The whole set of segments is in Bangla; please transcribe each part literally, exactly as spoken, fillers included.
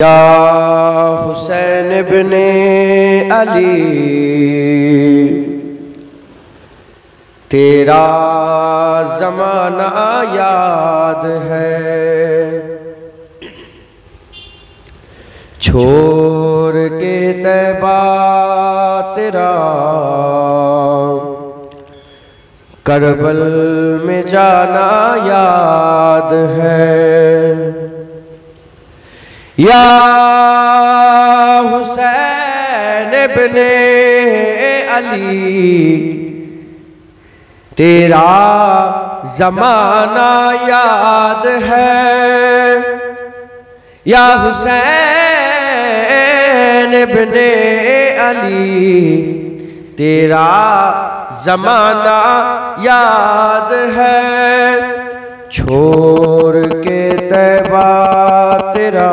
या हुसैन इब्ने अली तेरा ज़माना याद है, छोड़ के तैबा तेरा करबल में जाना याद है। या हुसैन इब्ने अली तेरा ज़माना याद है, या हुसैन इब्ने अली तेरा ज़माना याद है, छोड़ के तैबा तेरा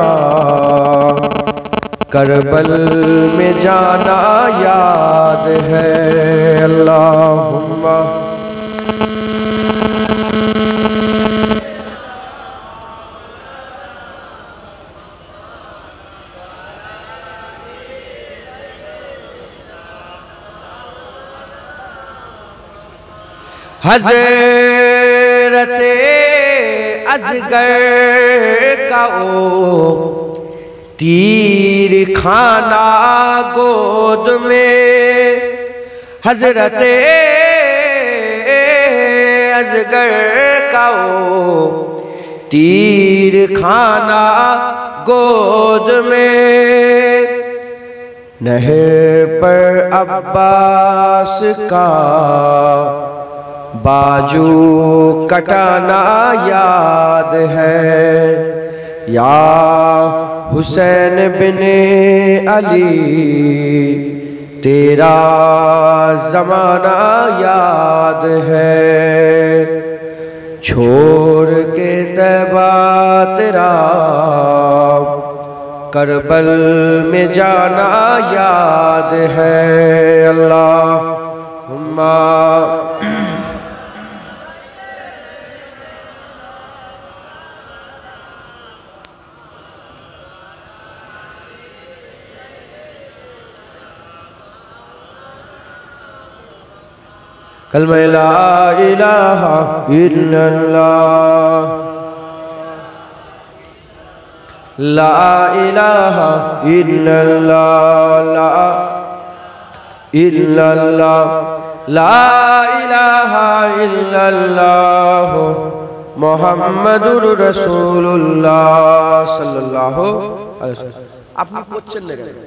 करबल में जाना याद है। अल्लाहुम्मा हज़रते असगर का ओ तीर खाना गोद में, हज़रते असगर का ओ तीर खाना गोद में, नहर पर अब्बास का बाजू कटाना याद है। या हुसैन बिने अली तेरा ज़माना याद है, छोड़ के तैबा तेरा करबल में जाना याद है। अल्लाहुम्मा कलमा ला इलाहा इल्लल्लाह, ला इलाहा इल्लल्लाह, ला इल्लल्लाह, ला इलाहा इल्लल्लाह मुहम्मदुर रसूलुल्लाह सल्लल्लाहु अलैहि वसल्लम। আপনি পড়ছেন না কেন?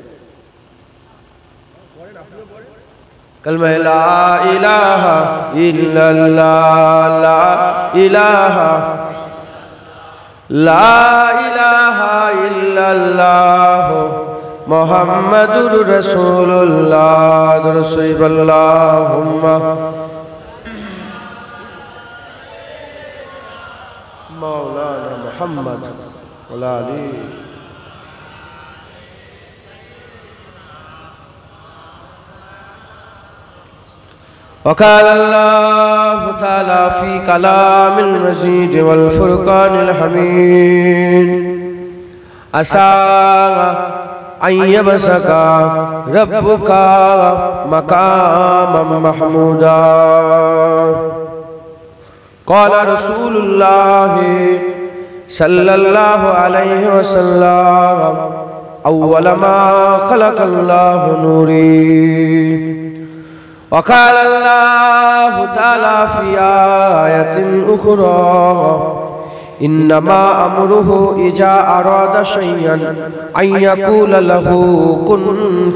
कलमा ला इलाहा इल्लल्लाह, ला इलाहा, ला इलाहा इल्लल्लाह मुहम्मदुर रसूलुल्लाह दुरुस्सलाहुम्मा मौलाना मुहम्मद व आली। वक़ाल अल्लाहु तआला फ़ी कलामिल मजीद वल फ़ुरक़ानिल हमीद, असा अन यबसका रब्बुका मक़ामम महमूदा। क़ाल रसूलुल्लाह सल्लल्लाहु अलैहि वसल्लम अव्वल मा ख़लक़ल्लाहु नूरी। वक़ाल अल्लाहु तआला फ़ी आयतिन उख़रा इन्नमा अम्रुहु इज़ा अरादा शयअन अन यक़ूल लहू कुन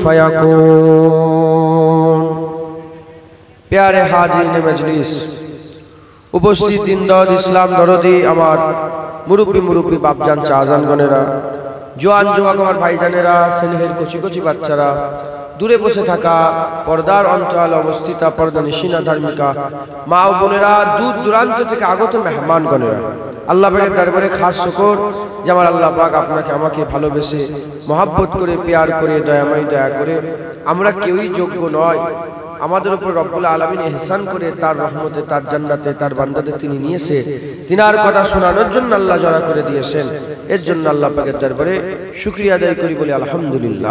फ़यकून। प्यारे हाज़िरीन मजलिस, उपस्थित दिनदार इस्लाम दरदी आमार मुरब्बी मुरब्बी बापजान चाचाजानगणेरा, জোয়ান যুবক আমার ভাইজানেরা, স্নেহের কচি কচি বাচ্চারা, দূরে বসে থাকা পর্দার অঞ্চল অবস্থিত পর্দা নিশিনা ধার্মিকা মা ও বোনেরা, দূর দূরান্ত থেকে আগত মেহমানগণেরা, আল্লাহ পাকের দরবারে খাস শুকর যে আমার আল্লাহ পাক আপনাকে আমাকে ভালোবেসে মহব্বত করে পেয়ার করে দয়াময় দয়া করে আমরা কেউই যোগ্য নয় আমাদের উপর রব্বুল আলামিন ইহসান করে তার রহমতে তার জান্নাতে তার বান্দাদের তিনি নিয়েছে, তিনার কথা শোনানোর জন্য আল্লাহ জড়া করে দিয়েছেন। এর জন্য আল্লাহ পাকের দরবারে শুকরিয়া আদায় করি, বলি আলহামদুলিল্লাহ।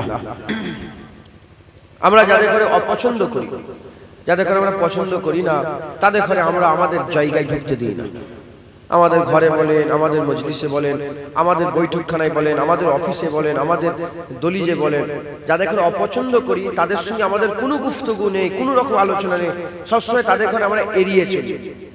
আমরা যাদের ঘরে অপছন্দ করি, যাদের ঘরে আমরা পছন্দ করি না, তাদের ঘরে আমরা আমাদের জায়গায় ঢুকতে দিই না। আমাদের ঘরে বলেন, আমাদের মজলিসে বলেন, আমাদের বৈঠকখানায় বলেন, আমাদের অফিসে বলেন, আমাদের দলিজে বলেন, যাদের ঘরে অপছন্দ করি তাদের সঙ্গে আমাদের কোনো গুফতগু নেই, কোনো রকম আলোচনা নেই, সবসময় তাদের ঘরে আমরা এড়িয়ে চলি।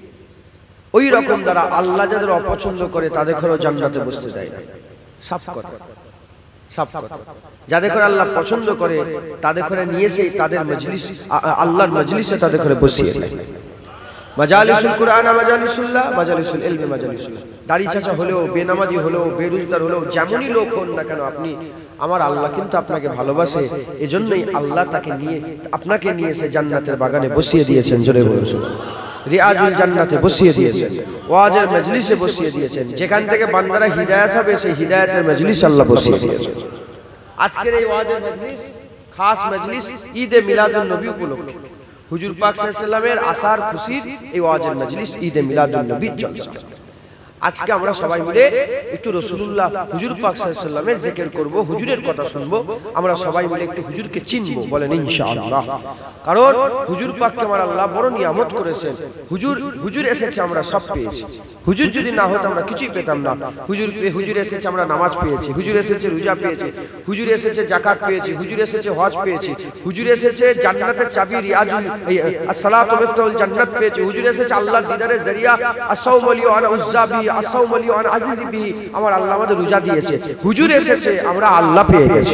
ওই রকম দ্বারা আল্লাহ যাদের অপছন্দ করে তাদের ঘরেও জান্নাতে বসতে দেয় না। সাফ কথা, সাফ কথা। যাদের ঘরে আল্লাহ পছন্দ করে তাদের ঘরে নিয়েছে, তাদের মজলিস আল্লাহর মজলিসে তাদের ঘরে বসিয়ে দেয়। মাজালিসুল কুরআন, মাজালিসুল্লাহ, মাজালিসুল ইলম, মাজালিসুল্লাহ। দাড়ি চাচা হলেও, বেনামাজি হলেও, বেরোজগার হলেও, যেমনই লোক হন না কেন, আপনি আমার আল্লাহ কিন্তু আপনাকে ভালোবাসে, এজন্যই আল্লাহ তাকে নিয়ে আপনাকে নিয়েছে জান্নাতের বাগানে বসিয়ে দিয়েছেন। জোরে বলুন সুবহানাল্লাহ। রিয়াজুল জান্নাতে বসিয়ে দিয়েছেন, ওয়াজের মজলিসে বসিয়ে দিয়েছেন, যেখান থেকে বান্দারা হিদায়াত হবে সেই হিদায়াতের মজলিস আল্লাহ বসিয়ে দিয়েছেন। আজকের এই ওয়াজের মজলিস খাস মজলিস ঈদে মিলাদুন নবী উপলক্ষে, হুজুর পাক সাল্লাল্লাহু আলাইহি ওয়াসাল্লামের আসার খুশির এই ওয়াজের মজলিস ঈদে মিলাদুন নবীর জলসা। আজকে আমরা সবাই মিলে একটু রাসূলুল্লাহ হুজুর পাক সাল্লাল্লাহু আলাইহি ওয়াসাল্লামের জিকির করব, হুজুরের কথা শুনবো, আমরা সবাই মিলে একটু হুজুরকে চিনব, বলেন ইনশাআল্লাহ। কারণ হুজুর পাককে আমার আল্লাহ বড় নিয়ামত করেছেন। হুজুর হুজুর এসেছে আমরা সব পেয়েছি, হুজুর যদি না হতো আমরা কিছুই পেতাম না। হুজুর হুজুর এসেছে আমরা নামাজ পেয়েছি, হুজুর এসেছে রোজা পেয়েছি, হুজুর এসেছে যাকাত পেয়েছি, হুজুর এসেছে হজ পেয়েছি, হুজুর এসেছে জান্নাতের চাবি রিয়াজুল আসসালাতু মিফতাহুল জান্নাত পেয়েছি, হুজুর এসেছে আল্লাহর দিদারের জরিয়া আসাউম আলী ওয়া উজ্জাবি আসাউম আলী ওয়া আজিজি বি, আমার আল্লাহ আমাদের রোজা দিয়েছে। হুজুর এসেছে আমরা আল্লাহ পেয়ে গেছি।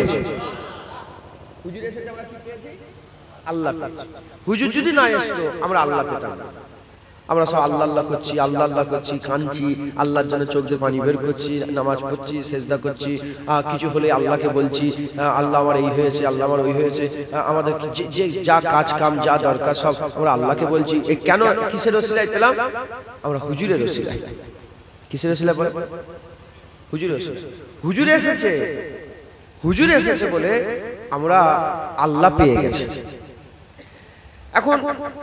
হুজুর এসেছে আমরা কি পেয়েছি? আল্লাহ পেয়েছি। হুজুর যদি না আসতো আমরা আল্লাহ পেতাম না। আমরা সব আল্লাহ আল্লাহ করছি, আল্লাহ আল্লাহ করছি, কাঁদছি, আল্লাহর জন্য চোখ দিয়ে পানি বের করছি, নামাজ পড়ছি, সেজদা করছি, কিছু হলে আল্লাহকে বলছি আল্লাহ আমার এই হয়েছে, আল্লাহ আমার ওই হয়েছে, আমাদের যে যা কাজ কাম যা দরকার সব আমরা আল্লাহকে বলছি। এই কেন, কিসের ওসিলায় পেলাম? আমরা হুজুরের ওসিলায়। কিসের ওসিলায় বলে? হুজুর ওসিলায়। হুজুর এসেছে, হুজুর এসেছে বলে আমরা আল্লাহ পেয়ে গেছি। এখন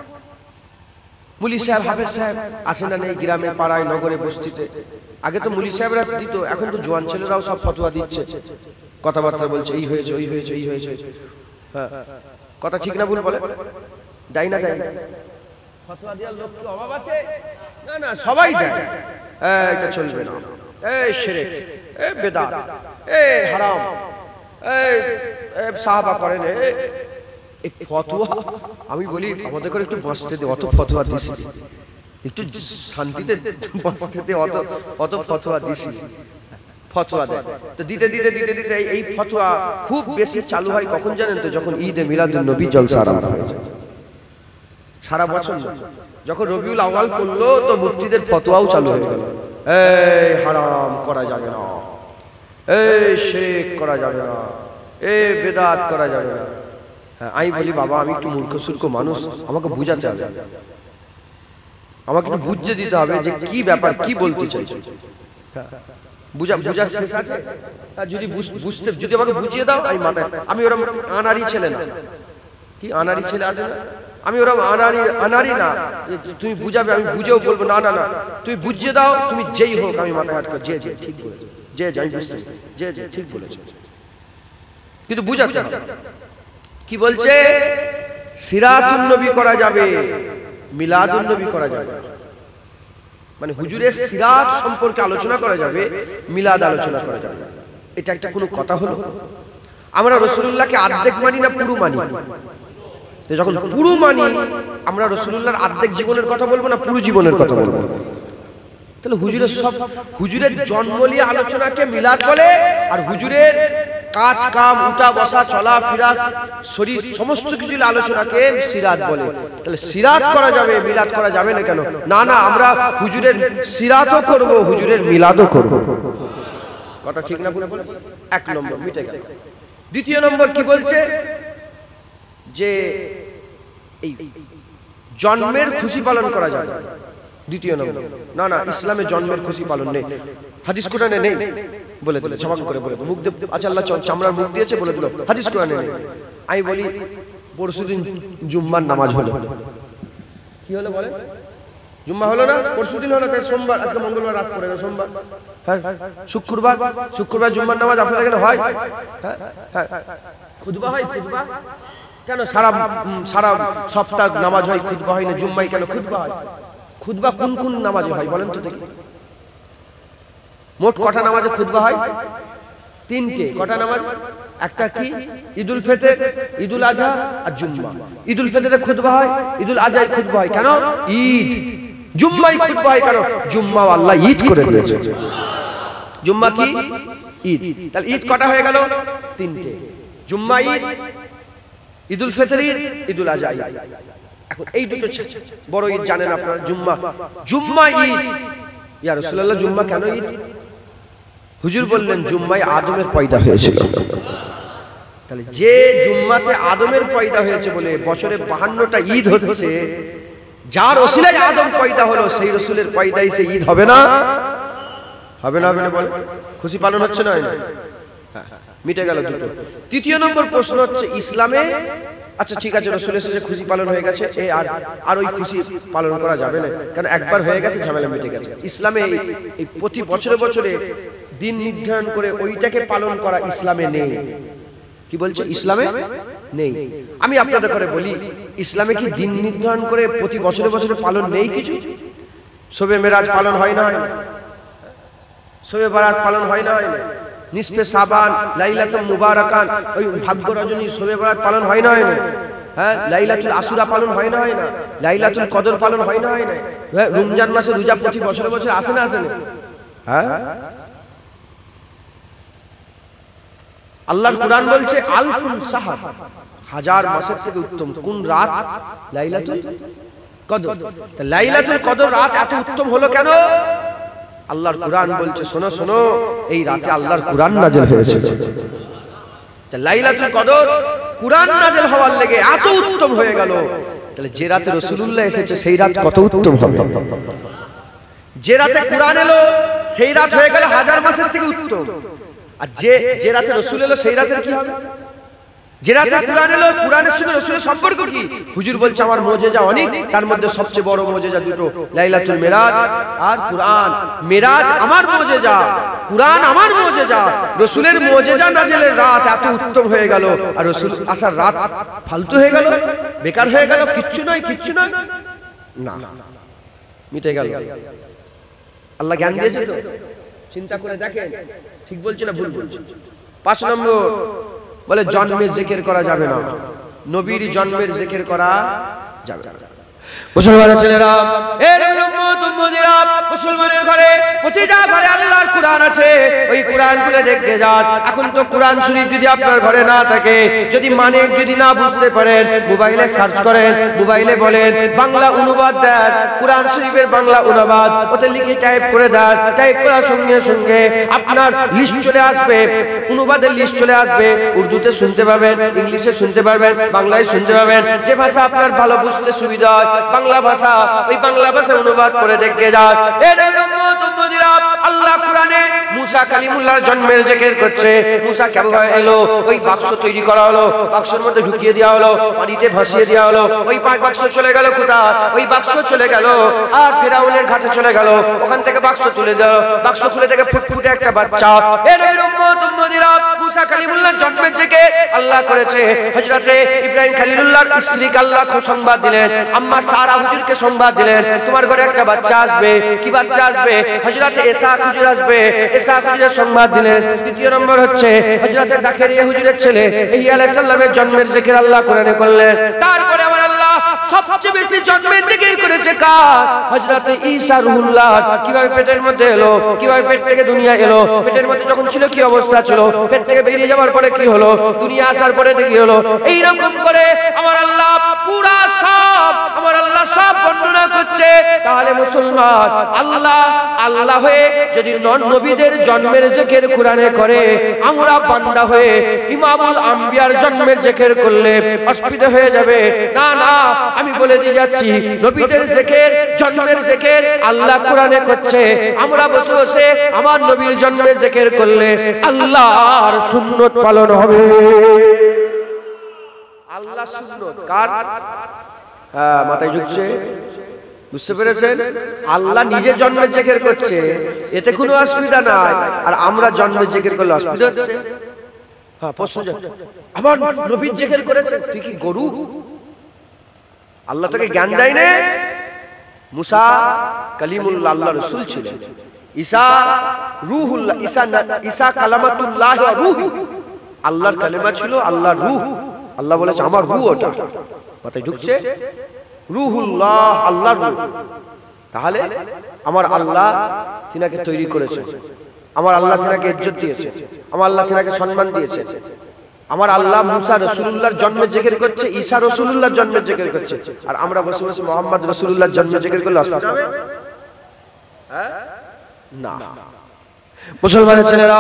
মুলি সাহেব, হাফেজ সাহেব আসে না নেই গ্রামে, পাড়ায়, নগরে, বস্তিতে? আগে তো মুলি সাহেবরা দিত, এখন তো জোয়ান ছেলেরাও সব ফতোয়া দিচ্ছে, কথাবার্তা বলছে, এই হয়েছে, ওই হয়েছে, এই হয়েছে। হ্যাঁ, কথা ঠিক না ভুল বলে? দেয় না দেয়? ফতোয়া দেওয়ার লোক কি অভাব আছে? না না, সবাই দেয়। এটা চলবে না, এই শিরক, এই বেদাত, এই হারাম, এই সাহাবা করেন এই ফতোয়া। আমি বলি আমাদের করে একটু বাঁচতে দে, অত ফতোয়া দিস, একটু শান্তিতে বাঁচতে দে, অত অত ফতোয়া দিস। ফতোয়া দেয় তো দিতে দিতে দিতে দিতে এই ফতোয়া খুব বেশি চালু হয় কখন জানেন তো? যখন ঈদে মিলাদুন নবী জলসা আরম্ভ হয়ে যায়। সারা বছর যখন রবিউল আউয়াল পড়লো তো মুফতিদের ফতোয়াও চালু হয়ে গেল, এই হারাম করা যাবে না, এই শিরক করা যাবে না, এই বেদাত করা যাবে না। হ্যাঁ, আমি বলি বাবা আমি একটু মূর্খ সূর্খ মানুষ, আমাকে বুঝাতে হবে, আমাকে একটু বুঝিয়ে দিতে হবে যে কি ব্যাপার, কি বলতে চাইছো। বুঝা বুঝা শেষ আছে? যদি বুঝতে, যদি আমাকে বুঝিয়ে দাও আমি মাথায়, আমি ওরকম আনারি ছেলে না, কি আনারি ছেলে আছে না, আমি ওরকম আনারি আনারি না তুমি বুঝাবে আমি বুঝেও বলবো না না না তুমি বুঝিয়ে দাও, তুমি যেই হোক আমি মাথায় হাত কর, যে যে ঠিক বলেছো, যে যে আমি বুঝতে, যে যে ঠিক বলেছো, কিন্তু বুঝাতে হবে। কি বলছে? সিরাতুন নবী করা যাবে, মিলাদুন নবী করা যাবে, মানে হুজুরের সিরাত সম্পর্কে আলোচনা করা যাবে, মিলাদ আলোচনা করা যাবে। এটা একটা কোনো কথা হলো? আমরা রাসূলুল্লাহকে অর্ধেক মানি না পুরো মানি? তো যখন পুরো মানি আমরা রাসূলুল্লাহর অর্ধেক জীবনের কথা বলবো না পুরো জীবনের কথা বলবো? তাহলে হুজুরের সব, হুজুরের জন্ম নিয়ে আলোচনাকে মিলাদ বলে, আর হুজুরের কাজ কাম, উঠা বসা, চলা ফিরা, শরীর সমস্ত কিছু আলোচনাকে সিরাত বলে। তাহলে সিরাত করা যাবে, মিলাদ করা যাবে না কেন? না না, আমরা হুজুরের সিরাতও করব, হুজুরের মিলাদও করব। কথা ঠিক না ভুল? এক নম্বর মিটে গেল। দ্বিতীয় নম্বর কি বলছে? যে এই জন্মের খুশি পালন করা যাবে। দ্বিতীয় নম্বর, না না ইসলামে জন্মের খুশি পালন নেই, হাদিস কোরআনে নেই, বলে দিল, জবান করে বলে দিল, মুখ দিয়ে, আচ্ছা আল্লাহ চামড়ার মুখ দিয়েছে বলে দিল হাদিস কোরআনে নেই। আমি বলি পরশুদিন জুম্মার নামাজ হলো, কি হলো বলে? জুম্মা হলো না, পরশুদিন হলো, তাই সোমবার, আজকে মঙ্গলবার রাত পড়ে গেল, সোমবার, হ্যাঁ শুক্রবার, শুক্রবার জুম্মার নামাজ আপনাদের এখানে হয়? হ্যাঁ হ্যাঁ, খুতবা হয়, খুতবা কেন? সারা সারা সপ্তাহ নামাজ হয়, খুতবা হয় না, জুম্মায় কেন খুতবা হয়? খুতবা কোন কোন নামাজে হয় বলেন তো দেখি? মোট কটা নামাজে খুতবা হয়? তিনটে। কটা নামাজ? একটা কি? ঈদুল ফিতর, ঈদুল আজহা আর জুম্মা। ঈদুল ফিতরে খুতবা হয়, ঈদুল আজহায় খুতবা হয়। কেন? ঈদ। জুম্মায় খুতবা হয় কেন? জুম্মা আল্লাহ ঈদ করে দিয়েছে। জুম্মা কি? ঈদ। তাহলে ঈদ কটা হয়ে গেল? তিনটে। জুম্মা ঈদ, ঈদুল ফিতর ঈদ, ঈদুল আজহা ঈদ। এখন এই দুটো বড় ঈদ জানেন আপনারা। জুম্মা, জুম্মা ঈদ। ইয়া রাসূলুল্লাহ, জুম্মা কেন ঈদ? হুজুর বললেন জুম্মায় আদমের পয়দা হয়েছিল। তাহলে যে জুম্মাতে আদমের পয়দা হয়েছে বলে বছরে বাহান্নটা ঈদ হচ্ছে, যার ওসিলায় আদম পয়দা হলো সেই রাসূলের পয়দায় সে ঈদ হবে না? হবে না? হবে না বলে খুশি পালন হচ্ছে না? মিটে গেল দুটো। তৃতীয় নম্বর প্রশ্ন হচ্ছে ইসলামে, আচ্ছা ঠিক আছে রাসূল এসেছে, খুশি পালন হয়ে গেছে, এই আর আর ওই খুশি পালন করা যাবে না, কারণ একবার হয়ে গেছে, ঝামেলা মিটে গেছে। ইসলামে এই প্রতি বছরে বছরে দিন নির্ধারণ করে ওইটাকে পালন করা ইসলামে নেই। কি বলছে? ইসলামে নেই। আমি আপনাদের করে বলি, ইসলামে কি দিন নির্ধারণ করে প্রতি বছরে বছরে পালন নেই কিছু? শবে মেরাজ পালন হয় না? হয় না? শবে বারাত পালন হয় না? হয় না? নিসফে সাবান, লাইলাতুল মুবারাকান, ওই ভাগ্য রজনী শবে বারাত পালন হয় না? হয় না? হ্যাঁ, লাইলাতুল আশুরা পালন হয় না? হয় না? লাইলাতুল কদর পালন হয় না? হয় না? হ্যাঁ, রমজান মাসে রোজা প্রতি বছরে বছরে আসে না? আসে না? হ্যাঁ, আল্লাহর কুরআন বলছে আলফুন সাহার, হাজার মাসের থেকে উত্তম কোন রাত? লাইলাতুল কদর। তা লাইলাতুল কদর রাত এত উত্তম হলো কেন? আল্লাহর কুরআন বলছে শোনো শোনো, এই রাতে আল্লাহর কুরআন নাযিল হয়েছে। তা লাইলাতুল কদর কুরআন নাযিল হওয়ার লেগে এত উত্তম হয়ে গেল। তাহলে যে রাতে রাসূলুল্লাহ এসেছে সেই রাত কত উত্তম হবে? যে রাতে কুরআন এলো সেই রাত হয়ে গেল হাজার মাসের থেকে উত্তম। আর যে যে রাতে রাসূল এলো সেই রাতের কি হবে? যে রাতে কুরআন এলো, কুরআনের সঙ্গে রাসূলের সম্পর্ক কি? হুজুর বলছে আমার মুজিজা অনেক, তার মধ্যে সবচেয়ে বড় মুজিজা দুটো, লাইলাতুল মিরাজ আর কুরআন। মিরাজ আমার মুজিজা, কুরআন আমার মুজিজা। রাসূলের মুজিজা নাজিলের রাত এত উত্তম হয়ে গেল, আর রাসূল আসার রাত ফালতু হয়ে গেল, বেকার হয়ে গেল, কিচ্ছু নয়, কিচ্ছু নয়, না, মিটে গেল। আল্লাহ জ্ঞান দিয়েছে তো? চিন্তা করে দেখেন ঠিক বলছি না ভুল বলছি? পাঁচ নম্বর বলে জন্মের জিকির করা যাবে না, নবীর জন্মের জিকির করা যাবে না। মুসলমানের ছেলেরা, এর উম্মত উম্মতিরা, মুসলমানের ঘরে প্রতিটা ঘরে আল্লাহর কুরআন আছে, ওই কুরআন খুলে দেখতে যান। এখন তো কুরআন শরীফ যদি আপনার ঘরে না থাকে, যদি মানে যদি না বুঝতে পারেন, মোবাইলে সার্চ করেন, মোবাইলে বলেন বাংলা অনুবাদ দেন, কুরআন শরীফের বাংলা অনুবাদ ওতে লিখে টাইপ করে দেন। টাইপ করার সঙ্গে সঙ্গে আপনার লিস্ট চলে আসবে, অনুবাদের লিস্ট চলে আসবে। উর্দুতে শুনতে পাবেন, ইংলিশে শুনতে পাবেন, বাংলায় শুনতে পাবেন, যে ভাষা আপনার ভালো বুঝতে সুবিধা হয় বাংলা ভাষা, ওই বাংলা ভাষা অনুবাদ করে দেখতে যান। আল্লাহ কুরআনে মুসা কালিমুল্লাহর জন্মের জিকির করছে। মুসা কিভাবে এলো? ওই বাক্স তৈরি করা হলো, বাক্সের মধ্যে ঢুকিয়ে দেওয়া হলো, পানিতে ভাসিয়ে দেওয়া হলো, ওই পাঁচ বাক্স চলে গেল কোথায়? ওই বাক্স চলে গেল আর ফেরাউনের ঘাটে চলে গেল। ওখান থেকে বাক্স তুলে দাও, বাক্স খুলে থেকে ফুটফুটে একটা বাচ্চা। এ নবীর উম্মত উম্মতিরা, মুসা কালিমুল্লাহর জন্মের জিকির আল্লাহ করেছে। হযরতে ইব্রাহিম খলিলুল্লাহর স্ত্রীকে আল্লাহ সংবাদ দিলেন, আম্মা সারা হুজুরকে সংবাদ দিলেন, তোমার ঘরে একটা বাচ্চা আসবে। কি বাচ্চা আসবে? হযরতে ইসহাক হুজুর আসবে। ইসহাক হুজুরের সংবাদ দিলেন। তৃতীয় নম্বর হচ্ছে হযরতে জাকারিয়া হুজুরের ছেলে ইহ্যা আলাইহিস সালামের জন্মের জিকির আল্লাহ কোরআনে করলেন। তারপরে আমার আল্লাহ সবচেয়ে বেশি জন্মের জিকির করেছে কার? হযরতে ঈসা রূহুল্লাহ। কিভাবে পেটের মধ্যে এলো, কিভাবে পেট থেকে দুনিয়া এলো, পেটের মধ্যে যখন ছিল কি অবস্থা ছিল, পেট থেকে বেরিয়ে যাওয়ার পরে কি হলো, দুনিয়া আসার পরে কি হলো, এই রকম করে আমার আল্লাহ পুরা সব আমার আল্লাহ সব বর্ণনা করছে। তাহলে মুসলমান আল্লাহ আল্লাহ হয়ে যদি নন নবীদের জন্মের জিকির কোরআনে করে, আমরা বান্দা হয়ে ইমামুল আম্বিয়ার জন্মের জিকির করলে অসুবিধা হয়ে যাবে। না না, আমি বলে দিয়ে যাচ্ছি, নবীদের জিকির জন্মের জিকির আল্লাহ কোরআনে করছে, আমরা বসে বসে আমার নবীর জন্মের জিকির করলে আল্লাহর সুন্নাত পালন হবে। আল্লাহ সুন্নত কার? হ্যাঁ, মাথায় ঢুকছে? বুঝতে পেরেছেন? আল্লাহ নিজে জন্মের জিকির করছে, এতে কোনো অসুবিধা নাই। আর আমরা জন্মের জিকির করলে অসুবিধা হচ্ছে? হ্যাঁ, প্রশ্ন আমার নবীর জিকির করেছে, তুই কি গরু? আল্লাহ তোকে জ্ঞান দেয় না? মুসা কালিমুল্লাহ, আল্লাহ রাসূল ছিলেন। ঈসা রূহুল্লাহ, ঈসা ঈসা কালামাতুল্লাহ ওয়া রূহ, আল্লাহর কালেমা ছিল, আল্লাহর রূহ। আল্লাহ বলেছে আমার রূহ ওটা। মাথায় ঢুকছে? রূহুল্লাহ, আল্লাহর রূহ। তাহলে আমার আল্লাহ তিনাকে তৈরি করেছেন, আমার আল্লাহ তিনাকে ইজ্জত দিয়েছে, আমার আল্লাহ তিনাকে সম্মান দিয়েছে। আমার আল্লাহ মুসা রাসূলুল্লাহর জন্মের জিকির করছে, ঈসা রাসূলুল্লাহর জন্মের জিকির করছে, আর আমরা বসে বসে মুহাম্মদ রাসূলুল্লাহর জন্মের জিকির করলে অসুবিধা হবে? হ্যাঁ, না। মুসলমানের ছেলেরা,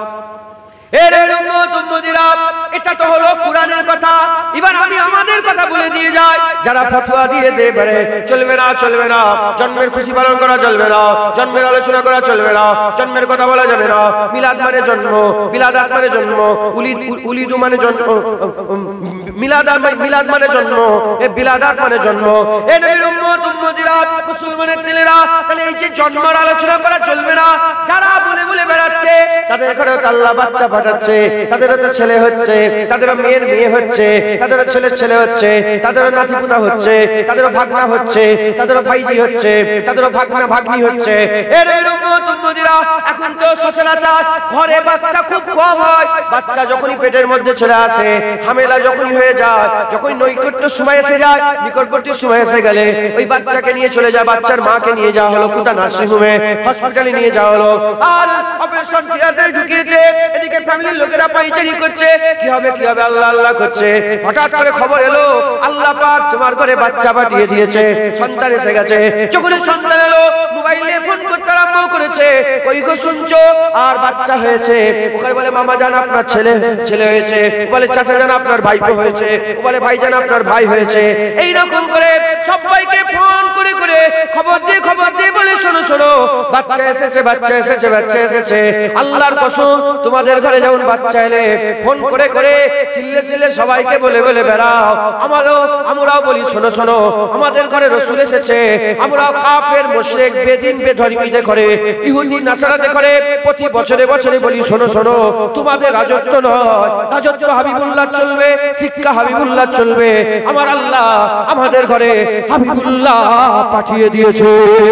এটা তো হলো কোরআনের কথা। এবার আমি আমাদের কথা বলে দিয়ে যাই। যারা ফতোয়া দিয়ে দে পারে চলবে না, চলবে না, জন্মের খুশি পালন করা চলবে না, জন্মের আলোচনা করা চলবে না, জন্মের কথা বলা যাবে না, মিলাদ মানে জন্ম, বিলাদাত মানে জন্ম, উলিদ উলিদু মানে জন্ম, মিলাদ মিলাদ মানে জন্ম, এ বিলাদাত মানে জন্ম। এ নবীর উম্মত উম্মতিরা, মুসলমানের ছেলেরা, তাহলে এই যে জন্মের আলোচনা করা চলবে না, যারা বলে বলে বেড়াচ্ছে, তাদের ঘরে আল্লাহ বাচ্চা পাঠাচ্ছে, তাদেরও তো ছেলে হচ্ছে, তাদেরও মেয়ের মেয়ে হচ্ছে, তাদেরও ছেলের ছেলে হচ্ছে, তাদেরও নাতিপুতা হচ্ছে, তাদেরও ভাগনা হচ্ছে, তাদেরও ভাইজি হচ্ছে, তাদেরও ভাগনা ভাগ্নি হচ্ছে। এর উম্মত উম্মতিরা, এখন তো সচরাচর ঘরে বাচ্চা খুব কম হয়। বাচ্চা যখনই পেটের মধ্যে চলে আসে, হামেলা যখনই হয়ে যায়, যখনই নৈকট্য সময় এসে যায়, নিকটবর্তী সময় এসে গেলে ওই বাচ্চাকে নিয়ে চলে যায়, বাচ্চার মাকে নিয়ে যাওয়া হলো কোথা নার্সিং হোমে, হসপিটালে নিয়ে যাওয়া হলো, আর অপারেশন থিয়েটারে ঢুকিয়েছে। এদিকে ফ্যামিলির লোকেরা পাইচারি করছে, কি হবে কি হবে আল্লাহ আল্লাহ করছে। হঠাৎ করে খবর এলো আল্লাহ পাক তোমার ঘরে বাচ্চা পাঠিয়ে দিয়েছে, সন্তান এসে গেছে। যখন সন্তান এলো, মোবাইলে ফোন করতে আরম্ভ করেছে, কই গো শুনছো? আর বাচ্চা হয়েছে। ওখানে বলে মামা জান আপনার ছেলে ছেলে হয়েছে, বলে চাচা জান আপনার ভাইপো হয়েছে, বলে ভাই জান আপনার ভাই হয়েছে। এই রকম করে সবাইকে ফোন করে করে খবর দিয়ে খবর দিয়ে বলে শোনো শোনো, বাচ্চা এসেছে, বাচ্চা এসেছে, বাচ্চা এসেছে। আল্লাহর কসম, তোমাদের ঘরে যেমন বাচ্চা এলে ফোন করে করে চিল্লে চিল্লে সবাইকে বলে বলে বেড়াও, আমারও আমরাও বলি শোনো শোনো, আমাদের ঘরে রাসূল এসেছে। আমরাও কাফের মুশরিক বেদিন বেধর্মীদের ঘরে, ইহুদি নাসারাদের ঘরে প্রতি বছরে বছরে বলি শোনো শোনো, তোমাদের রাজত্ব নয়, রাজত্ব হাবিবুল্লাহ চলবে, শিক্ষা হাবিবুল্লাহ চলবে। আমার আল্লাহ আমাদের ঘরে হাবিবুল্লাহ পাঠিয়ে দিয়েছে।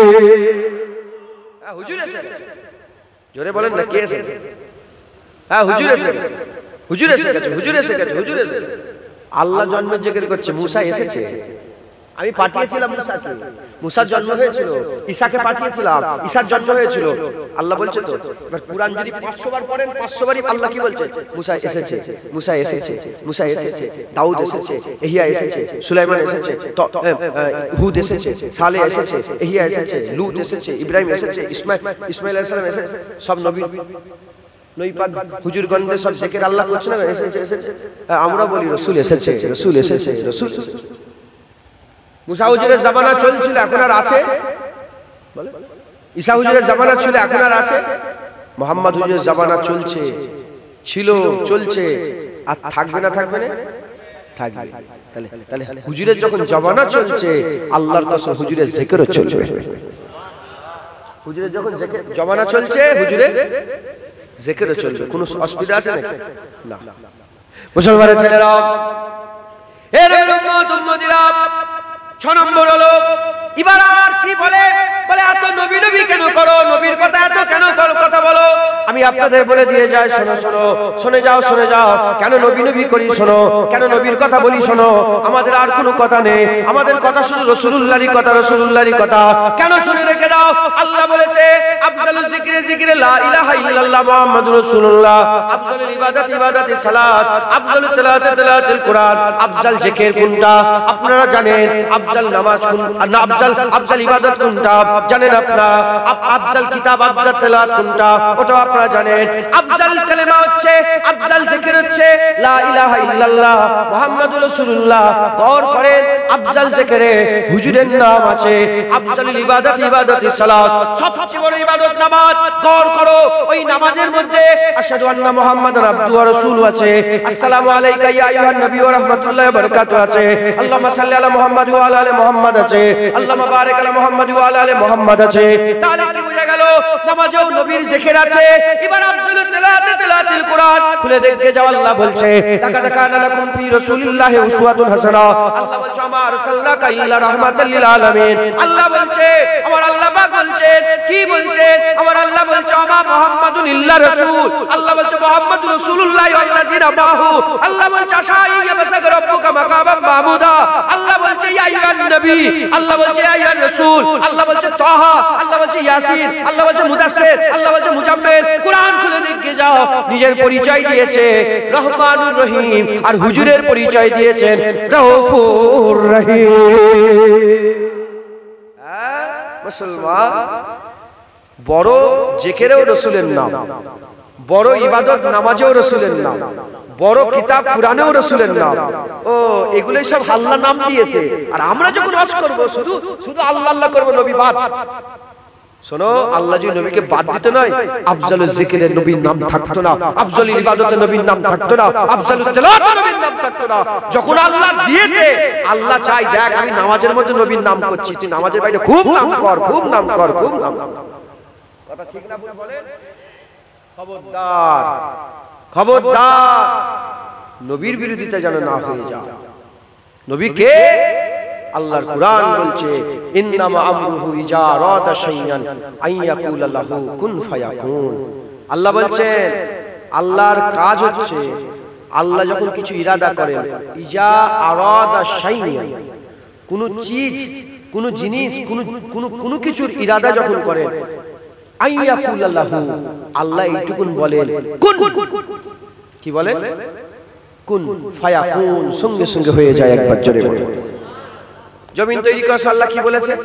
হুজুর এসেছে, জোরে বলেন না, কে এসেছে? হ্যাঁ, হুজুর এসে গেছে, হুজুর এসে গেছে, হুজুর এসে গেছে, হুজুর এসে গেছে। আল্লাহ জন্মের জিকির করছে, মুসা এসেছে, আমি পাঠিয়েছিলাম মুসাকে, মুসার জন্ম হয়েছিল, ঈসাকে পাঠিয়েছিলাম, ঈসার জন্ম হয়েছিল। আল্লাহ বলছে তো, এবার কুরআন যদি পাঁচশো বার পড়েন, পাঁচশো বারই আল্লাহ কি বলছে? মুসা এসেছে, মুসা এসেছে, মুসা এসেছে, দাউদ এসেছে, ইহইয়া এসেছে, সুলাইমান এসেছে, হুদ এসেছে, সালেহ এসেছে, ইহইয়া এসেছে, লূত এসেছে, ইব্রাহিম এসেছে, ইসমাইল ইসমাইল আলাইহিস সালাম এসেছে। সব নবী নই পাক হুজুর গণদের সব জিকির আল্লাহ করছে না, এসেছে এসেছে। আমরা বলি রাসূল এসেছে, রাসূল এসেছে, রাসূল। মুসা হুজুরের জামানা চলছিল, এখন আর আছে? বলে ঈসা হুজুরের জামানা ছিল, এখন আর আছে? মুহাম্মদ হুজুরের জামানা চলছে, ছিল, চলছে, আর থাকবে না? থাকবে না? থাকবে। তাহলে তাহলে হুজুরের যখন জামানা চলছে, আল্লাহর কসম হুজুরের জিকিরও চলবে। হুজুরের যখন জিকির জামানা চলছে, হুজুরের জিকিরও চলবে। কোনো অসুবিধা আছে নাকি? না। মুসলমানের ছেলেরা, এর উম্মত উম্মতিরা, ছ নম্বর হলো এবার আর কি বলে? বলে এত নবী নবী কেন করো, নবীর কথা এত কেন কথা বলো? আমি আপনাদের বলে দিয়ে যাই, শোনো শোনো, শুনে যাও শুনে যাও, কেন নবী নবী করি শোনো, কেন নবীর কথা বলি শোনো। আমাদের আর কোনো কথা নেই, আমাদের কথা শুধু রাসূলুল্লাহরই কথা, রাসূলুল্লাহরই কথা। কেন শুনে রেখে দাও? আল্লাহ বলেছে আফজালুজ যিকরি যিকরি লা ইলাহা ইল্লাল্লাহ মুহাম্মাদুর রাসূলুল্লাহ, আফজালুল ইবাদাতি ইবাদাতি সালাত, আফজালুত তিলাওয়াতি তিলাওয়াতুল কুরআন। আফজাল জিকির কোনটা আপনারা জানেন, আফজাল নামাজ কোনটা, আফজাল আফজাল ইবাদত কোনটা জানেন আপনারা, আফজাল কিতাব আফজাল তেলাওয়াত কোনটা ওটা আপনারা জানেন। আফজাল কালেমা হচ্ছে, আফজাল জিকির হচ্ছে লা ইলাহা ইল্লাল্লাহ মুহাম্মাদুর রাসূলুল্লাহ গৌর করেন আফজাল জিকিরে হুজুরের নাম আছে, আফজালুল ইবাদত ইবাদতুস সালাত, সবচেয়ে বড় ইবাদত নামাজ। গৌর করো ওই নামাজের মধ্যে আশহাদু আন্না মুহাম্মাদান আবদুহু ওয়া রাসূলুহু আছে, আসসালামু আলাইকা ইয়া আইয়ুহান নবী ওয়া রাহমাতুল্লাহি ওয়া বারাকাতুহু আছে, আল্লাহুম্মা সাল্লি আলা মুহাম্মাদ ওয়া আলা আলি মুহাম্মাদ আছে, আল্লাহুম্মা বারিক আলা মুহাম্মাদ ওয়া আলা আলি মুহাম্মাদ আছে। তাহলে কি বোঝা গেল? নামাজেও নবীর জিকির আছে। এবার আফজালুত তিলাওয়াত তিলাওয়াতুল কোরআন খুলে দেখে যাও, আল্লাহ বলছে লাকাদ কানা লাকুম ফি রাসূলিল্লাহি উসওয়াতুন হাসানাহ। আল্লাহ বলছে আমা আরসালনাকা ইল্লা রাহমাতাল লিল আলামিন। আল্লাহ বলছে, আমার আল্লাহ পাক বলছেন, কি বলছেন? আমার আল্লাহ বলছে আমা মুহাম্মাদুন ইল্লা রাসূল। আল্লাহ বলছে মুহাম্মাদুর রাসূলুল্লাহ ওয়াল্লাযিনা মাহু। আল্লাহ বলছে আশাইয়া বাসাগ রাব্বুকা মাকাবাম মাহমুদা। আল্লাহ বলছে ইয়া আইয়ুহান নবী, আল্লাহ বলছে ইয়া আইয়ুহার রাসূল, আল্লাহ বলছে তাহা, আল্লাহ বলছে ইয়াসিন, আল্লাহ বলছে মুদাসসির, আল্লাহ বলছে মুজাম্মিল। কুরআন খুলে দেখে যাও, নিজের পরিচয় দিয়েছে রহমানুর রহিম, আর হুজুরের পরিচয় দিয়েছেন রউফুর রহিম। হ্যাঁ মুসলমান, বড় জিকিরেও রাসূলের নাম, বড় ইবাদত নামাজেও রাসূলের নাম, বড় কিতাব কুরআনেও রাসূলের নাম। ও এগুলোই সব আল্লাহ নাম দিয়েছে, আর আমরা যখন হজ করব শুধু শুধু আল্লাহ আল্লাহ করব, নবী বাদ। শোনো, আল্লাহ যদি নবীকে বাদ দিত নয়, আফজালুল জিকিরে নবীর নাম থাকতো না, আফজালুল ইবাদতে নবীর নাম থাকতো না, আফজালুত তিলাওয়াতে নবীর নাম থাকতো না। যখন আল্লাহ দিয়েছে, আল্লাহ চাই দেখ আমি নামাজের মধ্যে নবীর নাম করছি, তুই নামাজের বাইরে খুব নাম কর, খুব নাম কর, খুব নাম কর। কথা ঠিক না ভুল বলেন? খবরদার, খবরদার, নবীর বিরোধিতা যেন না হয়ে যায়। নবী কে? আল্লাহর কুরআন বলছে ইন্নামা আমরুহু ইজা আরাদা শাইআন আইয়াকুলা লাহু কুন ফায়াকুন। আল্লাহ বলছেন আল্লাহর কাজ হচ্ছে, আল্লাহ যখন কিছু ইরাদা করেন, ইজা আরাদা শাইআন, কোন চিজ, কোন জিনিস, কোন কোন কোন কিছুর ইরাদা যখন করেন, আইয়াকুলা লাহু, আল্লাহ এইটুকুন বলেন কুন। কি বলেন? কুন ফায়াকুন, সঙ্গে সঙ্গে হয়ে যায়। একবার জোরে বলেন। জমিন তৈরি করার আল্লাহ কি বলেছে?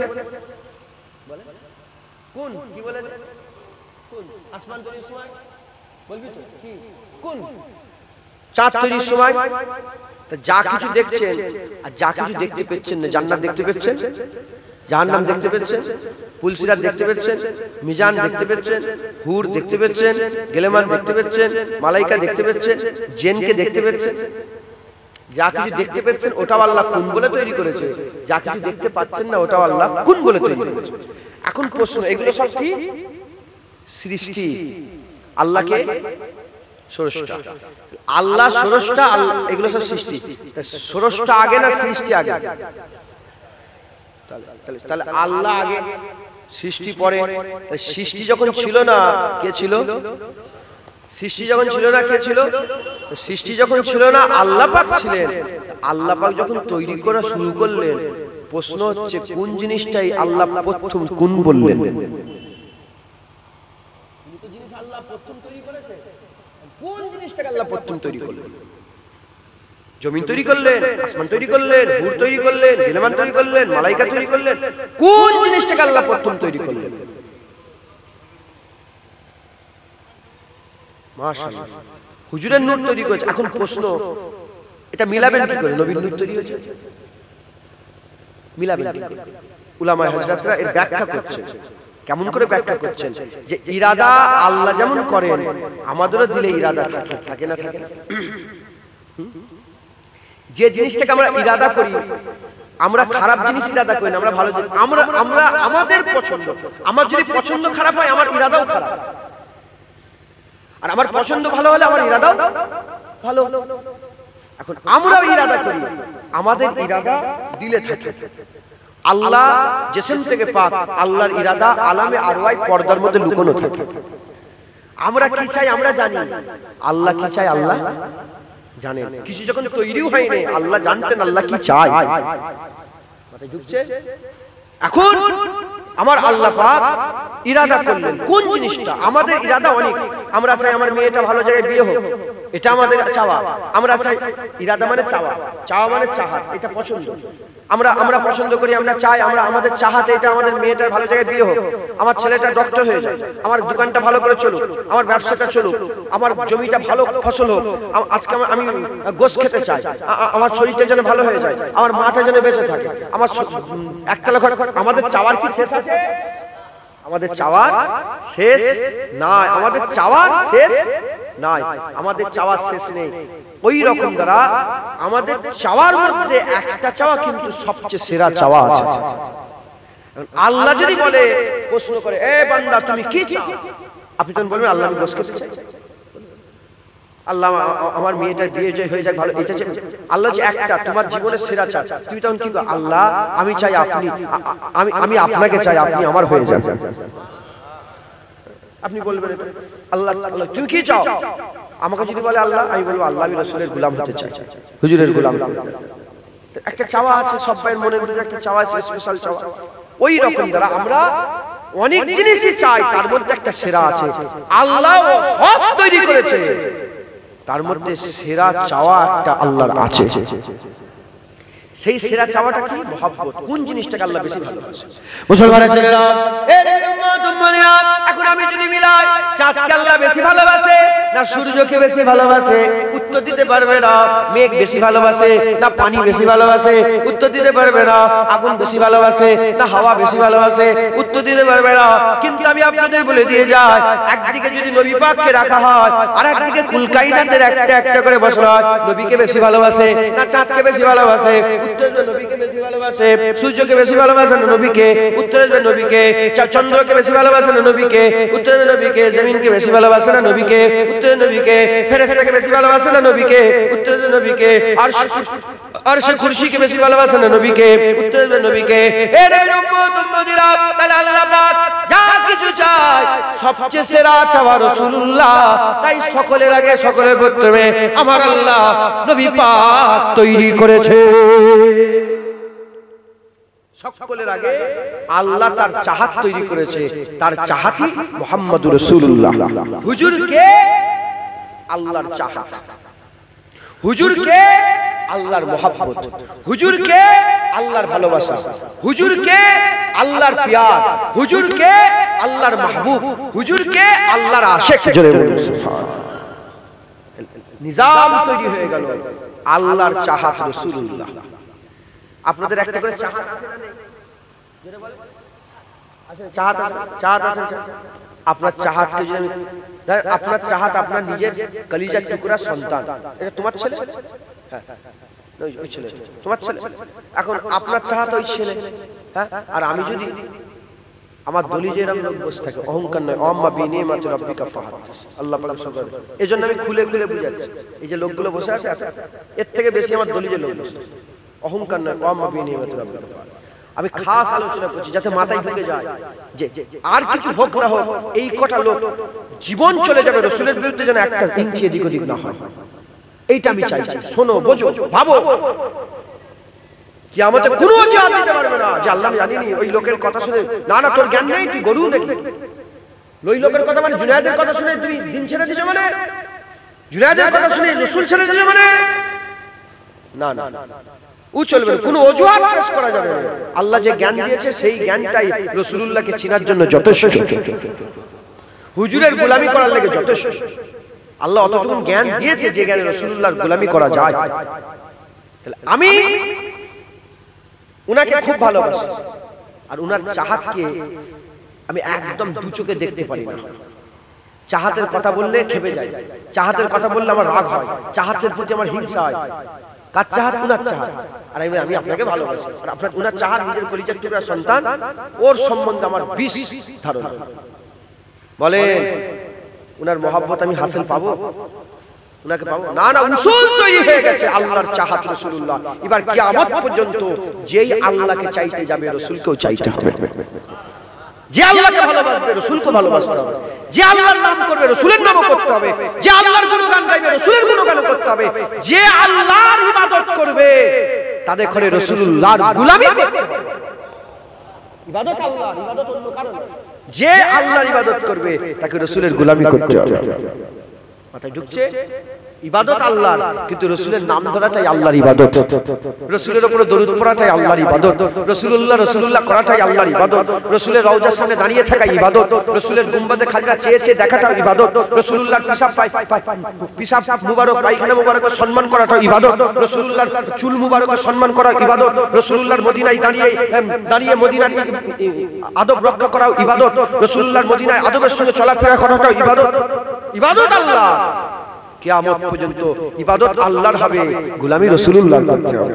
কোন কি বলেছে? কোন আসমান তৈরির সময় বলবি তো কি? কোন চাঁদ তৈরির সময়? তা যা কিছু দেখছেন আর যা কিছু দেখতে পেচ্ছেন না, জান্নাত দেখতে পেচ্ছেন, জাহান্নাম দেখতে পেচ্ছেন, পুলসিরাত দেখতে পেচ্ছেন, মিজান দেখতে পেচ্ছেন, হুর দেখতে পেচ্ছেন, গেলেমান দেখতে পেচ্ছেন, মালাইকা দেখতে পেচ্ছেন, জিনকে দেখতে পেচ্ছেন। যা কিছু দেখতে পাচ্ছেন ওটাও আল্লাহ কোন বলে তৈরি করেছে, যা কিছু দেখতে পাচ্ছেন না ওটাও আল্লাহ কোন বলে তৈরি করেছে। এখন প্রশ্ন, এগুলো সব কি? সৃষ্টি। আল্লাহকে স্রষ্টা, আল্লাহ স্রষ্টা, এগুলো সব সৃষ্টি। তা স্রষ্টা আগে না সৃষ্টি আগে? তাহলে আল্লাহ আগে, সৃষ্টি পরে। সৃষ্টি যখন ছিল না, কে ছিল? সৃষ্টি যখন ছিল না, কে ছিল? সৃষ্টি যখন ছিল না, আল্লাহ পাক ছিলেন। আল্লাহ পাক যখন তৈরি করা শুরু করলেন, প্রশ্ন হচ্ছে কোন জিনিসটাই আল্লাহ প্রথম কোন বললেন? কোন জিনিসটাকে আল্লাহ প্রথম তৈরি করলেন? জমিন তৈরি করলেন, আসমান তৈরি করলেন, হুর তৈরি করলেন, গিলমান তৈরি করলেন, মালাইকা তৈরি করলেন, কোন জিনিসটাকে আল্লাহ প্রথম তৈরি করলেন? মাশাআল্লাহ, হুজুরের নূর তৈরি করেছে। এখন প্রশ্ন, এটা মিলাবেন কি করে? নবীর নূর তৈরি হয়েছে, মিলাবেন কি করে? উলামায়ে হযরতরা এর ব্যাখ্যা করছেন। কেমন করে ব্যাখ্যা করছেন? যে ইরাদা আল্লাহ যেমন করেন, আমাদেরও দিলে ইরাদা থাকে, থাকে না থাকে না? যে জিনিসটাকে আমরা ইরাদা করি, আমরা খারাপ জিনিস ইরাদা করি না, আমরা ভালো জিনিস, আমরা আমরা আমাদের পছন্দ, আমার যদি পছন্দ খারাপ হয়, আমার ইরাদাও খারাপ। আর আমার পছন্দ ভালো হলে আমার ইরাদাও ভালো। এখন আমরা ইরাদা করি, আমাদের ইরাদা দিলে থাকে। আল্লাহ জিসম থেকে পাক, আল্লাহর ইরাদা আলামে আরওয়াই পর্দার মধ্যে লুকানো থাকে। আমরা কি চাই আমরা জানি, আল্লাহ কি চাই আল্লাহ জানেন। কিছু যখন তৈরিও হয়নি, আল্লাহ জানতেন আল্লাহ কি চায়। মাথায় ঢুকছে? এখন আমার আল্লাহ পাক ইরাদা করলেন কোন জিনিসটা। আমাদের ইরাদা অনেক, আমরা চাই আমার মেয়েটা ভালো জায়গায় বিয়ে হোক, এটা আমাদের চাওয়া। আমরা চাই, ইরাদা মানে চাওয়া, চাওয়া মানে চাহাত, এটা পছন্দ। আমরা আমরা পছন্দ করি, আমরা চাই, আমরা আমাদের চাহাতে এটা আমাদের মেয়েটার ভালো জায়গায় বিয়ে হোক, আমার ছেলেটা ডক্টর হয়ে যায়, আমার দোকানটা ভালো করে চলুক, আমার ব্যবসাটা চলুক, আমার জমিটা ভালো ফসল হোক, আজকে আমি গোশ খেতে চাই, আমার শরীরটা যেন ভালো হয়ে যায়, আমার মাটা যেন বেঁচে থাকে, আমার একতলা ঘর। আমাদের চাওয়ার কি শেষ আছে? আমাদের চাওয়ার শেষ নাই, আমাদের চাওয়ার শেষ নাই, আমাদের চাওয়ার শেষ নেই। ওই রকম দ্বারা আমাদের চাওয়ার মধ্যে একটা চাওয়া কিন্তু সবচেয়ে সেরা চাওয়া আছে। আল্লাহ যদি বলে, প্রশ্ন করে, এ বান্দা তুমি কি চাও, আপনি তখন বলবেন আল্লাহ আমি গোশ খেতে চাই, আল্লাহ আমার মেয়েটার বিয়ে জয় হয়ে যায় ভালো, এটা যে আল্লাহ যে একটা তোমার জীবনের সেরা চাও, তুমি তখন কি করো? আল্লাহ আমি চাই আপনি, আমি আমি আপনাকে চাই, আপনি আমার হয়ে যান। আপনি বলবেন আল্লাহ আল্লাহ তুমি কি চাও? আমাকে যদি বলে আল্লাহ, আমি বলবো আল্লাহ আমি রাসূলের গোলাম হতে চাই, হুজুরের গোলাম। একটা চাওয়া আছে সবাই মনের মধ্যে, একটা চাওয়া আছে, স্পেশাল চাওয়া। ওই রকম দ্বারা আমরা অনেক জিনিসই চাই, তার মধ্যে একটা সেরা আছে। আল্লাহ সব তৈরি করেছে, তার মধ্যে সেরা চাওয়া একটা আল্লাহর আছে। সেই সেরা চাওয়াটা কি? মহব্বত। কোন জিনিসটাকে আল্লাহ বেশি ভালোবাসে? মুসলমানের ছেলেরা, এখন আমি যদি মিলাই, চাঁদকে আল্লাহ বেশি ভালোবাসে না সূর্যকে বেশি ভালোবাসে? উত্তর দিতে পারবে না। মেঘ বেশি ভালোবাসে না পানি বেশি ভালোবাসে? উত্তর দিতে পারবে না। আগুন বেশি ভালোবাসে না হাওয়া বেশি ভালোবাসে? উত্তর দিতে পারবে না। কিন্তু আমি আপনাদের বলে দিয়ে যাই, একদিকে যদি নবী পাককে রাখা হয়, আর একদিকে কুলকাইনাতের একটা একটা করে বসানো হয়, নবীকে বেশি ভালোবাসে না চাঁদকে বেশি ভালোবাসে? উত্তরে নবীকে বেশি ভালোবাসে। সূর্যকে বেশি ভালোবাসে না নবীকে? উত্তরে নবীকে। চন্দ্রকে বেশি ভালোবাসে না নবীকে? উত্তরে নবীকে। জমিনকে বেশি ভালোবাসে না নবীকে? উত্তরে নবীকে। ফেরেশতাকে বেশি ভালোবাসে না নবীকে? উত্তরে নবীকে। আর আর সে খুরশিকে বেশি ভালোবাসে না নবীকে? উত্তরে নবীকে। হে নবীর উম্মত উম্মতিরা, তাহলে আল্লাহ পাক যা কিছু চায় সবচেয়ে সেরা চাওয়া রাসূলুল্লাহ। তাই সকলের আগে সকলের প্রথমে আমার আল্লাহ নবী পাক তৈরি করেছে। সকলের আগে আল্লাহ তার চাহাত তৈরি করেছে, তার চাহাতই মুহাম্মদুর রাসূলুল্লাহ। হুজুরকে আল্লাহর চাহাত, হুজুরকে আল্লাহর মহব্বত, হুজুরকে আল্লাহর ভালোবাসা, হুজুরকে আল্লাহর প্যার, হুজুরকে আল্লাহর মাহবুব, হুজুরকে আল্লাহর আশিক। জোরে বলুন সুবহানাল্লাহ। নিজাম তৈরি হয়ে গেল আল্লাহর চাহাত রাসূলুল্লাহ। আপনাদের একটা করে চাহাত আছে না নেই? জোরে বলেন। আছে চাহাত আছে, চাহাত আছে। আপনার চাহাতকে যদি আমি, আপনার চাহাত আপনার নিজের কলিজার টুকরা সন্তান, এটা তোমার ছেলে? হ্যাঁ ওই ছেলে তোমার ছেলে। এখন আপনার চাহাত ওই ছেলে, হ্যাঁ। আর আমি যদি আমার দলি যেরকম লোক বসে থাকে, অহংকার নয়, আম্মা বিনিমাতি রাব্বিকা ফাহাদিস, আল্লাহ পাক সব জানে। এজন্য আমি খুলে খুলে বুঝাচ্ছি, এই যে লোকগুলো বসে আছে এর থেকে বেশি আমার দলি যে লোক বসে, অহংকার নয়, আম্মা বিনিমাতি রাব্বিকা ফাহাদিস। আমি খাস আলোচনা করছি যাতে মাথায় ঢুকে যায় যে আর কিছু হোক না হোক, এই কটা লোক জীবন চলে যাবে রাসূলের বিরুদ্ধে যেন একটা ইঞ্চি এদিক ওদিক না হয়। এইটা আমি চাইছি। শোনো, বোঝো, ভাবো, কিয়ামতে কোনো জিহাদ দিতে পারবে না যে আল্লাহ আমি জানিনি ওই লোকের কথা শুনে, না না তোর জ্ঞান নেই, তুই গরু নাকি? ওই লোকের কথা মানে জুনায়েদের কথা শুনে তুমি দিন ছেড়ে দিছো মানে? জুনায়েদের কথা শুনে রাসূল ছেড়ে দিছো মানে? না না, ও চলবে না, কোনো অজুহাত পেশ করা যাবে না। আল্লাহ যে জ্ঞান দিয়েছে সেই জ্ঞানটাই রাসূলুল্লাহকে চেনার জন্য যথেষ্ট, হুজুরের গোলামি করার লাগে যথেষ্ট। আল্লাহ অতটুকু জ্ঞান দিয়েছে যে জ্ঞানে রাসূলুল্লাহর গোলামি করা যায়। তাহলে আমি উনাকে খুব ভালোবাসি, আর উনার চাহাতকে আমি একদম দু চোখে দেখতে পারি না। চাহাতের কথা বললে খেপে যাই, চাহাতের কথা বললে আমার রাগ হয়, চাহাতের প্রতি আমার হিংসা হয়। কার চাহাত? উনার চাহাত। আর আমি আমি আপনাকে ভালোবাসি, আর আপনার উনার চাহাত নিজের কলিজার টুকরা সন্তান, ওর সম্বন্ধে আমার বিশ ধারণা। বলেন উনার মহব্বত আমি হাসিল পাবো? উনাকে পাবো না? না, উসুল তৈরি হয়ে গেছে আল্লাহর চাহাত রাসূলুল্লাহ। এবার কিয়ামত পর্যন্ত যেই আল্লাহকে চাইতে যাবে রাসূলকেও চাইতে হবে। যে আল্লাহকে ভালোবাসবে রাসূলকে ভালোবাসতে হবে, যে আল্লাহর নাম করবে রাসূলের নামও করতে হবে, যে আল্লাহর গুণগান গাইবে রাসূলের গুণগান করতে হবে, যে আল্লাহর ইবাদত করবে তাদের ঘরে রাসূলুল্লাহর গোলামি করতে হবে। ইবাদত আল্লাহর, ইবাদত অন্য কারো না। যে আল্লাহর ইবাদত করবে তাকে রাসূলের গোলামি করতে হবে। মাথায় ঢুকছে? ইবাদত আল্লাহর, কিন্তু রাসূলের নাম ধরাটাই আল্লাহর ইবাদত, রাসূলের উপরে দরুদ পড়াটাই আল্লাহর ইবাদত, রাসূলুল্লাহ রাসূলুল্লাহ করাটাই আল্লাহর ইবাদত, রাসূলের রওজার সামনে দাঁড়িয়ে থাকা ইবাদত, রাসূলের গুম্বাদে খাজরা চেয়ে চেয়ে দেখাটাও ইবাদত, রাসূলুল্লাহর পিশাব পিশাব মুবারক পায়খানা মুবারকের সম্মান করাটাও ইবাদত, রাসূলুল্লাহর চুল মুবারকের সম্মান করা ইবাদত, রাসূলুল্লাহর মদিনায় দাঁড়িয়ে দাঁড়িয়ে মদিনার আদব রক্ষা করাও ইবাদত, রাসূলুল্লাহর মদিনায় আদবের সঙ্গে চলাফেরা করাটাও ইবাদত। ইবাদত আল্লাহ, কিয়ামত পর্যন্ত ইবাদত আল্লাহর হবে, গোলামি রাসূলুল্লাহর করতে হবে,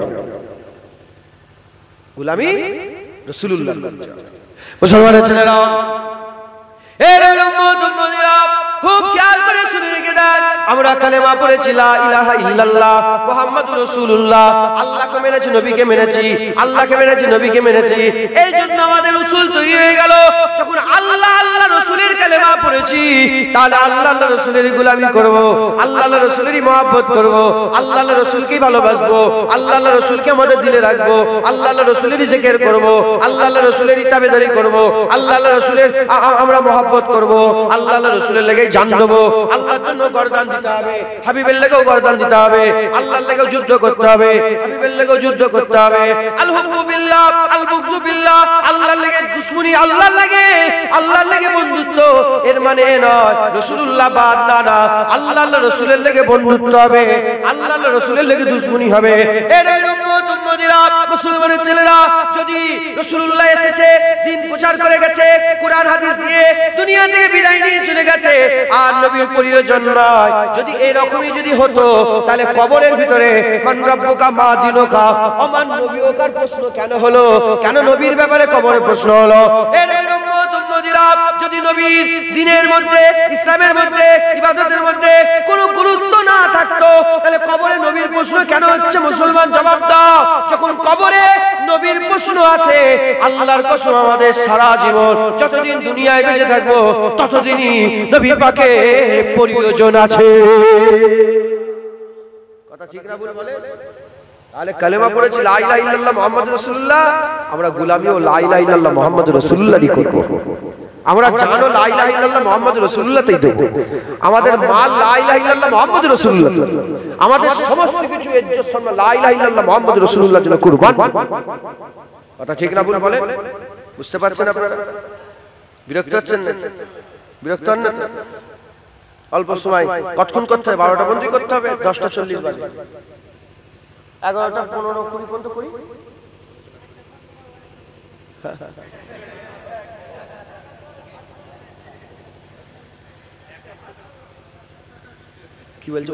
গোলামি রাসূলুল্লাহর করতে হবে। মুসলমানের ছেলেরা, এর উম্মত উম্মতিরা খুব খেয়াল করে শুনে রেখে দেন, আমরা কালেমা পড়েছি লা ইলাহা ইল্লাল্লাহ মুহাম্মাদুর রাসূলুল্লাহ, আল্লাহকে মেনেছি, নবীকে মেনেছি, আল্লাহকে মেনেছি, নবীকে মেনেছি, এই জন্য আমাদের উসুল তৈরি হয়ে গেল। যখন আল্লাহ আল্লাহ রাসূলের কালেমা পড়েছি, তাহলে আল্লাহ আল্লাহ রাসূলেরই গোলামি করব, আল্লাহ আল্লাহ রাসূলেরই মহব্বত করব, আল্লাহ আল্লাহ রাসূলকেই ভালোবাসবো, আল্লাহ আল্লাহ রাসূলকে আমাদের দিলে রাখবো, আল্লাহ আল্লাহ রাসূলেরই জিকির করব, আল্লাহ আল্লাহ রাসূলেরই তাবেদারি করব, আল্লাহ আল্লাহ রাসূলের আমরা মহব্বত করব, আল্লাহ আল্লাহ রাসূলের লেগে জান দেব, আল্লাহর জন্য গর্দান দিতে হবে, হাবিবের লেগেও গর্দান দিতে হবে, আল্লাহর লেগেও যুদ্ধ করতে হবে, হাবিবের লেগেও যুদ্ধ করতে হবে। আল হুব্বু বিল্লাহ আল বুগযু বিল্লাহ, আল্লাহর লেগে দুশমনি, আল্লাহর লেগে, আল্লাহর লেগে বন্ধুত্ব, এর মানে এ নয় রাসূলুল্লাহ বাদ না না, আল্লাহ আল্লাহ রাসূলের লেগে বন্ধুত্ব হবে, আল্লাহ আল্লাহ রাসূলের লেগে দুশমনি হবে। এ নবীর উম্মত উম্মতিরা, মুসলমানের ছেলেরা, যদি রাসূলুল্লাহ এসেছে, দিন প্রচার করে গেছে, কোরআন হাদিস দিয়ে দুনিয়া থেকে বিদায় নিয়ে চলে গেছে, আর নবীর প্রয়োজন নয়, যদি এরকমই যদি হতো, তাহলে কবরের ভিতরে মান রাব্বুকা মা দিনুকা ওমান নবিয়কার প্রশ্ন কেন হলো? কেন নবীর ব্যাপারে কবরে প্রশ্ন হলো? এই নবীর উম্মত উম্মতিরা, যদি নবীর দ্বীনের মধ্যে, ইসলামের মধ্যে, ইবাদতের মধ্যে কোনো গুরুত্ব না থাকতো, তাহলে কবরে নবীর প্রশ্ন কেন হচ্ছে? মুসলমান জবাব দাও। যখন কবরে নবীর প্রশ্ন আছে, আল্লাহর কসম আমাদের সারা জীবন যতদিন দুনিয়ায় বেঁচে থাকবো, ততদিনই নবী পাকে প্রয়োজন আছে। কথা ঠিক না ভুল বলে? তাহলে কালেমা পড়েছি লা ইলাহা ইল্লাল্লাহ মুহাম্মাদুর রাসূলুল্লাহ, আমরা গোলামিও লা ইলাহা ইল্লাল্লাহ মুহাম্মাদুর রাসূলুল্লাহই করব। আমরা জানো লা ইলাহা ইল্লাল্লাহ মুহাম্মাদুর রাসূলুল্লাহই দেব, আমাদের মাল লা ইলাহা ইল্লাল্লাহ মুহাম্মাদুর রাসূলুল্লাহ, আমাদের সমস্ত কিছু ইজ্জত সম্মান লা ইলাহা ইল্লাল্লাহ মুহাম্মাদুর রাসূলুল্লাহর জন্য কুরবান। কথা ঠিক না ভুল বলে? বুঝতে পারছেন আপনারা? বিরক্ত হচ্ছেন না? বিরক্ত হন না? অল্প সময় কতক্ষণ করতে হবে? বারোটা বন্ধই করতে হবে, দশটা চল্লিশ বাজে, এগারোটা পনেরো কুড়ি পর্যন্ত করি। কি বলছো?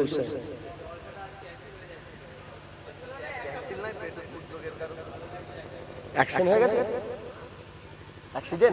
অ্যাক্সিডেন্ট হয়ে গেছে? অ্যাক্সিডেন্ট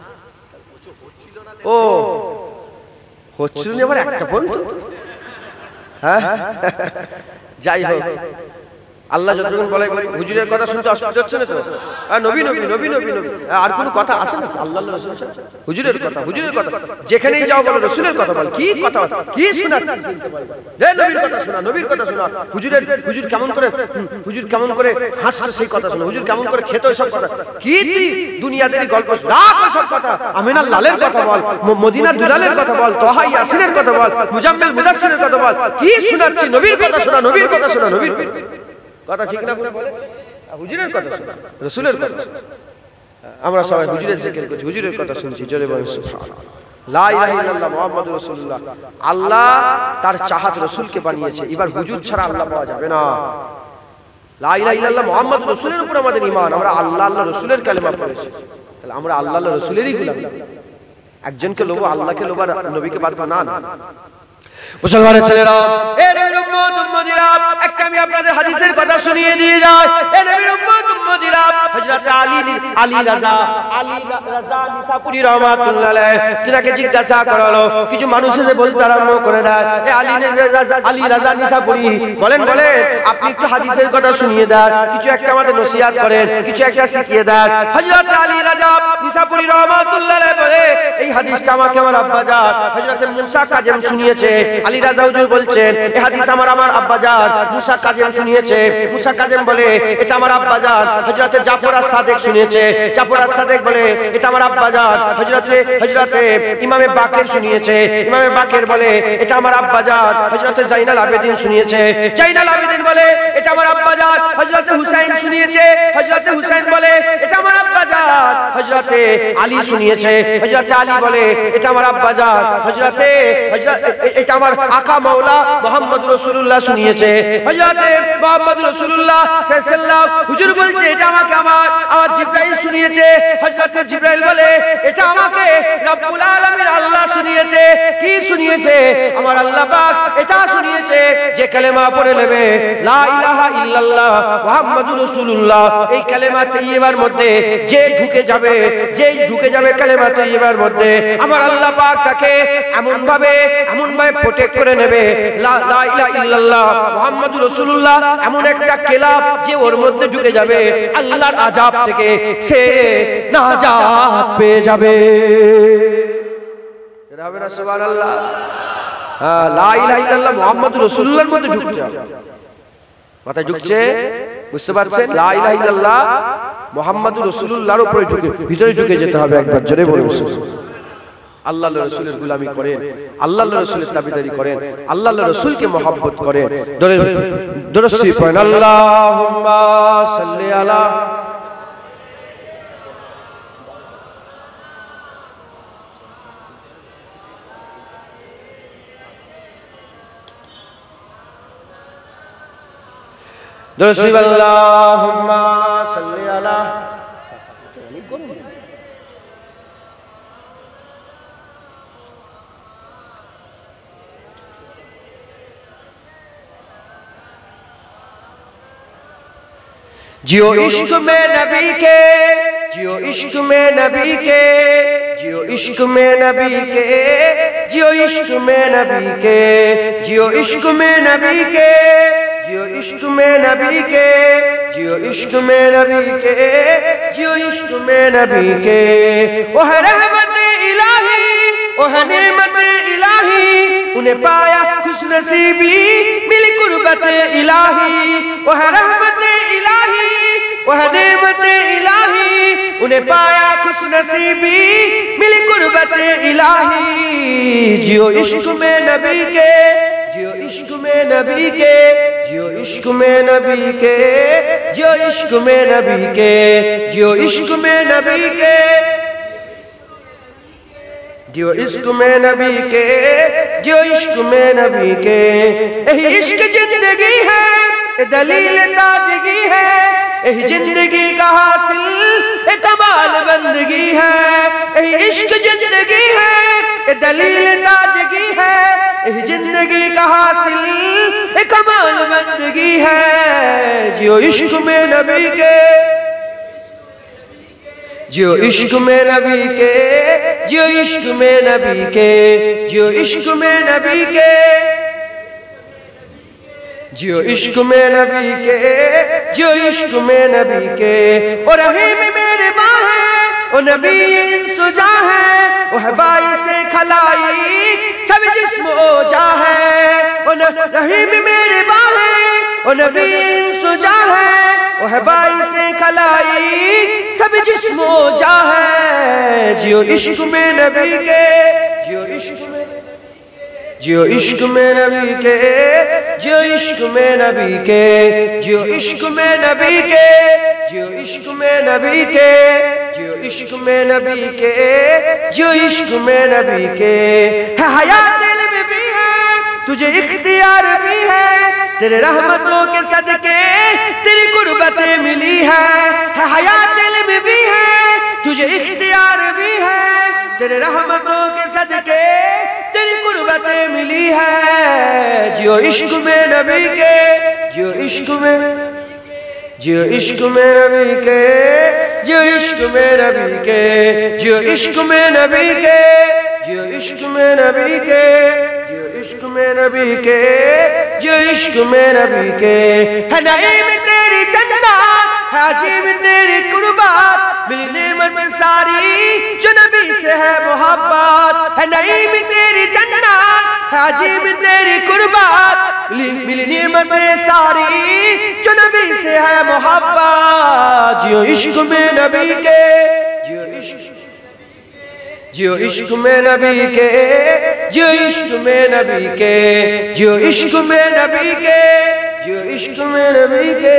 ও হচ্ছিল না, আবার একটা পর্যন্ত। হ্যাঁ, যাই হোক, আল্লাহ যতক্ষণ বলে হুজুরের কথা শুনতে অসুবিধা হচ্ছে না তো? নবী নবী নবী নবী নবী, আর কোনো কথা আসে না? আল্লাহ রাসূল হুজুরের কথা, হুজুরের কথা, যেখানেই যাও বলো রাসূলের কথা বল। কি কথা, কি শোনাচ্ছিস? রে নবীর কথা শোনা, নবীর কথা শোনা। হুজুরের হুজুর কেমন করে, হুজুর কেমন করে হাসতো সেই কথা শোনা, হুজুর কেমন করে খেতো সব কথা। কি তুই দুনিয়াদেরই গল্প রাখ, সব কথা। আমিনার লালের কথা বল, মদিনার দুলালের কথা বল, তোহা ইয়াসিনের কথা বল, মুজাম্মিল মুদাসসিরের কথা বল। কি শোনাচ্ছিস? নবীর কথা শোনা, নবীর কথা শোনা, নবীর কথা ঠিক না বলে? হুজুরের কথা শোনা, রাসূলের কথা শোনা। আমরা সবাই হুজুরের জিকির করছি, হুজুরের কথা শুনছি, জোরে বলেন সুবহানাল্লাহ। লা ইলাহা ইল্লাল্লাহ মুহাম্মাদুর রাসূলুল্লাহ, আল্লাহ তার চাহাত রাসূলকে বানিয়েছে, এবার হুজুর ছাড়া আল্লাহ পাওয়া যাবে না। লা ইলাহা ইল্লাল্লাহ মুহাম্মাদুর রাসূলের উপর আমাদের ঈমান, আমরা আল্লাহ আল্লাহ রাসূলের কালেমা পড়েছি, তাহলে আমরা আল্লাহ আল্লাহ রাসূলেরই গোলাম। একজনকে লোভ, আল্লাহকে লোভ, আর নবীকে বাদ না না। মুসলমানের ছেলেরা, এ নবীর উম্মত উম্মতিরা, একটা আমি আপনাদের হাদিসের কথা শুনিয়ে দিয়ে যাই। এ নবীর উম্মত উম্মতিরা, হযরত আলী আলী রাজা আলী রাজা নিসাপুরি রাহমাতুল্লাহ আলাইহি, তিনাকে জিজ্ঞাসা করা হলো, কিছু মানুষ এসে বলতে আরম্ভ করে দেয়, এ আলী রাজা আলী রাজা নিসাপুরি, বলেন বলেন আপনি একটু হাদিসের কথা শুনিয়ে দেন, কিছু একটা আমাদের নসিহত করেন, কিছু একটা শিখিয়ে দেন। হযরত আলী রাজা নিসাপুরি রাহমাতুল্লাহ আলাইহি বলে, এই হাদিসটা আমাকে আমার আব্বাজান হযরত মুসা কাজেম শুনিয়েছে। আলী রাজা হুজুর বলছেন, এই হাদিস আমার আমার আব্বাজান মুসা কাজেম শুনিয়েছে। মুসা কাজেম বলে, এটা আমার আব্বাজান হযরতে জাফর আস-সাদিক শুনিয়েছে। জাফর আস-সাদিক বলে এটা আমার আব্বাজান। হযরতে হযরতে ইমামে বাকের শুনিয়েছে। ইমামে বাকের বলে এটা আমার আব্বাজান। হযরতে জাইনাল আবেদিন শুনিয়েছে। জাইনাল আবেদিন বলে এটা আমার আব্বাজান। হযরতে হুসাইন শুনিয়েছে। হযরতে হুসাইন বলে এটা আমার আব্বাজান। হযরতে আলী শুনিয়েছে। হযরতে আলী বলে এটা আমার আব্বাজান। হযরতে এটা আমার আকা মাওলা মুহাম্মদ রাসূলুল্লাহ শুনিয়েছে। হযরতে মুহাম্মদ রাসূলুল্লাহ সাল্লাল্লাহু আলাইহি ওয়াসাল্লাম হুজুর বলছে এটা আমাকে আমার আমার জিবরাইল শুনিয়েছে। হযরতে জিবরাইল বলে এটা আমাকে রব্বুল আলামিন আল্লাহ শুনিয়েছে। কি শুনিয়েছে? আমার আল্লাহ পাক এটা শুনিয়েছে যে কালেমা পড়ে নেবে লা ইলাহা ইল্লাল্লাহ মুহাম্মাদুর রাসূলুল্লাহ, এই কালেমা তাইয়্যিবার মধ্যে যে ঢুকে যাবে, যেই ঢুকে যাবে কালেমা তাইয়্যিবার মধ্যে, আমার আল্লাহ পাক তাকে এমন ভাবে এমন ভাবে প্রোটেক্ট করে নেবে লা ইলাহা ইল্লাল্লাহ মুহাম্মাদুর রাসূলুল্লাহ, এমন একটা কেলাব যে ওর মধ্যে ঢুকে যাবে আল্লাহর আযাব থেকে সে নাজাত পেয়ে যাবে। এটা হবে না সুবহানাল্লাহ? হ্যাঁ, লা ইলাহা ইল্লাল্লাহ মুহাম্মাদুর রাসূলুল্লাহর মধ্যে ঢুকতে হবে। মাথায় ঢুকছে? বুঝতে পারছেন? লা ইলাহা ইল্লাল্লাহ মুহাম্মাদুর রাসূলুল্লাহর উপরে ঢুকে ভিতরে ঢুকে যেতে হবে। একবার জোরে বলুন আল্লাহর রাসূলের গোলামি করেন, আল্লাহর রাসূলের তাবেদারি করেন, আল্লাহর রাসূলকে মহব্বত করেন। দরুদ শরীফ পড়েন আল্লাহুম্মা সাল্লি আলা দরুদ শরীফ আল্লাহুম্মা সাল্লি আলা जियो इश्क में नबी के, जियो इश्क में नबी के, जियो इश्क में नबी के, जियो इश्क में नबी के, जियो इश्क में नबी के, जियो इश्क में नबी के, जियो इश्क में नबी के, जियो इश्क में नबी के। वो है रहमत इलाही, वो है नेमत इलाही, उन्हें पाया खुश नसीबी मिल कुर्बत इलाही। वो है रहमत इलाही, वो है नेमत इलाही, उन्हें पाया खुश नसीबी मिल कुर्बत इलाही। जियो इश्क में नबी के, जियो इश्क में नबी के, जियो इश्क में नबी के, जियो इश्क में नबी के, जियो इश्क में नबी के, जियो इश्क में नबी के, जियो इश्क में नबी के। यही इश्क जिंदगी है, दलील ताजगी है, यही जिंदगी का हासिल एक कमाल बंदगी है। यही इश्क जिंदगी है, दलील ताजगी है, यही जिंदगी का हासिल एक कमाल बंदगी है। जियो इश्क में नबी के, जियो इश्क में नबी के, जियो इश्क में नबी के, जियो इश्क में नबी के, जियो इश्क में नबी के, जियो इश्क में नबी के। और रहीम मेरे माँ है, ओ नबी इंसुजा है, ओ है बाइसे खलाई सब जिस्म ओजा है। ओ रहीम मेरे माँ है, ओ नबी इंसुजा है, ओ है बाइसे खलाई सब जिस्म ओजा है। जियो इश्क में नबी के, जियो इश्क में, जियो इश्क में नबी के, जियो इश्क में नबी के, जियो इश्क में नबी के, जियो इश्क में नबी के, जियो इश्क में नबी के, जियो इश्क में नबी के। है हयात इल्म भी है, तुझे इख्तियार भी है, तेरे रहमतों के सदके तेरी कुर्बतें मिली है। है हयात इल्म भी है, तुझे इख्तियार भी है, तेरे रहमतों के सदके तेरी कुर्बतें मिली है। जियो इश्क में नबी के, जियो इश्क में, जियो इश्क में नबी के, जियो इश्क में नबी के, जियो इश्क में नबी के, जियो इश्क में नबी के, जियो इश्क में नबी के, जियो इश्क में नबी के। है नईम तेरी जन्नत, है अजीब तेरी कुर्बात, मिली नेमत सारी जो नबी से है मोहब्बत। है नईम तेरी जन्नत, है अजीब तेरी कुर्बात, मिली नेमत सारी जो नबी से है मोहब्बत, जियो इश्क में नबी के, जियो इश्क जियो इश्क में नबी के, जियो इश्क में नबी के, जियो इश्क में नबी के, जियो इश्क में नबी के,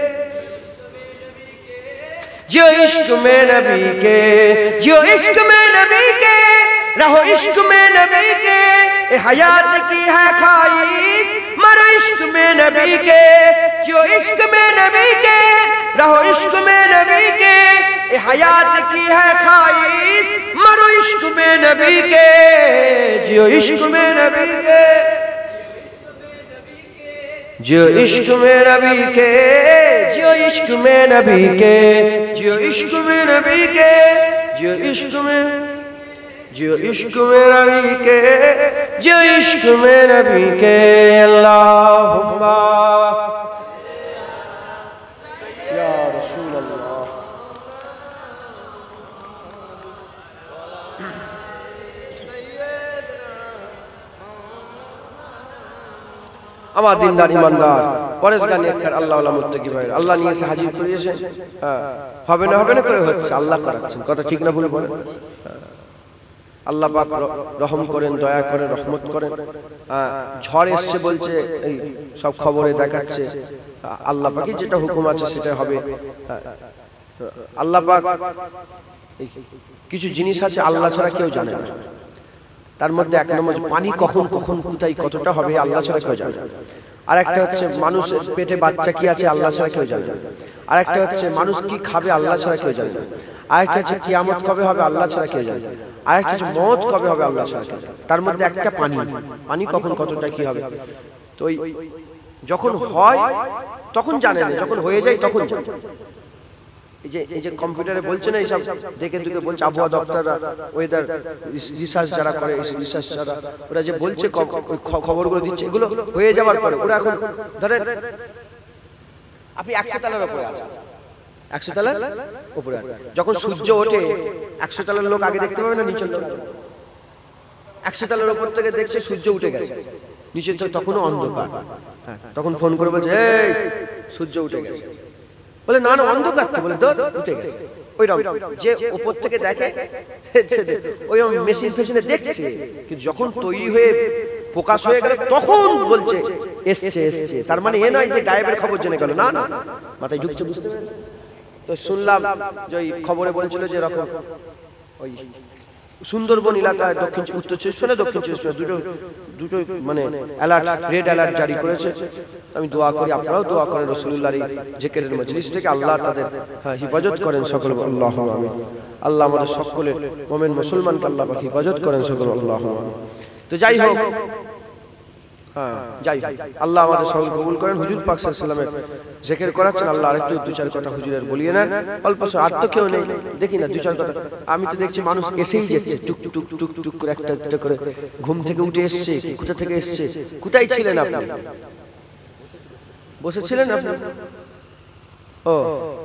जियो इश्क में नबी के, जियो इश्क में नबी के, रहो इश्क में नबी के, ए हयात की है ख्वाहिश, मरो इश्क में नबी के, जियो इश्क में नबी के, रहो इश्क में नबी के, ए हयात की है ख्वाहिश, मरो इश्क में नबी के, जियो इश्क में नबी के, जियो इश्क में नबी के, जियो इश्क में नबी के, जियो इश्क में नबी के, जियो इश्क में, जियो इश्क में नबी के, जियो इश्क में नबी के। अल्लाहुम्मा या रसूल अल्लाह। আমার দিনদার ইমানদার পরেশগার নেককার আল্লাহওয়ালা মুত্তাকি ভাই, আল্লাহ নিয়ে এসে হাজির করিয়েছেন। হ্যাঁ, হবে না হবে না করে হচ্ছে, আল্লাহ করাচ্ছেন। কথা ঠিক না ভুল বলেন? আল্লাহ পাক রহম করেন, দয়া করেন, রহমত করেন। ঝড় এসছে বলছে, এই সব খবরে দেখাচ্ছে। আল্লাহ পাকের যেটা হুকুম আছে সেটা হবে। আল্লাহ পাক কিছু জিনিস আছে আল্লাহ ছাড়া কেউ জানে না। তার মধ্যে এক নম্বর পানি কখন কখন কোথায় কতটা হবে আল্লাহ ছাড়া কেউ জানে না। আর একটা হচ্ছে মানুষের পেটে বাচ্চা কি আছে আল্লাহ ছাড়া কেউ জানে না। আর একটা হচ্ছে মানুষ কি খাবে আল্লাহ ছাড়া কেউ জানে না। আর একটা হচ্ছে কিয়ামত কবে হবে আল্লাহ ছাড়া কেউ জানে না। আর একটা হচ্ছে মওত কবে হবে আল্লাহ ছাড়া কেউ জানে না। তার মধ্যে একটা পানি, পানি কখন কতটা কি হবে। তো যখন হয় তখন জানে না, যখন হয়ে যায় তখন জানে। এই যে এই যে কম্পিউটারে বলছে না, এইসব দেখে দেখে বলছে আবহাওয়া দপ্তররা, ওয়েদার রিসার্চ যারা করে, রিসার্চ যারা, ওরা যে বলছে খবরগুলো দিচ্ছে, এগুলো হয়ে যাওয়ার পরে ওরা এখন ধরেন আপনি একশো তলার উপরে আছেন, একশো তলার উপরে আছেন, যখন সূর্য ওঠে একশো তলার লোক আগে দেখতে পাবে না নিচের লোক? একশো তলার উপর থেকে দেখছে সূর্য উঠে গেছে, নিচে তো তখনও অন্ধকার। হ্যাঁ, তখন ফোন করে বলছে এই সূর্য উঠে গেছে, বলে না না অন্ধকার তো, বলে দৌড় উঠে গেছে। ওইরকম যে উপর থেকে দেখে ওইরকম মেশিন ফেশিনে দেখছে, কিন্তু যখন তৈরি হয়ে প্রকাশ হয়ে গেল তখন বলছে এসছে এসছে। তার মানে এ নয় যে গায়েবের খবর জেনে গেল, না না, মাথায় ঢুকছে, বুঝতে পারলেন? তো শুনলাম যে ওই খবরে বলছিল যে এরকম ওই সুন্দরবন এলাকায় দক্ষিণ উত্তর চব্বিশ পরগনা দক্ষিণ চব্বিশ পরগনা দুটো দুটো মানে অ্যালার্ট, রেড অ্যালার্ট জারি করেছে। আমি দোয়া করি, আপনারাও দোয়া করেন রাসূলুল্লাহর জিকিরের মজলিস থেকে আল্লাহ তাদের হিফাজত করেন সকল, আল্লাহুম্মা আমিন। আল্লাহ আমাদের সকলের মুমিন মুসলমানকে আল্লাহ পাক হিফাজত করেন সকল, আল্লাহুম্মা আমিন। তো যাই হোক, হ্যাঁ যাই হোক, আল্লাহ আমাদের সকল কবুল করেন। হুজুর পাক সাল্লাল্লাহু আলাইহি ওয়াসাল্লামের জিকির করাচ্ছেন, আল্লাহ আরেকটু দু চার কথা হুজুরের বলিয়ে নেন। অল্প আর তো কেউ নেই, দেখি না দু চার কথা। আমি তো দেখছি মানুষ এসেই যাচ্ছে টুক টুক টুক টুক করে, একটা একটা করে ঘুম থেকে উঠে এসছে, কোথা থেকে এসছে। কোথায় ছিলেন আপনি? বসেছিলেন আপনি? ও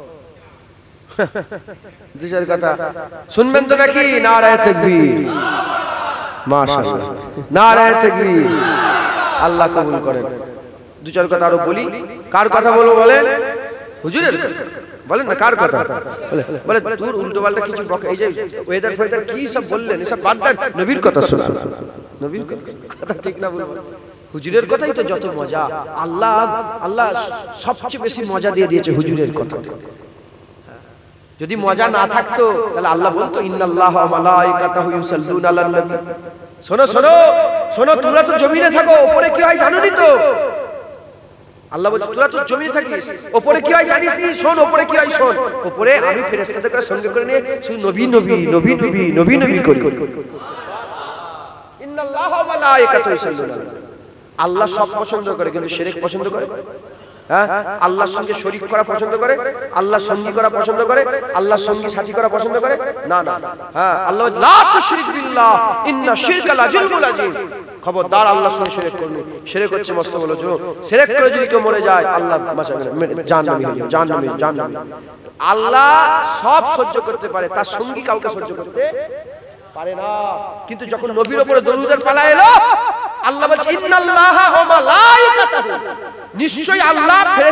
দু চার কথা শুনবেন তো নাকি? নারায়ে তাকবীর, মাশাআল্লাহ, নারায়ে তাকবীর। আল্লাহ কবুল করেন। দু চার কথা আরো বলি। কার কথা বলবো বলেন? হুজুরের কথা বলেন না, কার কথা বলে? বলে দূর উল্টো পাল্টা কিছু বকে। এই যে ওয়েদার ফেদার কি সব বললেন, এসব বাদ দেন, নবীর কথা শোনান, নবীর কথা। ঠিক না বলবো? হুজুরের কথাই তো যত মজা। আল্লাহ আল্লাহ সবচেয়ে বেশি মজা দিয়ে দিয়েছে হুজুরের কথাতে। যদি মজা না থাকতো তাহলে আল্লাহ বলতো ইন্নাল্লাহা ওয়া মালাইকাতাহু ইউসাল্লুনা আলান নবী। শোনো শোনো শোনো, তোমরা তো জমিনে থাকো, উপরে কি হয় জানোনি তো? আল্লাহ বলছে তোরা তো জমিনে থাকিস, উপরে কি হয় জানিস নি? শোন উপরে কি হয় শোন। উপরে আমি ফেরেশতাদের করে সঙ্গে করে নিয়ে শুধু নবী নবী নবী নবী নবী নবী করি। ইন্নাল্লাহা ওয়া মালাইকাতাহু ইউসাল্লুনা। আল্লাহ সব পছন্দ করে, কিন্তু শিরক পছন্দ করে। হ্যাঁ, আল্লাহর সঙ্গে শরীক করা পছন্দ করে, আল্লাহর সঙ্গী করা পছন্দ করে, আল্লাহর সঙ্গী সাথী করা পছন্দ করে না। না, হ্যাঁ, আল্লাহ লা তুশরিক বিল্লাহ ইন্না শিরকা লাযুলমুন আযীম। খবরদার আল্লাহর সঙ্গে শিরক করবে। শিরক হচ্ছে মস্ত বড় জুলুম। শিরক করে যদি কেউ মরে যায় আল্লাহ বাঁচাবে না, জাহান্নামী হয়ে যাবে, জাহান্নামী জাহান্নামী। আল্লাহ সব সহ্য করতে পারে, তার সঙ্গী কাউকে সহ্য করতে পারে না। কিন্তু যখন নবীর উপরে দরুদের পালা এলো, আল্লাহ বলছে ইন্নাল্লাহা ওয়া মালাইকাতাহু, নিশ্চয়ই আল্লাহ ফেরেশতাদের করে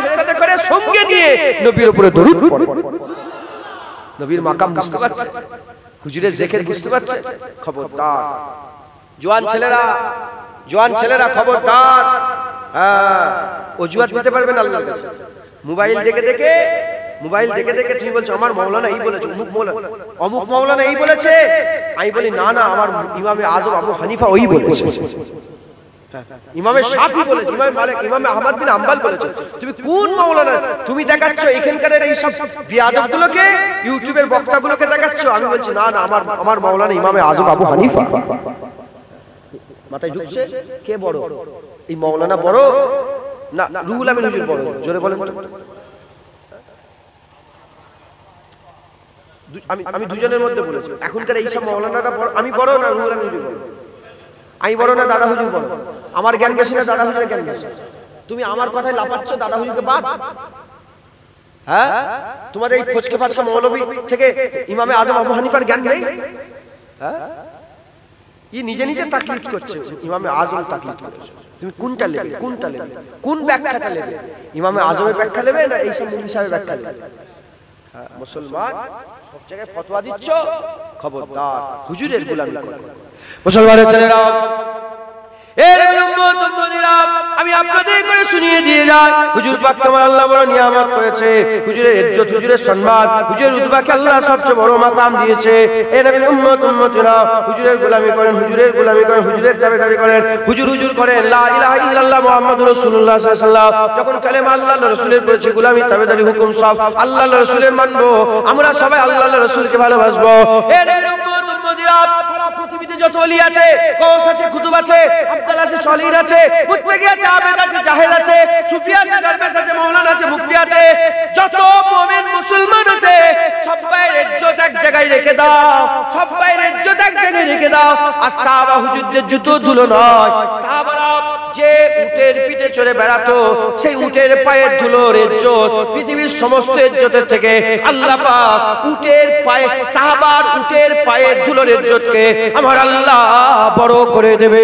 করে সঙ্গে নিয়ে নবীর উপরে দরুদ পড়ে। নবীর মাকাম বুঝতে পারছে, হুজুরের জিকির বুঝতে পারছে। খবরদার জওয়ান ছেলেরা, জওয়ান ছেলেরা খবরদার, হ্যাঁ অজুহাত দিতে পারবেন আল্লাহর কাছে। মোবাইল দেখে দেখে মোবাইল দেখে দেখে তুমি বলছো আমার মাওলানা এই বলেছে, অমুক মাওলানা অমুক মাওলানা এই বলেছে। আমি বলি না না, আমার ইমামে আজম আবু হানিফা ওই বলেছে, ইমামে শাফি বলেছে, ইমামে মালিক, ইমামে আহমদ বিন হাম্বল বলেছে। তুমি কোন মাওলানা তুমি দেখাচ্ছ? এখানকার এই সব বিয়াদবগুলোকে, ইউটিউবের বক্তাগুলোকে দেখাচ্ছ। আমি বলছি না না, আমার আমার মাওলানা ইমামে আজম আবু হানিফা। মাথায় ঢুকছে কে বড়? এই মাওলানা বড় না রুহুল আমিন হুজুর বড়? জোরে বলেন। আমি আমি দুজনের মধ্যে বলেছি, এখনকার এই সব মাওলানারা বড়, আমি বড় না রুহুল আমিন হুজুর বড়? আমি বড় না দাদা হুজুর বড়? আমার জ্ঞান বেশি না দাদা হুজুরের জ্ঞান বেশি? তুমি আমার কথায় লাফাচ্ছ, দাদা হুজুরকে বাদ। হ্যাঁ, তোমাদের এই ফচকে ফাচকা মৌলবী থেকে ইমামে আজম আবু হানিফার জ্ঞান নেই? হ্যাঁ, ই নিজে নিজে তাকলিদ করছে, ইমামে আজম তাকলিদ করছে। তুমি কোনটা নেবে? কোনটা নেবে? কোন ব্যাখ্যাটা নেবে? ইমামে আজমের ব্যাখ্যা নেবে না এই সব মুফতি সাহেবের ব্যাখ্যা নেবে? হ্যাঁ, মুসলমান সব জায়গায় ফতোয়া দিচ্ছ, খবরদার হুজুরের গোলামি করো। মুসলমানের ছেলেরা, এর উম্মত উম্মতিরা, আমি আপনাদের করে শুনিয়ে দিয়ে যাই, হুজুর পাক আমার আল্লাহ বড় নিয়ামত করেছে। হুজুরের ইজ্জত, হুজুরের সম্মান, হুজুরের রুতবাকে আল্লাহ সবচেয়ে বড় মাকাম দিয়েছে। এর উম্মত উম্মতিরা, হুজুরের গোলামি করেন, হুজুরের গোলামি করেন, হুজুরের দাবিদারি করেন, হুজুর হুজুর করেন, লা ইলাহা ইল্লাল্লাহ মুহাম্মাদুর রাসূলুল্লাহ সাল্লাল্লাহু আলাইহি ওয়াসাল্লাম। যখন কালেমা আল্লাহর রাসূলের পড়েছে, গোলামি দাবিদারি হুকুম সব আল্লাহর রাসূলের মানবো, আমরা সবাই আল্লাহর রাসূলকে ভালোবাসবো। এর উম্মত উম্মতিরা, সারা পৃথিবীতে যত ওলি আছে, কৌস আছে, কুতুব আছে, আব্দুল আছে, সলিহ আছে, মুত্তাকি আছে, আবেদ আছে, জাহেদ আছে, সুফি আছে, দরবেশ আছে, মাওলানা আছে, মুফতি আছে, যত মুমিন মুসলমান আছে, সবাই ইজ্জত এক জায়গায় রেখে দাও, সবাই ইজ্জত এক জায়গায় রেখে দাও। আর সাহাবা হুজুরদের জুতো ধুলো নয়। সাহাবারা যে উটের পিঠে চড়ে বেড়াতো, সেই উটের পায়ের ধুলোর ইজ্জত পৃথিবীর সমস্ত ইজ্জতের থেকে আল্লাহ পাক উটের পায়ে, সাহাবার উটের পায়ের ধুলোর ইজ্জতকে আমার আল্লাহ বড় করে দেবে।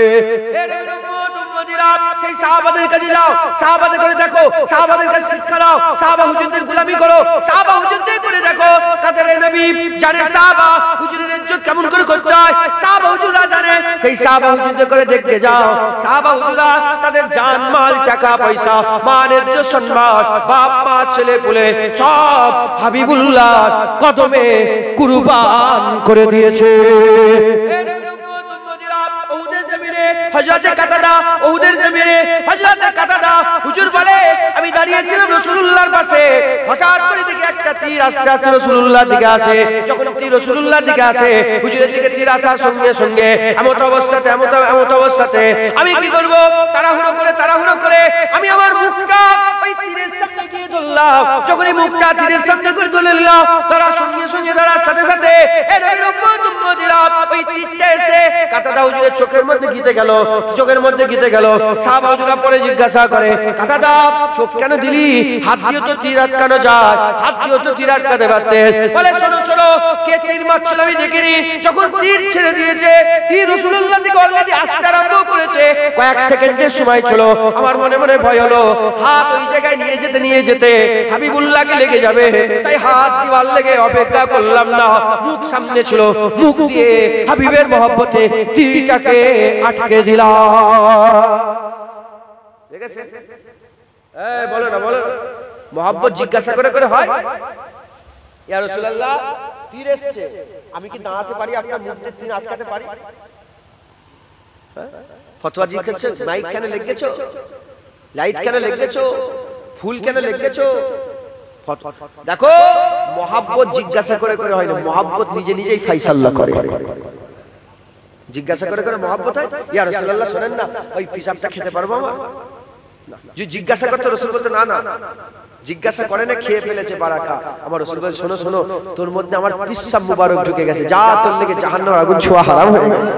সেই সাহাবাদের কাছে যাও, সাহাবাদের করে দেখো, সাহাবাদের কাছে শিক্ষা নাও, সাহাবা হুজুরদের গোলামি করো, সাহাবা হুজুরদের করে দেখো। কাদের নবী জানে সাহাবা হুজুরের ইজ্জত কেমন করে করতে হয়, সাহাবা হুজুররা জানে। সেই সাহাবা হুজুরদের করে দেখতে যাও। সাহাবা হুজুররা তাদের জান মাল, টাকা পয়সা, মান ইজ্জত সম্মান, বাপ মা ছেলে পুলে সব হাবিবুল্লাহর কদমে কুরবান করে দিয়েছে। হযরতে কাতাদা, ওহুদের জমিনে হযরতে কাতাদা হুজুর বলে, আমি দাঁড়িয়ে ছিলাম রাসূলুল্লাহর পাশে, হঠাৎ করে দেখি একটা তীর আস্তে আস্তে রাসূলুল্লাহর দিকে আসে। যখন তীর রাসূলুল্লাহর দিকে আসে, হুজুরের দিকে তীর আসার সঙ্গে সঙ্গে এমত অবস্থাতে এমত এমত অবস্থাতে আমি কি করব? তাড়াহুড়ো করে তাড়াহুড়ো করে আমি আমার মুখটা ওই তীরের সামনে গিয়ে ধরলাম। যখন এই মুখটা তীরের সামনে করে ধরে নিলাম, তারা সঙ্গে সঙ্গে ধরার সাথে সাথে এর উম্মত উম্মতিরা ওই তীরটা এসে কাতাদা হুজুরের চোখের মধ্যে গিতে গেল, চোখের মধ্যে গিতে গেল। সাহাবা হুজুরা পরে জিজ্ঞাসা করে, কাতাদা চোখ কেন দিলি? হাত দিয়ে তো তীর আটকানো যায়, হাত দিয়ে তো তীর আটকাতে পারতেন। বলে, শোনো শোনো, কে তীর মারছিল আমি দেখিনি। যখন তীর ছেড়ে দিয়েছে, তীর রাসূলুল্লাহর দিকে অলরেডি আসতে আরম্ভ করেছে, কয়েক সেকেন্ডের সময় ছিল। আমার মনে মনে ভয় হলো, হাত ওই জায়গায় নিয়ে যেতে নিয়ে যেতে হাবিবুল্লাহকে লেগে যাবে, তাই হাত দিওয়ার লেগে অপেক্ষা করলাম না। মুখ সামনে ছিল, মুখ দিয়ে হাবিবের মহব্বতে তীরটাকে আটকে দিলাম। দেখেছেন? এই বলো না, বলো না, মহব্বত জিজ্ঞাসা করে করে হয়। ইয়া রাসূলুল্লাহ, তীর এসেছে, আমি কি দাঁড়াতে পারি? আপনার মুখ দিয়ে তীর আটকাতে পারি? ফতোয়া জিজ্ঞাসা, মাইক কেন লেগেছো, লাইট কেন লেগেছো, ফুল কেন লেগেছো? দেখো, মহব্বত জিজ্ঞাসা করে করে হয় না, মহব্বত নিজে নিজেই ফাইসাল্লা করে। জিজ্ঞাসা করে করে মহব্বত হয়। ইয়া রাসূলুল্লাহ, শুনেন না, ওই পিসাবটা খেতে পারবো আমার? যে জিজ্ঞাসা করতে রাসূল বলতে না না, জিজ্ঞাসা করে না, খেয়ে ফেলেছে বারাকা। আমার রাসূল বলে, শোনো শোনো, তোর মধ্যে আমার পিসাব মুবারক ঢুকে গেছে, যা, তোর লেগে জাহান্নামের আগুন ছোঁয়া হারাম হয়ে গেছে।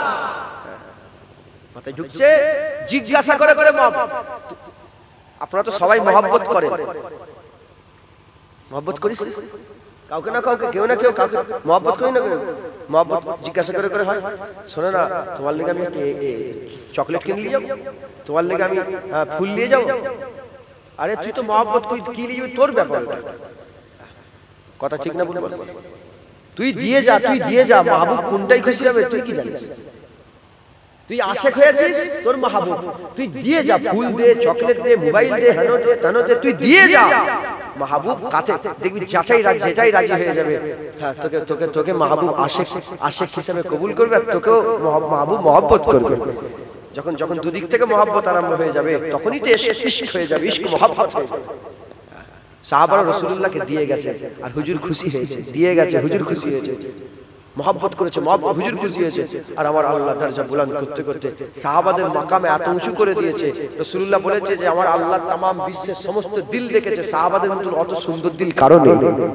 মাথায় ঢুকছে, জিজ্ঞাসা করে করে মহব্বত। আপনারা তো সবাই মহব্বত করেন, মহব্বত করিস কাউকে না কাউকে, কেউ না কেউ কাউকে মহব্বত করি না, মহব্বত জিজ্ঞাসা করে করে হয়। শোনো না, তোমার লেগে আমি চকলেট কিনে নিয়ে যাবো, তোমার লেগে আমি ফুল নিয়ে যাবো, আরে তুই তো মহব্বত কই কি লিখবি তোর ব্যাপার, কথা ঠিক না বলে বল, তুই দিয়ে যা, তুই দিয়ে যা, মাহবুব কোনটাই খুশি হবে তুই কি জানিস? তুই আশেক হয়েছিস, তোর মাহবুব, তুই দিয়ে যা, ফুল দে, চকলেট দে, মোবাইল দে, হেনো দে, তেনো দে, তুই দিয়ে যা, মাহবুব কাতে দেখবি যাটাই রাজি, যেটাই রাজি হয়ে যাবে। হ্যাঁ, তোকে তোকে তোকে মাহবুব আশেক আশেক হিসেবে কবুল করবে, আর তোকেও মাহবুব মহব্বত করবে। যখন যখন দুদিক থেকে মহব্বত আরম্ভ হয়ে যাবে তখনই তো ইশক হয়ে যাবে, ইশক মহব্বত হয়ে যাবে। সাহাবারা রাসূলুল্লাহকে দিয়ে গেছে আর হুজুর খুশি হয়েছে, দিয়ে গেছে হুজুর খুশি হয়েছে, মহব্বত করেছে, মহব্বত হুজুর খুশি হয়েছে। আর আমার আল্লাহ দরজা বুলন্দ করতে করতে সাহাবাদের মাকামে এত উঁচু করে দিয়েছে। রাসূলুল্লাহ বলেছে যে আমার আল্লাহ তামাম বিশ্বের সমস্ত দিল দেখেছে, সাহাবাদের মতন অত সুন্দর দিল কারো নেই।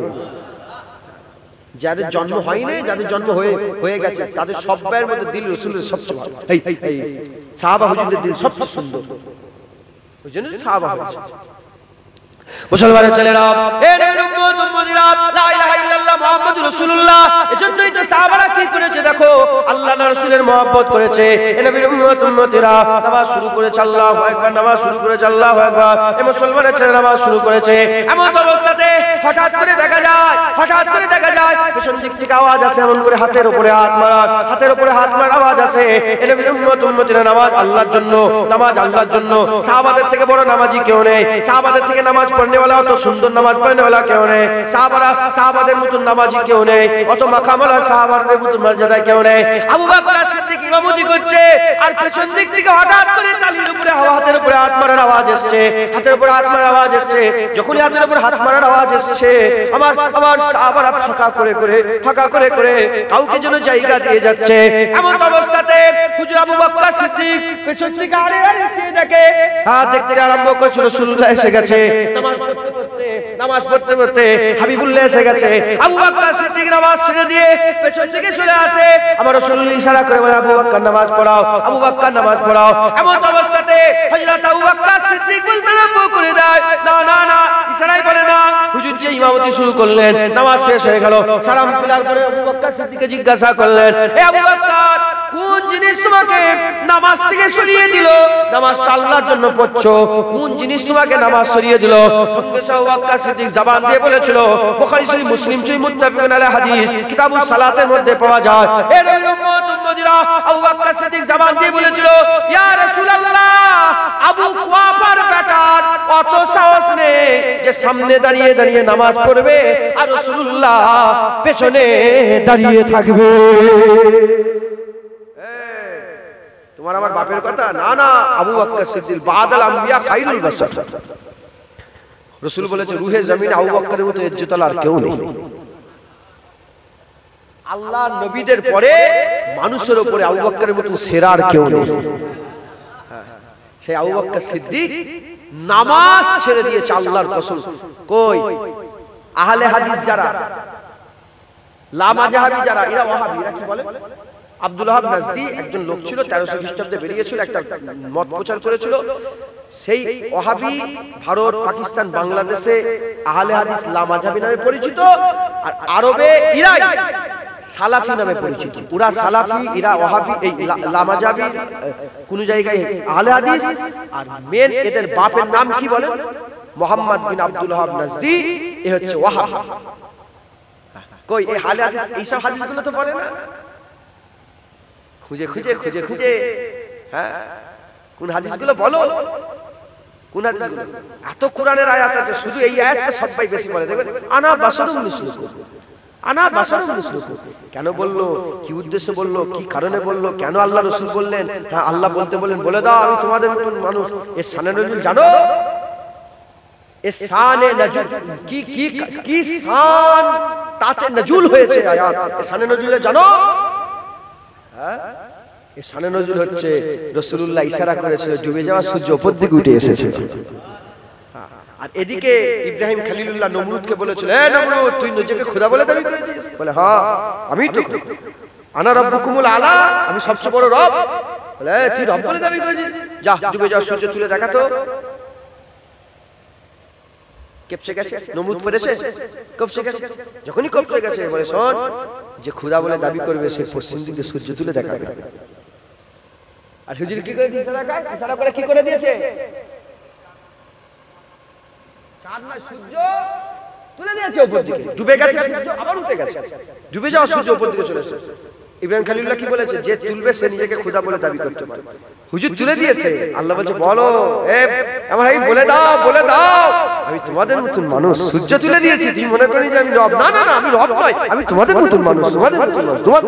যাদের জন্ম হয়নি, যাদের জন্ম হয়ে হয়ে গেছে, তাদের সবার মধ্যে দিল রাসূলের সবচেয়ে ভালো। এই এই সাহাবা হুজুরদের দিল সবচেয়ে সুন্দর, ওই জন্য সাহাবা হয়েছে। মুসলমানের ছেলেরা, এ নবীর উম্মত উম্মতিরা, লা ইলাহা ইল্লাল্লাহ মুহাম্মাদুর রাসূলুল্লাহ, এজন্যই তো সাহাবারা কি করেছে দেখো, আল্লাহর রাসূলের মহব্বত করেছে। এ নবীর উম্মত উম্মতিরা নামাজ শুরু করেছে, আল্লাহু আকবার, নামাজ শুরু করেছে, আল্লাহু আকবার, এ মুসলমানের ছেলে নামাজ শুরু করেছে। এমন অবস্থাতে হঠাৎ করে দেখা যায়, হঠাৎ করে দেখা যায় পেছন দিক থেকে আওয়াজ আসে, এমন করে হাতের উপরে হাত মারা, হাতের উপরে হাত মারা আওয়াজ আসে। এ নবীর উম্মত উম্মতিরা নামাজ আল্লাহর জন্য, নামাজ আল্লাহর জন্য। সাহাবাদের থেকে বড় নামাজি কেউ নেই, সাহাবাদের থেকে নামাজ পড়নে वाला অত সুন্দর নামাজ পড়নে वाला কেউ নেই, সাহাবারা সাহাবাদের মতন নামাজি কেউ নেই, অত মাকামওয়ালা সাহাবাদের মতন মর্যাদা কেউ নেই। আবু বকর সিদ্দিক ইমামতি করছে, আর পেছন দিক থেকে হঠাৎ করে তালির উপরে হাতের উপরে হাত মারার আওয়াজ আসছে, হাতের উপরে হাত মারার আওয়াজ আসছে। যখনই হাতের উপরে হাত মারার আওয়াজ আসছে, আমার আমার সাহাবারা ফাঁকা করে করে ফাঁকা করে করে কাউকে যেন জায়গা দিয়ে যাচ্ছে। এমন অবস্থাতে হুজুর আবু বকর সিদ্দিক পেছন দিকে আড়ে আড়ে চেয়ে দেখে, হ্যাঁ দেখতে আরম্ভ করেছে রাসূলুল্লাহ এসে গেছে। নামাজ পড়তে পড়তে নামাজ পড়তে পড়তে হাবিবুল্লাহ এসে গেছে। আবু বকর সিদ্দিক নামাজ ছেড়ে দিয়ে পেছন দিকে চলে আসে। আমার রাসূলুল্লাহ ইশারা করে বলে, আবু বকর নামাজ পড়াও, আবু বকর নামাজ পড়াও। এমন অবস্থাতে হযরত আবু বকর সিদ্দিক বলতে আরম্ভ করে দেয়, না না না, ইশারাই বলে না। হুজুর যে ইমামতি শুরু করলেন, নামাজ শেষ হয়ে গেল, সালাম ফেরার পরে আবু বকর সিদ্দিককে জিজ্ঞাসা করলেন, এ আবু বকর, কোন জিনিস তোমাকে নামাজ থেকে সরিয়ে দিল? নামাজটা আল্লাহর জন্য পড়ছো, কোন জিনিস তোমাকে নামাজ সরিয়ে দিল? আবু বকর সিদ্দিক জবান দিয়ে বলেছিল, বুখারী শরীফ, মুসলিম শরীফ, মুত্তাফিকুন আলাইহি হাদিস, কিতাবুস সালাতের মধ্যে পাওয়া যায়। এ নবীর উম্মত উম্মতিরা, আবু বকর সিদ্দিক জবান দিয়ে বলেছিল, ইয়া রাসূলুল্লাহ, আবু কুয়াফার বেটার অত সাহস নেই যে সামনে দাঁড়িয়ে দাঁড়িয়ে নামাজ পড়বে আর রাসূলুল্লাহ পেছনে দাঁড়িয়ে থাকবে। তোমার আমার বাপের কথা না, না, আবু বকর সিদ্দিক বাদাল আম্বিয়া খায়রুল বাশার। রাসূল বলেছে, রুহে জমিনে আবু বকরের মতো ইজ্জতওয়ালা আর কেউ নেই। আল্লাহর নবীদের পরে মানুষের উপরে আবু বকরের মতো সেরা আর কেউ নেই। সেই আবু বকর সিদ্দিক নামাজ ছেড়ে দিয়েছে, আল্লাহর কসম। কই আহলে হাদিস যারা, লামাজাহাবি যারা, এরা ওয়াহাবি, এরা কি বলে? আব্দুল ওয়াহাব নাজদি একজন লোক ছিল, তেরোশো খ্রিস্টাব্দে বেরিয়েছিল, একটা মত প্রচার করেছিল। সেই ওয়াহাবি ভারত, পাকিস্তান, বাংলাদেশে আহলে হাদিস লামাজাহাবি নামে পরিচিত, আর আরবে ইরাই সালাফি নামে পরিচিত। ওরা সালাফি, এরা ওয়াহাবি, এই লামাজাহাবি কোন জায়গায় আহলে হাদিস। আর মেন এদের বাপের নাম কি বলেন? মুহাম্মদ বিন আব্দুল ওয়াহাব নাজদি, এ হচ্ছে ওয়াহাব। কই এই আহলে হাদিস এইসব হাদিসগুলো তো বলে না, খুঁজে খুঁজে খুঁজে খুঁজে, হ্যাঁ কোন হাদিসগুলো বলো, কোন হাদিসগুলো? এত কোরআনের আয়াত আছে, শুধু এই আয়াতটা সবাই বেশি বলে। দেখবেন আনা বাশারুম মিসলুকুম, আনা বাশারুম মিসলুকুম। কেন বললো? কি উদ্দেশ্যে বললো? কি কারণে বললো? কেন আল্লাহ রাসূল বললেন? হ্যাঁ আল্লাহ বলতে বলেন, বলে দাও আমি তোমাদের মতন মানুষ। এর শানে নজুল জানো? এর শানে নজুল কি কি কি শান, তাতে নজুল হয়েছে আয়াত। এর শানে নজুল জানো? হ্যাঁ, এই শানে নজুল হচ্ছে রাসূলুল্লাহ ইশারা করেছিল, ডুবে যাওয়া সূর্য উপর দিকে উঠে এসেছে। আর এদিকে ইব্রাহিম খলিলুল্লাহ নমরুদকে বলেছিল, এ নমরুদ, তুই নিজেকে খোদা বলে দাবি করেছিস? বলে হ্যাঁ আমি তো, আনা রাব্বুকুমুল আলা, আমি সবচেয়ে বড় রব। বলে তুই রব বলে দাবি করেছিস? যা ডুবে যাওয়া সূর্য তুলে দেখা তো। কেপসে গেছে, নমরুদ পড়েছে, কপসে গেছে। যখনই কপসে গেছে বলে, শোন, যে খোদা বলে দাবি করবে সে পশ্চিম দিকে সূর্য তুলে দেখাবে। আর হুজুর কি করে দিয়েছে? ইশারা করে কি করে দিয়েছে? চাঁদ না সূর্য তুলে দিয়েছে উপর দিকে, ডুবে গেছে সূর্য, আবার উঠে গেছে, ডুবে যাওয়া সূর্য উপর দিকে চলে এসেছে। ইব্রাহিম খলিলুল্লাহ কি বলেছে, যে তুলবে সে নিজেকে খোদা বলে দাবি করতে পারে। হুজুর তুলে দিয়েছে, আল্লাহ বলছে বলো এ আমার ভাই বলে দাও, বলে দাও আমি তোমাদের মতন মানুষ, সূর্য তুলে দিয়েছি, তুমি মনে করি যে আমি রব, না না না আমি রব নয়, আমি তোমাদের মতন মানুষ, তোমাদের মতন মানুষ, তোমার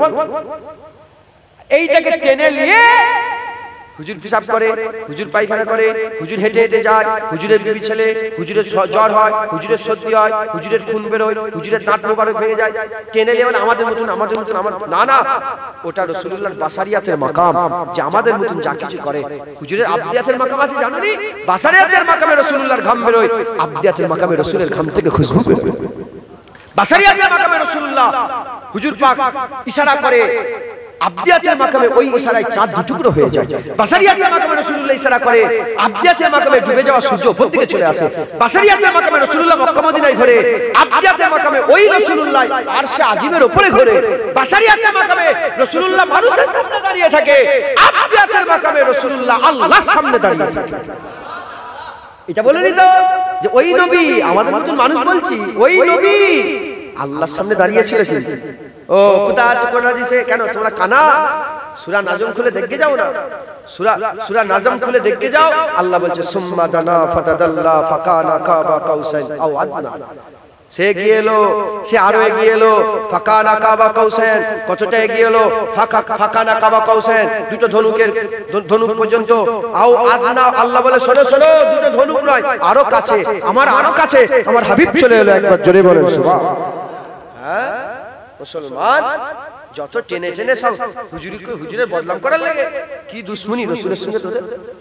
এইটাকে টেনে নিয়ে হুজুর পেশাব করে, হুজুর পায়খানা করে, হুজুর হেঁটে হেঁটে যায়, হুজুরের বিবি ছেলে, হুজুরের জ্বর হয়, হুজুরের সর্দি হয়, হুজুরের খুন বেরোয়, হুজুরের দাঁত মোবারক ভেঙে যায়, টেনে নিয়ে আমাদের মতন আমাদের মতন আমার, না না ওটা রাসূলুল্লাহর বাসারিয়াতের মাকাম, যে আমাদের মতন যা কিছু করে। হুজুরের আবদিয়াতের মাকাম আছে জানো নি, বাসারিয়াতের মাকামে রাসূলুল্লাহর ঘাম বেরোয়, আবদিয়াতের মাকামে রাসূলের ঘাম থেকে খুশবু বেরোয়। বাসারিয়াতের মাকামে রাসূলুল্লাহ হুজুর পাক ইশারা করে, আবদিয়াতের মাকামে ওই ইশারায় চাঁদ দুটুকরো হয়ে যায়। বাসারিয়াতের মাকামে রাসূলুল্লাহ ইশারা করে, আবদিয়াতের মাকামে ডুবে যাওয়া সূর্য উপর দিকে চলে আসে। বাসারিয়াতের মাকামে রাসূলুল্লাহ মক্কা মদিনায় ঘোরে, আবদিয়াতের মাকামে ওই রাসূলুল্লাহ আরশে আজিমের উপরে ঘোরে। বাসারিয়াতের মাকামে রাসূলুল্লাহ মানুষের সামনে দাঁড়িয়ে থাকে, আবদিয়াতের মাকামে রাসূলুল্লাহ আল্লাহর সামনে দাঁড়িয়ে থাকে। এটা বলেনি তো যে ওই নবী আমাদের মতন মানুষ, বলছি ওই নবী আল্লাহর সামনে দাঁড়িয়ে ছিল। কিন্তু ও কোথায় আছে কোন হাদিসে, কেন তোমরা কানা? সূরা নাজম খুলে দেখে যাও না, সূরা সূরা নাজম খুলে দেখে যাও, আল্লাহ বলছে সুম্মা দানা ফাতাদাল্লা ফাকানা কাবা কাউসাইন আও আদনা। সে গিয়ে এলো, সে আরো এগিয়ে এলো, ফাকানা কাবা কাউসাইন, কতটা এগিয়ে এলো, ফাকা ফাকানা কাবা কাউসাইন, দুটো ধনুকের ধনুক পর্যন্ত, আও আদনা, আল্লাহ বলে শোনো শোনো, দুটো ধনুক নয় আরো কাছে, আমার আরো কাছে আমার হাবিব চলে এলো। একবার জোরে বলেন সুবহান। হ্যাঁ মুসলমান যত টেনে টেনে সব হুজুরিকে হুজুরের বদনাম করার লাগে, কি দুশ্মনী রাসূলের সঙ্গে তোদের,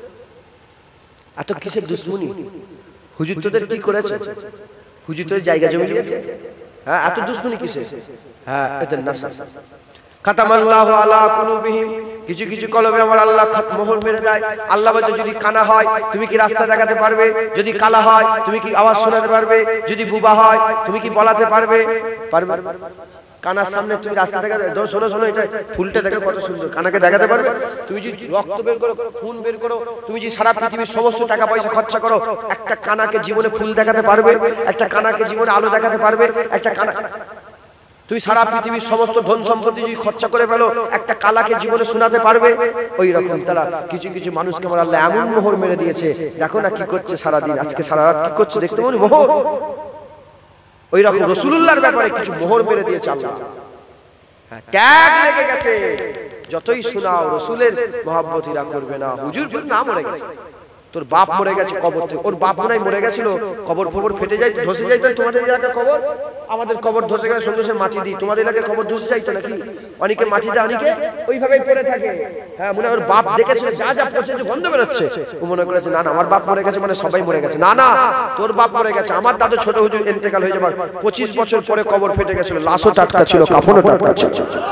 এত কিসের দুশ্মনী? হুজুর তোদের কি করেছে? হুজুর তোদের জায়গা জমি দিয়েছে? হ্যাঁ এত দুশ্মনী কিসের? হ্যাঁ এদের নাসা খাতামাল্লাহু আলা কুলুবিহিম, কিছু কিছু কলবে আমার আল্লাহ মোহর মেরে দেয়। আল্লাহ বলছে যদি কানা হয় তুমি কি রাস্তা দেখাতে পারবে, যদি কালা হয় তুমি কি আওয়াজ শোনাতে পারবে, যদি বুবা হয় তুমি কি বলাতে পারবে? পারবে? কানার সামনে তুমি রাস্তা দেখাতে, শোনো শোনো এটা ফুলটা দেখো কত সুন্দর, কানাকে দেখাতে পারবে? তুমি যদি রক্ত বের করো, খুন বের করো, তুমি যদি সারা পৃথিবীর সমস্ত টাকা পয়সা খরচা করো, একটা কানাকে জীবনে ফুল দেখাতে পারবে? একটা কানাকে জীবনে আলো দেখাতে পারবে? একটা কানা, তুমি সারা পৃথিবীর সমস্ত ধন সম্পত্তি যদি খরচা করে ফেলো, একটা কালাকে জীবনে শোনাতে পারবে? ওই রকম তারা কিছু কিছু মানুষকে আমার আল্লাহ এমন মোহর মেরে দিয়েছে, দেখো না কি করছে সারাদিন, আজকে সারা রাত কি করছে দেখতে পাবো মোহর। ওই রকম রাসূলুল্লাহর ব্যাপারে কিছু মোহর মেরে দিয়েছে আল্লাহ, ট্যাগ লেগে গেছে। যতই শোনাও রাসূলের মহব্বত এরা করবে না। হুজুর বলে না মরে গেছে, তোর বাপ মরে গেছে কবর থেকে, ওর বাপ মনে হয় মরে গেছিল, কবর ফবর ফেটে যায় ধসে যায়। তো তোমাদের এলাকার কবর, আমাদের কবর ধসে গেলে সঙ্গে সঙ্গে মাটি দিই, তোমাদের এলাকায় কবর ধসে যাইতো নাকি? অনেকে মাটি দেয়, অনেকে ওইভাবেই পড়ে থাকে। হ্যাঁ মনে হয় ওর বাপ দেখেছিল, যা যা পচেছে গন্ধ বেরোচ্ছে, ও মনে করেছে না না আমার বাপ মরে গেছে মানে সবাই মরে গেছে। না না তোর বাপ মরে গেছে। আমার দাদু ছোট হুজুর ইন্তেকাল হয়ে যাবার পঁচিশ বছর পরে কবর ফেটে গেছিল, লাশও টাটকা ছিল, কাফনও টাটকা ছিল।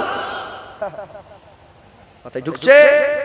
মাথায় ঢুকছে?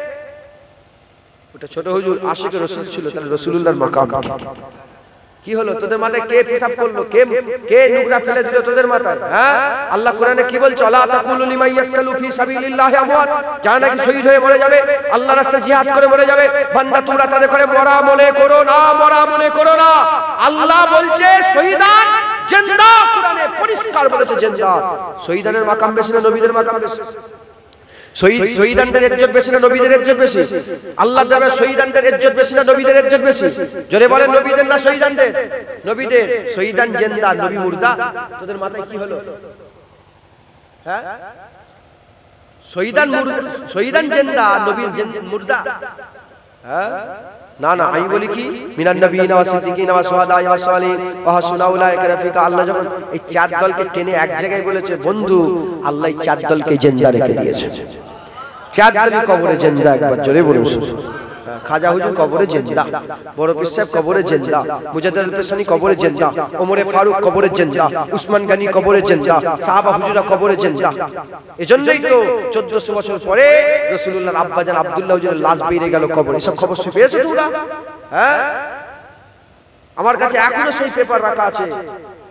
ওটা ছোট হুজুর আশিকে রাসূল ছিল, তাহলে রাসূলুল্লাহর মাকাম কি হলো? তোদের মাথায় কে পেশাব করলো, কে কে নোংরা ফেলে দিল তোদের মাথায়? হ্যাঁ আল্লাহ কোরআনে কি বলছে, আলা তাকুলু লিমান ইয়াকতালু ফি সাবিলিল্লাহি আমওয়াত, যারা নাকি শহীদ হয়ে মরে যাবে, আল্লাহর রাস্তায় জিহাদ করে মরে যাবে, বান্দা তোমরা তাদের করে মরা মনে করো না, মরা মনে করো না। আল্লাহ বলছে শহীদান জিন্দা, কোরআনে পরিষ্কার বলেছে জিন্দা। শহীদানের মাকাম বেশি না নবীদের মাকাম বেশি? শহীদানদের ইজ্জত বেশি না নবীদের ইজ্জত বেশি? আল্লাহর দরবারে শহীদানদের ইজ্জত বেশি না নবীদের ইজ্জত বেশি? জোরে বলেন নবীদের না শহীদানদের? নবীদের। শহীদান জিন্দা, নবী মুর্দা। তোদের মাথায় কি হলো? হ্যাঁ শহীদান মুর্দা, শহীদান জিন্দা, নবী মুর্দা। হ্যাঁ না না আমি বলি কি, মিনান নবিয়িনা ওয়া সিদ্দিকিনা ওয়া শুহাদা ওয়া সালিহিন ওয়া হাসুনা উলাইকা রাফিকা। আল্লাহ যখন এই চার দলকে টেনে এক জায়গায় বলেছে বন্ধু, আল্লাহ এই চার দলকে জিন্দা রেখে দিয়েছে। চার দলই কবরে জিন্দা। একবার জোরে বলুন খাজা হুজুর কবরে জিন্দা, বড় পীর সাহেব কবরে জিন্দা, মুজাদ্দিদ আল পেশানি কবরে জিন্দা, ওমরে ফারুক কবরে জিন্দা, উসমান গনি কবরে জিন্দা, সাহাবা হুজুরা কবরে জিন্দা। এজন্যই তো চোদ্দশো বছর পরে রাসূলুল্লাহর আব্বাজান আব্দুল্লাহ হুজুরের লাশ বেরিয়ে গেল কবরে। এসব খবর পেয়েছো তোমরা? হ্যাঁ আমার কাছে এখনো সেই পেপার রাখা আছে।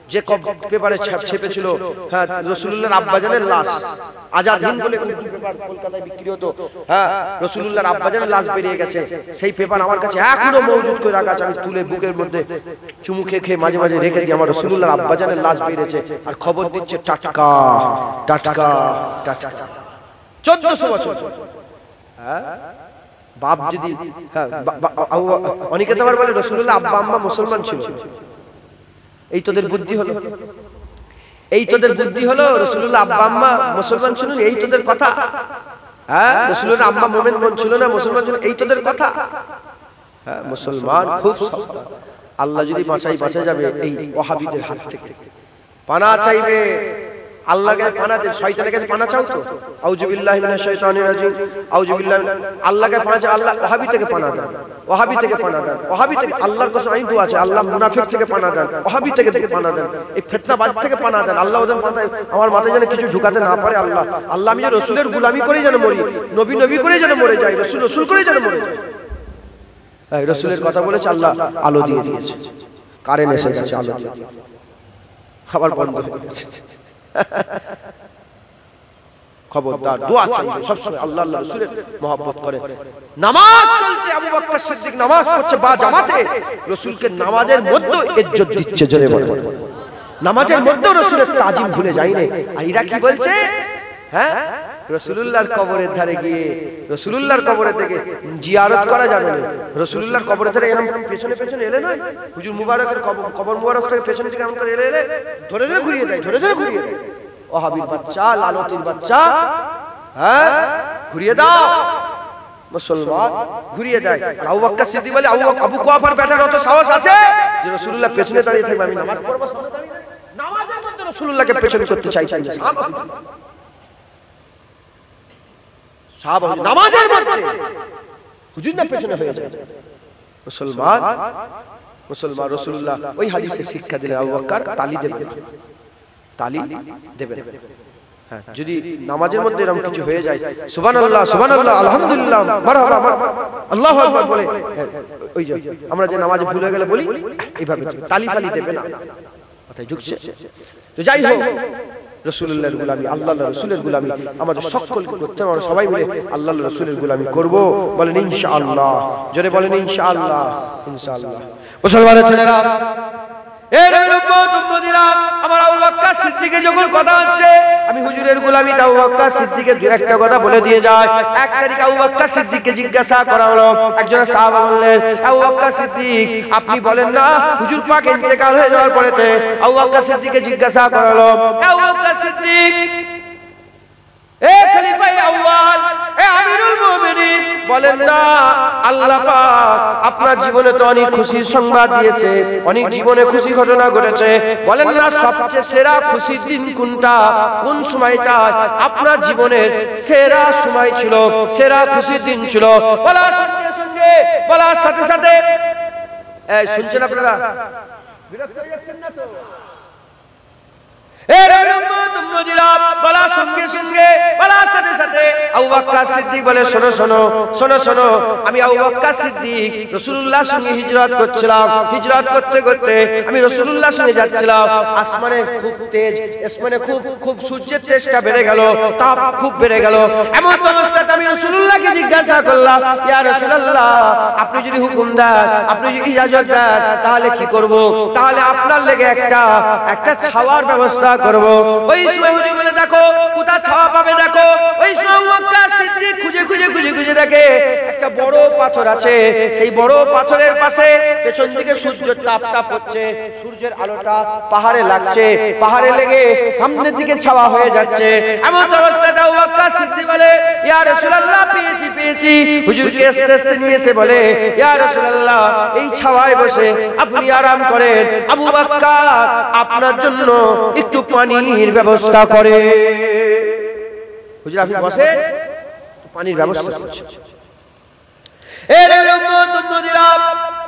যে পেপারে ছেপেছিল হ্যাঁ রাসূলুল্লাহর আব্বাজানের লাশ, আজাদ হিন্দ বলে উর্দু পেপার কলকাতায় বিক্রি হতো, হ্যাঁ রাসূলুল্লাহর আব্বাজানের লাশ বেরিয়ে গেছে। সেই পেপার আমার কাছে এখনো মজুদ করে রাখা আছে, আমি তুলে বুকের মধ্যে চুমু খেয়ে খেয়ে মাঝে মাঝে রেখে দিই। আমার রাসূলুল্লাহর আব্বাজানের লাশ বেরিয়েছে আর খবর দিচ্ছে টাটকা টাটকা টাটকা। চোদ্দশো বছর হ্যাঁ বাপ যদি হ্যাঁ অনেকে তো আবার বলে রাসূলুল্লাহ আব্বা আম্মা মুসলমান ছিল। এই তোদের বুদ্ধি হলো, এই তোদের বুদ্ধি হলো রাসূলুল্লাহ আব্বা আম্মা মুসলমান ছিল, এই তোদের কথা। হ্যাঁ রাসূলুল্লাহ আম্মা মুমিন মন ছিল না, মুসলমান ছিল, এই তোদের কথা। হ্যাঁ মুসলমান খুব সাবধান, আল্লাহ যদি বাঁচাই বাঁচা যাবে এই ওয়াহাবিদের হাত থেকে। পানা চাইবে আল্লাহকে, পানা চাই শয়তানের কাছে পানা চাও তো, আউযু বিল্লাহি মিনাশ শাইতানির রাজিম, আউযু বিল্লাহি। আল্লাহকে পানা চাই, আল্লাহ ওয়াহাবি থেকে পানা দেন, ওয়াহাবি থেকে পানা দেন, ওয়াহাবি থেকে। আল্লাহর কাছে আইন দোয়া আছে, আল্লাহ মুনাফিক থেকে পানা দেন, ওয়াহাবি থেকে পানা দেন, এই ফিতনাবাজ থেকে পানা দেন। আল্লাহ ওদের মাথায়, আমার মাথায় যেন কিছু ঢুকাতে না পারে আল্লাহ। আল্লাহ আমি যে রাসূলের গোলামি করেই যেন মরি, নবী নবী করেই যেন মরে যাই, রাসূল রাসূল করেই যেন মরে যাই। এই রাসূলের কথা বলেছে, আল্লাহ আলো দিয়ে দিয়েছে, কারেন্ট এসে গেছে, আলো দিয়ে খাবার বন্ধ হয়ে গেছে। খবরদার দোয়া চাইবে সবসময়, আল্লাহ আল্লাহ রাসূলের মহব্বত করে। নামাজ চলছে, আবু বকর সিদ্দিক নামাজ পড়ছে বা জামাতে, রাসূলকে নামাজের মধ্যে ইজ্জত দিচ্ছে, জোরে বলে নামাজের মধ্যে রাসূলের তাজিম ভুলে যায়নি। আর এরা কি বলছে, হ্যাঁ রাসূলুল্লাহর কবরের ধারে গিয়ে রাসূলুল্লাহর কবরের থেকে জিয়ারত করা যাবে না। রাসূলুল্লাহর কবরের ধারে এরকম পেছনে পেছনে এলে নয়, হুজুর মুবারকের কবর মুবারক থেকে পেছন থেকে এমন করে এলে এলে ধরে ধরে ঘুরিয়ে দেয়, ধরে ধরে ঘুরিয়ে দেয়। ওয়াহাবির বাচ্চা, লালতির বাচ্চা, হ্যাঁ ঘুরিয়ে দাও। মুসলমান ঘুরিয়ে দেয়। আর আবু বকর সিদ্দিক বলে, আবু আবু কুয়াফার ব্যাটার অত সাহস আছে যে রাসূলুল্লাহ পেছনে দাঁড়িয়ে থাকবে, আমি নামাজ পড়ব সামনে দাঁড়িয়ে, নামাজের মধ্যে রাসূলুল্লাহকে পেছনে করতে চাইছেন না। সাহাবা নামাজের মধ্যে হুজুর না পেছনে হয়ে যায়। মুসলমান মুসলমান রাসূলুল্লাহ ওই হাদিসে শিক্ষা দিলেন, আবু বকর তালি দেবেন না, তালি দেবেন। হ্যাঁ যদি নামাজের মধ্যে এরকম কিছু হয়ে যায়, সুবহানাল্লাহ সুবহানাল্লাহ আলহামদুলিল্লাহ মারহাবা আল্লাহু আকবার বলে, ওই যে আমরা যে নামাজে ভুল হয়ে গেলে বলি এইভাবে তালি ফালি দেবে না, কথায় ঢুকছে। তো যাই হোক, রাসূলুল্লাহর গোলামি, আল্লাহর রাসূলের গোলামি আমাদের সকলকে করতে হবে। আমরা সবাই মিলে আল্লাহর রাসূলের গোলামি করব, বলেন ইনশাআল্লাহ, জোরে বলেন ইনশাআল্লাহ ইনশাআল্লাহ। মুসলমানের ছেলেরা, এই নবীর উম্মত উম্মতিরা, আমার আবু বকর সিদ্দিকের যখন কথা হচ্ছে, আমি হুজুরের গোলামি আবু বকর সিদ্দিকের দুই একটা কথা বলে দিয়ে যায়। এক তারিখ আবু বকর সিদ্দিককে জিজ্ঞাসা করা হলো, একজন সাহাবা বললেন, আবু বকর সিদ্দিক আপনি বলেন না হুজুর পাক ইন্তেকাল হয়ে যাওয়ার পরেতে। আবু বকর সিদ্দিককে জিজ্ঞাসা করা হলো, আবু বকর সিদ্দিক এ খলিফা আউয়াল, এ আমিরুল মুমিনিন, বলেন না আল্লাহ পাক আপনার জীবনে তো অনেক খুশির সংবাদ দিয়েছে, অনেক জীবনে খুশি ঘটনা ঘটেছে, বলেন না সবচেয়ে সেরা খুশির দিন কোনটা, কোন সময়টা আপনার জীবনের সেরা সময় ছিল, সেরা খুশির দিন ছিল? বলার সঙ্গে সঙ্গে, বলার সাথে সাথে, এই শুনছেন আপনারা, বিরক্ত হয়ে যাচ্ছেন না তো? বলার সঙ্গে সঙ্গে, বলার সাথে সাথে আবু বকর সিদ্দিক বলে, শোনো শোনো শোনো শোনো, আমি আবু বকর সিদ্দিক রাসূলুল্লাহর সঙ্গে হিজরত করছিলাম, হিজরত করতে করতে আমি রাসূলুল্লাহর সঙ্গে যাচ্ছিলাম, আসমানে খুব তেজ, আসমানে খুব খুব সূর্যের তেজটা বেড়ে গেল, তাপ খুব বেড়ে গেল। এমন অবস্থাতে আমি রাসূলুল্লাহকে জিজ্ঞাসা করলাম, ইয়া রাসূলুল্লাহ আপনি যদি হুকুম দেন, আপনি যদি ইজাজত দেন, তাহলে কি করব? তাহলে আপনার লেগে একটা একটা ছাওয়ার ব্যবস্থা করব। ওই সময় হুজুর বলে, দেখো কোথা ছাওয়া পাবে, দেখো। ওই সময় আবু বকর সিদ্দিক খুঁজে খুঁজে খুঁজে খুঁজে দেখে একটা বড় পাথর আছে, সেই বড় পাথরের পাশে পেছন থেকে সূর্যের তাপটা পড়ছে, সূর্যের আলোটা পাহাড়ে লাগছে, পাহাড়ে লেগে সামনের দিকে ছাওয়া হয়ে যাচ্ছে। এমন অবস্থাতে আবু বকর সিদ্দিক বলে, ইয়া রাসূলুল্লাহ পেয়েছি পেয়েছি। হুজুরকে আস্তে আস্তে নিয়ে এসে বলে, ইয়া রাসূলুল্লাহ এই ছাওয়ায় বসে আপনি আরাম করেন, আবু বকর আপনার জন্য একটু পানির ব্যবস্থা করে। হুজুর আপনি বসে পানির ব্যবস্থা করছেন।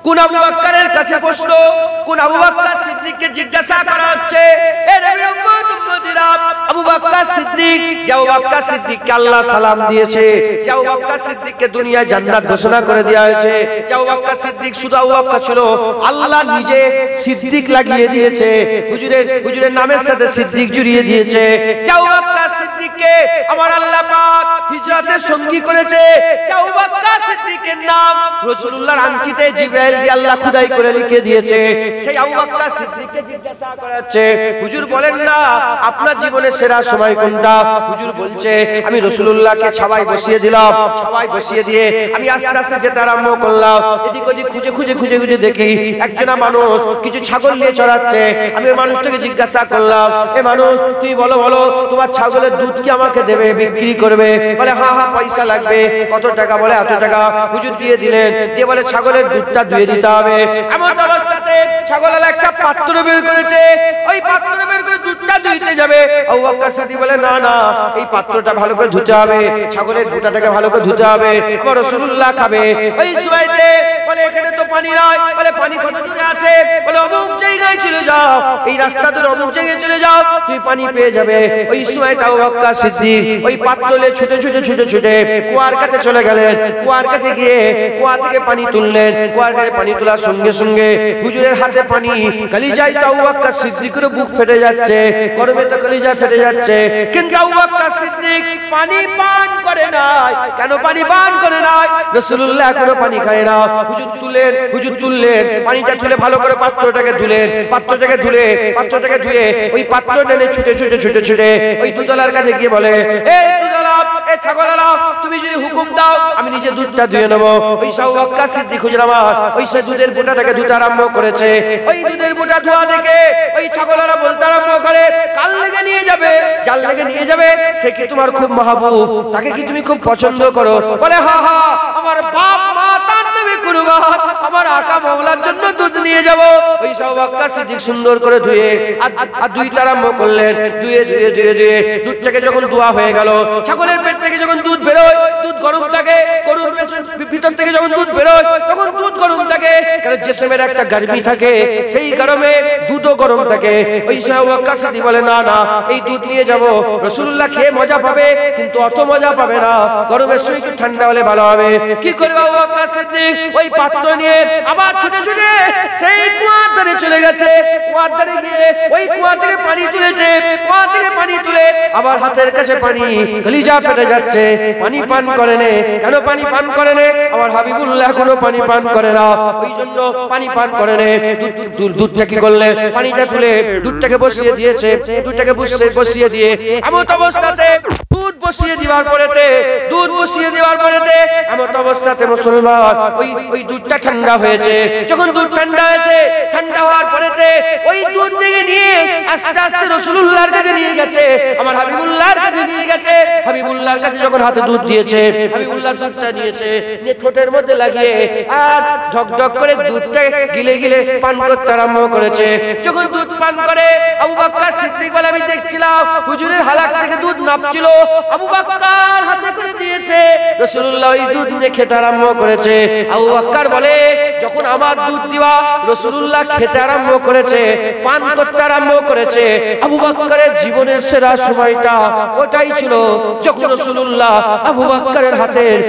কোন আবু বকরের কাছে প্রশ্ন, কোন আবু বকর সিদ্দিককে জিজ্ঞাসা করা হচ্ছে, এ নবীর উম্মত উম্মতিরা, আবু বকর সিদ্দিক, যে আবু বকর সিদ্দিককে আল্লাহ সালাম দিয়েছে, যে আবু বকর সিদ্দিককে দুনিয়ায় জান্নাত ঘোষণা করে দেওয়া হয়েছে, যে আবু বকর সিদ্দিক শুধু আবু বকর ছিল, আল্লাহ নিজে সিদ্দিক লাগিয়ে দিয়েছে, হুজুরের হুজুরের নামের সাথে সিদ্দিক জড়িয়ে দিয়েছে, যে আবু বকর সিদ্দিককে আমার আল্লাহ পাক হিজরতের সঙ্গী করেছে, যে আবু বকর সিদ্দিকের নাম রাসূলুল্লাহর আংটিতে জিবরাইল দিয়ে আল্লাহ খোদাই করে লিখে দিয়েছে, সেই আবু বকর সিদ্দিককে জিজ্ঞাসা করাচ্ছে, হুজুর বলেন না আপনার জীবনের সেরা সময় কোনটা? হুজুর বলছে, আমি রাসূলুল্লাহকে ছাওয়ায় বসিয়ে দিলাম, ছাওয়ায় বসিয়ে দিয়ে আমি আস্তে আস্তে যেতে আরম্ভ করলাম, এদিক ওদিক খুঁজে খুঁজে খুঁজে খুঁজে দেখি একজনা মানুষ কিছু ছাগল নিয়ে চড়াচ্ছে। আমি ওই মানুষটাকে জিজ্ঞাসা করলাম, এ মানুষ তুই বলো বলো তোমার ছাগলের দুধ কি আমাকে দেবে, বিক্রি করবে? বলে হ্যাঁ হ্যাঁ পয়সা লাগবে। কত টাকা? বলে এত টাকা। হুজুর দিয়ে দিলেন, দিয়ে বলে ছাগলের দুধটা ধুয়ে দিতে হবে। এমন অবস্থাতে ছাগলওয়ালা একটা পাত্র বের করেছে, ওই পাত্র বের করে দুধটা ধুইতে যাবে। আবু বকর সিদ্দিক বলে না না, এই পাত্রটা ভালো করে ধুতে হবে, ছাগলের দুধটাকে ভালো করে ধুতে হবে, আমার রাসূলুল্লাহ খাবে। ওই সময়তে বলে এখানে তো পানি নাই। বলে পানি কত দূরে আছে? বলে অমুক জায়গায় চলে যাও, এই রাস্তা ধরে অমুক জায়গায় চলে যাও, তুই পানি পেয়ে যাবে। ওই সময়তে আবু বকর সিদ্দিক ওই পাত্র নিয়ে ছুটে ছুটে ছুটে ছুটে কুয়ার কাছে চলে গেলেন। কুয়ার কাছে গিয়ে কুয়া থেকে পানি তুললেন। কুয়ার কাছে পানি তোলার সঙ্গে সঙ্গে হুজুরের হাতে পানি, কলিজায় তো আবু বকর সিদ্দিকের বুক ফেটে যাচ্ছে, গরমে তো কলিজা ফেটে যাচ্ছে। কিন্তু আবু বকর সিদ্দিক পানি পান করে নাই। কেন পানি পান করে নাই? রাসূলুল্লাহ এখনো পানি খায় না। হুজুর তুলেন, হুজুর তুললেন, পানিটা তুলে ভালো করে পাত্রটাকে ধুলেন, পাত্রটাকে ধুলে পাত্রটাকে ধুয়ে ওই পাত্র টেনে ছুটে ছুটে ছুটে ছুটে ওই দুধওয়ালার কাছে গিয়ে বলে, এই দুধওয়ালা, এই ছাগলওয়ালা, তুমি যদি হুকুম দাও আমি নিজে দুধটা ধুয়ে নেবো। ওই আবু বকর সিদ্দিক হুজুর আমার ওই সে দুধের বোঁটাটাকে ধুতে আরম্ভ করেছে। ওই দুধের বোঁটা ধোয়া দেখে ওই ছাগলওয়ালা বলতে আরম্ভ করে, কাল লেগে নিয়ে যাবে, জাল লেগে নিয়ে যাবে, সে কি তোমার খুব মাহবুব, তাকে কি তুমি খুব পছন্দ করো? বলে হ্যাঁ হ্যাঁ, আমার বাপ মা তার নবী কুরবান, আমার আকা মাওলার জন্য দুধ নিয়ে যাব। ওই আবু বকর সিদ্দিক সুন্দর করে ধুয়ে আর দুইটা আরম্ভ করলেন। ধুয়ে ধুয়ে ধুয়ে ধুয়ে দুধটাকে যখন ধোয়া হয়ে গেল, ছাগলের পেট থেকে যখন দুধ বেরোয়, দুধ গরম থাকে, গরুর পেছন ভিতর থেকে যখন দুধ বেরোয় তখন দুধ গরম থাকে, কারণ জিসমের একটা গরমি থাকে, সেই গরমে দুধও গরম থাকে। ওই আবু বকর সিদ্দিক বলে না না, এই দুধ নিয়ে যাব, রাসূলুল্লাহ খেয়ে মজা পাবে, কিন্তু অত মজা পাবে না, গরমের সময় একটু ঠান্ডা হলে ভালো হবে। কি করবে আবু বকর সিদ্দিক? ওই পাত্র নিয়ে আবার ছুটে ছুটে সেই কুয়ার ধারে চলে গেছে। কুয়ার ধারে গিয়ে ওই কুয়া থেকে পানি তুলেছে। কুয়া থেকে পানি তুলে আবার হাতের কাছে পানি, কলিজা ফেটে যাচ্ছে, পানি পান করে নে। কেন পানি পান করে নে? আমার হাবিবুল্লাহ কোনো পানি পান করে না, ওই জন্য পানি পান করে নে। দুধটা কি করলে? পানিটা তুলে দুধটাকে বসিয়ে দিয়েছে। দুধটাকে বসিয়ে বসিয়ে দিয়ে এমন অবস্থাতে দুধ বসিয়ে দেওয়ার পরেতে দুধ বসিয়ে দেওয়ার পরেতে এমন অবস্থাতে মুসলমান ওই ওই দুধটা ঠান্ডা হয়েছে। যখন দুধ ঠান্ডা হয়েছে, ঠান্ডা হওয়ার পরেতে ওই দুধ থেকে নিয়ে আস্তে আস্তে রাসূলুল্লাহর কাছে নিয়ে গেছে, আমার হাবিবুল্লাহর কাছে নিয়ে গেছে। হাবিবুল্লাহর কাছে যখন হাতে দুধ দিয়েছে, হাবিবুল্লাহ দুধটা নিয়েছে, নিয়ে ঠোঁটের মধ্যে লাগিয়ে আর ঢকঢক করে দুধটা গিলে গিলে পান করতে আরম্ভ করেছে। যখন দুধ পান করে আবু বকর সিদ্দিক বলে, আমি দেখছিলাম হুজুরের হালাক থেকে দুধ নাপছিল, আবু বকর হাতে করে দিয়েছে, রাসূলুল্লাহ ওই দুধ নিয়ে খেতে আরম্ভ করেছে। আবু বকর বলে, যখন আমার দুধ দিবা রাসূলুল্লাহ খেতে আরম্ভ করেছে, পান করতে আরম্ভ করেছে, আবু বকরের জীবনের সেরা সময়টা ওটাই ছিল যখন রাসূলুল্লাহ আবু বকরের হাতের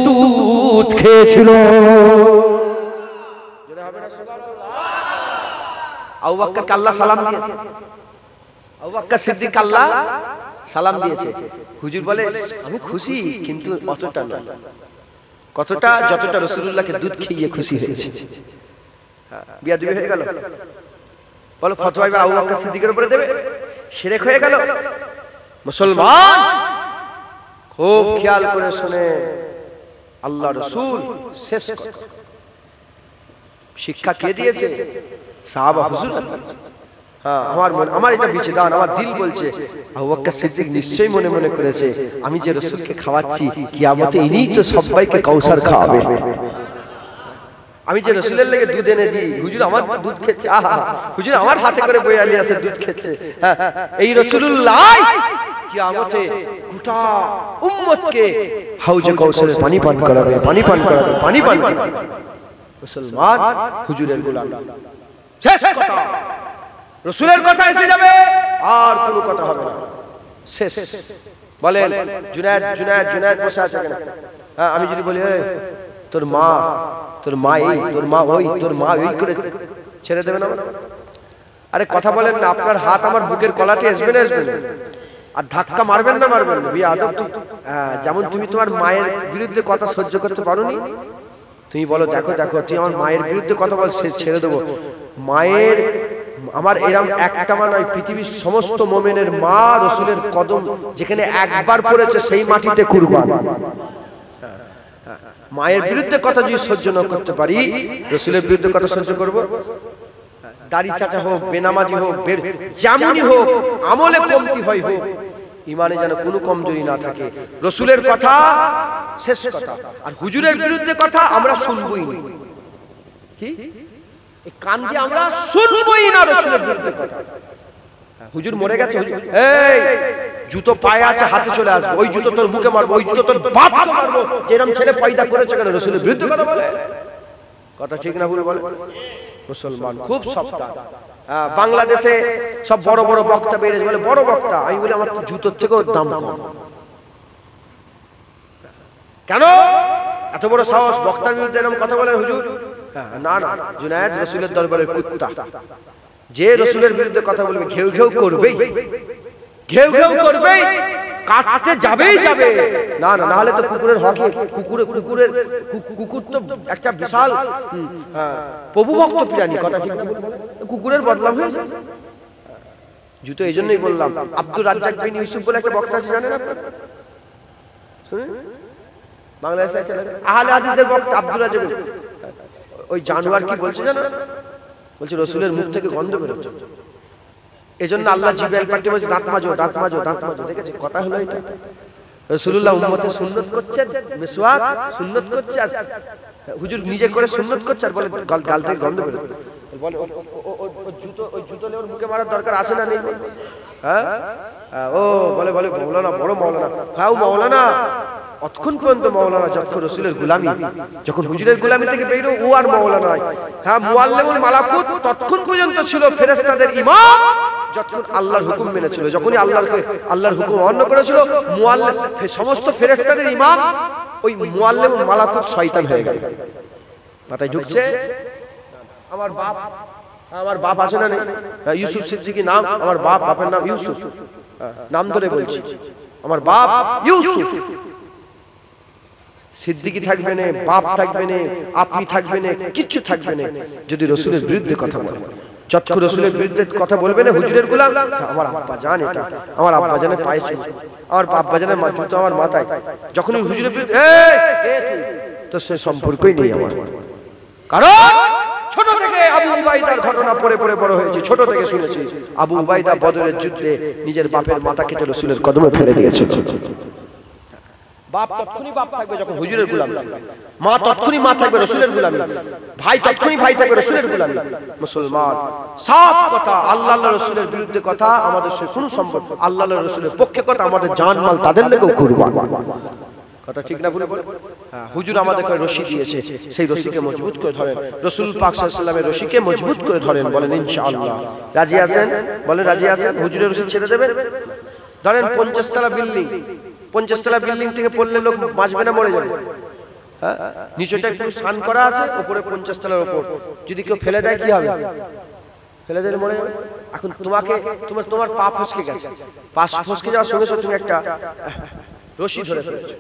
দুধ খেয়েছিল। আবু বকর আল্লাহ সালাম দিয়েছে, আবু বকর সিদ্দিক আল্লাহ সালাম দিয়েছে। হুজুর বলে, আমি খুশি, কিন্তু অতটা না, কতটা যতটা রাসূলুল্লাহকে দুধ খেয়ে খুশি হয়েছে। বিয়া দিবে হয়ে গেল, বলো ফতোয়া এবার আবু বকর সিদ্দিকের উপরে দেবে, শিরক হয়ে গেল। মুসলমান খুব খেয়াল করে শুনে, আল্লাহ রাসূল শেষ শিক্ষা কে দিয়েছে? সাহাবা হুজুর। হ্যাঁ, আমার মন, আমার এটা বিচেদান, আমার দিল বলছে আবু বকর সিদ্দিক নিশ্চয়ই মনে মনে করেছে, আমি যে রাসূলকে খাওয়াচ্ছি কিয়ামতে ইনিই তো সবাইকে কাউসার খাওয়াবে। আমি যে রাসূলের লেগে দুধ এনেছি, হুজুর আমার দুধ খেচ্ছে, আহা হুজুর আমার হাতে করে বইয়া নিয়ে আসে দুধ খেচ্ছে। হ্যাঁ, এই রাসূলুল্লাহ কিয়ামতে গোটা উম্মতকে হাউজে কাউসারের পানি পান করাবে, পানি পান করাবে, পানি পান করাবে। মুসলমান হুজুরের গোলাম। শেষ কথা, রসুলের কথা এসে যাবে আর কোনো কথা হবে না, শেষ। বলেন জুনায়েদ জুনায়েদ জুনায়েদ বসে আছে কেন? হ্যাঁ, আমি যদি বলি তোর মা তোর মা এই তোর মা ওই তোর মা ওই করে ছেড়ে দেবে না? আরে কথা বলেন না, আপনার হাত আমার বুকের কলাতে আসবে না আসবে না? আর ধাক্কা মারবেন না মারবেন না? বিয়াদব তুই। যেমন তুমি তোমার মায়ের বিরুদ্ধে কথা সহ্য করতে পারোনি, তুমি বলো দেখো দেখো তুই আমার মায়ের বিরুদ্ধে কথা বল, সে ছেড়ে দেবো। মায়ের আমার এরকম একটা মা নয়, পৃথিবীর সমস্ত মোমেনের মা রসুলের কদম যেখানে একবার পড়েছে সেই মাটিতে কুরবান। মায়ের বিরুদ্ধে কথা যদি সহ্য না করতে পারি, রসুলের বিরুদ্ধে কথা সহ্য করব? দাড়ি চাচা হোক, বেনামাজি হোক, যেমনই হোক, আমলে কমতি হয় হোক, ইমানে যেন কোনো কমজোরি না থাকে। রসুলের কথা শেষ কথা। আর হুজুরের বিরুদ্ধে কথা আমরা শুনবই না। কি এই কান দিয়ে আমরা শুনবই না রসুলের বিরুদ্ধে কথা। হুজুর মরে গেছে, এই জুতো পায়ে আছে হাতে চলে আসবে, ওই জুতো তোর মুখে মারবো, ওই জুতো তোর বাপকে মারবো, যেরকম ছেলে পয়দা করেছে কেন রসুলের বিরুদ্ধে কথা বলে? কথা ঠিক না ভুল বলে? মুসলমান খুব সপ্তাহ বাংলাদেশে সব বড় বড় বক্তা বেরিয়েছে, বলে বড় বক্তা। আমি বলি আমার জুতোর থেকেও দাম কম। কেন এত বড় সাহস বক্তার বিরুদ্ধে এরকম কথা বলেন হুজুর? না না, জুনায়েদ রসুলের দরবারের কুত্তা। যে রসুলের বিরুদ্ধে কথা বলবে ঘেউ ঘেউ করবেই, ঘেউ ঘেউ করবেই, কাটতে যাবেই যাবে। না না, না হলে তো কুকুরের হকে, কুকুরের কুকুরের কুকুর তো একটা বিশাল প্রভুভক্ত প্রাণী। কথা ঠিক না? কুকুরের বদলাম হয়ে যায়। জুতো এই জন্যই বললাম। আব্দুর রাজ্জাক বিন ইউসুফ বলে একটা বক্তা আছে, জানেন আপনারা? শুনুন, বাংলাদেশে আহলে হাদিসের বক্তা আব্দুর রাজ্জাক। ওই জানোয়ার কি বলছে জানো? বলছে রসুলের মুখ থেকে গন্ধ বেরোচ্ছে, এজন্য আল্লাহ জিবরাইল পাঠিয়ে বলছে দাঁত মাজো দাঁত মাজো দাঁত মাজো। দেখেছে? কথা হলো এটা। রাসূলুল্লাহ উম্মতে সুন্নাত করছে, মিসওয়াক সুন্নাত করছে, আর হুজুর নিজে করে সুন্নাত করছে, আর বলে গাল থেকে গন্ধ বেরোচ্ছে। বলে ও জুতো ওই জুতো নিয়ে ওর মুখে মারার দরকার আছে না নেই? হ্যাঁ, ও বলে বলে মাওলানা বড় মাওলানা। হ্যাঁ ও মাওলানা অতক্ষণ পর্যন্ত মাওলানা যতক্ষণ রসুলের গোলামি, যখন হুজুরের গোলামি থেকে বেরো ও আর মাওলানা নয়। হ্যাঁ, মুআল্লিমুল মালাকুত ততক্ষণ পর্যন্ত ছিল ফেরেশতাদের ইমাম যতক্ষণ আল্লাহর হুকুম মেনেছিল। যখনই আল্লাহকে আল্লাহর হুকুম অমান্য করেছিল, মুআল্লিম সমস্ত ফেরেশতাদের ইমাম ওই মুআল্লিমুল মালাকুত শয়তান হয়ে গেল। মাথায় ঢুকছে? আমার বাপ আমার বাপ আছে না নেই? ইউসুফ সিদ্দিকী নাম, আমার বাপ, বাপের নাম ইউসুফ, নাম ধরে বলছি, আমার বাপ ইউসুফ। সিদ্দিকী থাকবে না, বাপ থাকবে না, আপনি থাকবে না, কিচ্ছু থাকবে না যদি রসুলের বিরুদ্ধে কথা বলে। যতক্ষণ রসুলের বিরুদ্ধে কথা বলবে না হুজুরের গোলাম, আমার আব্বা জান এটা, আমার আব্বা জানের পায়ে ছিল, আমার আব্বা জানের জুতো আমার মাথায়, যখনই হুজুরের বিরুদ্ধে তো সে সম্পর্কই নেই আমার। কারণ ছোট থেকে আবু উবাইদার ঘটনা পড়ে পড়ে বড় হয়েছে, ছোট থেকে শুনেছি আবু উবাইদা বদরের যুদ্ধে নিজের বাপের মাথা কেটে রসুলের কদমে ফেলে দিয়েছিল। বাপ তৎক্ষণই বাপ থাকবে যখন হুজুরের গোলাম থাকবে, মা তৎক্ষণই মা থাকবে রসুলের গোলামি, ভাই তৎক্ষণই ভাই থাকবে রসুলের গোলামি। মুসলমান সাফ কথা, আল্লাহ আল্লাহ রসুলের বিরুদ্ধে কথা আমাদের সাথে কোনো সম্পর্ক, আল্লাহ আল্লাহ রসুলের পক্ষে কথা আমাদের জান মাল তাদের লেগেও কুরবান। কথা ঠিক না ভুলে বলে? হ্যাঁ, হুজুর আমাদেরকে রশি দিয়েছে, সেই রশিকে মজবুত করে ধরেন, রসুল পাক সাল্লাল্লাহু আলাইহি ওয়াসাল্লামের রশিকে মজবুত করে ধরেন। বলেন ইনশাআল্লাহ। রাজি আছেন? বলেন রাজি আছেন? হুজুরের রশি ছেড়ে দেবেন? ধরেন পঞ্চাশ তলা বিল্ডিং, পঞ্চাশ তলা বিল্ডিং থেকে পড়লে লোক বাঁচবে না মরে যাবে? হ্যাঁ, নিচেটা একটু স্নান করা আছে, উপরে পঞ্চাশ তলার উপর যদি কেউ ফেলে দেয় কি হবে? ফেলে দিলে মরে যাবে। এখন তোমাকে তোমার তোমার পা ফসকে গেছে, পা ফসকে যাওয়ার সঙ্গে সঙ্গে তুমি একটা রশি ধরে ফেলেছো,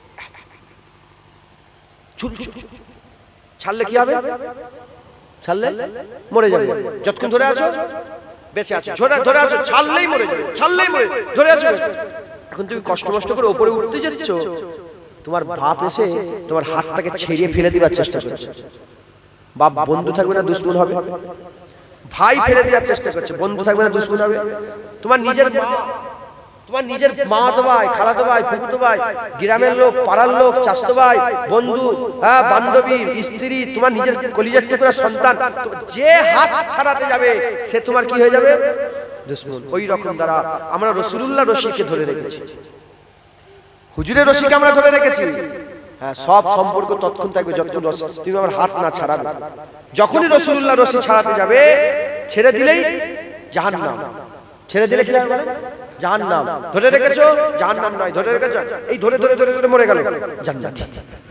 ছাড়লে কি হবে? ছাড়লে মরে যাবে। যতক্ষণ ধরে আছো বেঁচে আছো, ধরে আছো, ছাড়লেই মরে যাবে, ছাড়লেই মরে, ধরে আছো। এখন তুমি কষ্ট কষ্ট করে উপরে উঠতে যাচ্ছ, তোমার বাপ এসে তোমার হাতটাকে ছেড়িয়ে ফেলে দিবার চেষ্টা করছে। বাপ বন্ধু থাকবে না দুশমন হবে? ভাই ফেলে দেওয়ার চেষ্টা করছে, বন্ধু থাকবে না দুশমন হবে? তোমার নিজের মা, তোমার নিজের মামাতো ভাই, খালাতো ভাই, ফুফুতো ভাই, গ্রামের লোক, পাড়ার লোক, চাচাতো ভাই, বন্ধু, হ্যাঁ বান্ধবী, স্ত্রী, তোমার নিজের কলিজার টুকরা সন্তান, যে হাত ছাড়াতে যাবে সে তোমার কি হয়ে যাবে? দুশমন। ওই রকম দ্বারা আমরা রাসূলুল্লাহ রশিকে ধরে রেখেছি, হুজুরের রশিকে আমরা ধরে রেখেছি। হ্যাঁ, সব সম্পর্ক তৎক্ষণ থাকবে যতক্ষণ তুমি আমার হাত না ছাড়াবে। যখনই রাসূলুল্লাহ রশি ছাড়াতে যাবে, ছেড়ে দিলেই জাহান্নাম। ছেড়ে দিলে কি হবে? জাহান্নাম। ধরে রেখেছো, জাহান্নাম নয়, ধরে রেখেছো, এই ধরে ধরে ধরে ধরে মরে গেল, জান্নাত।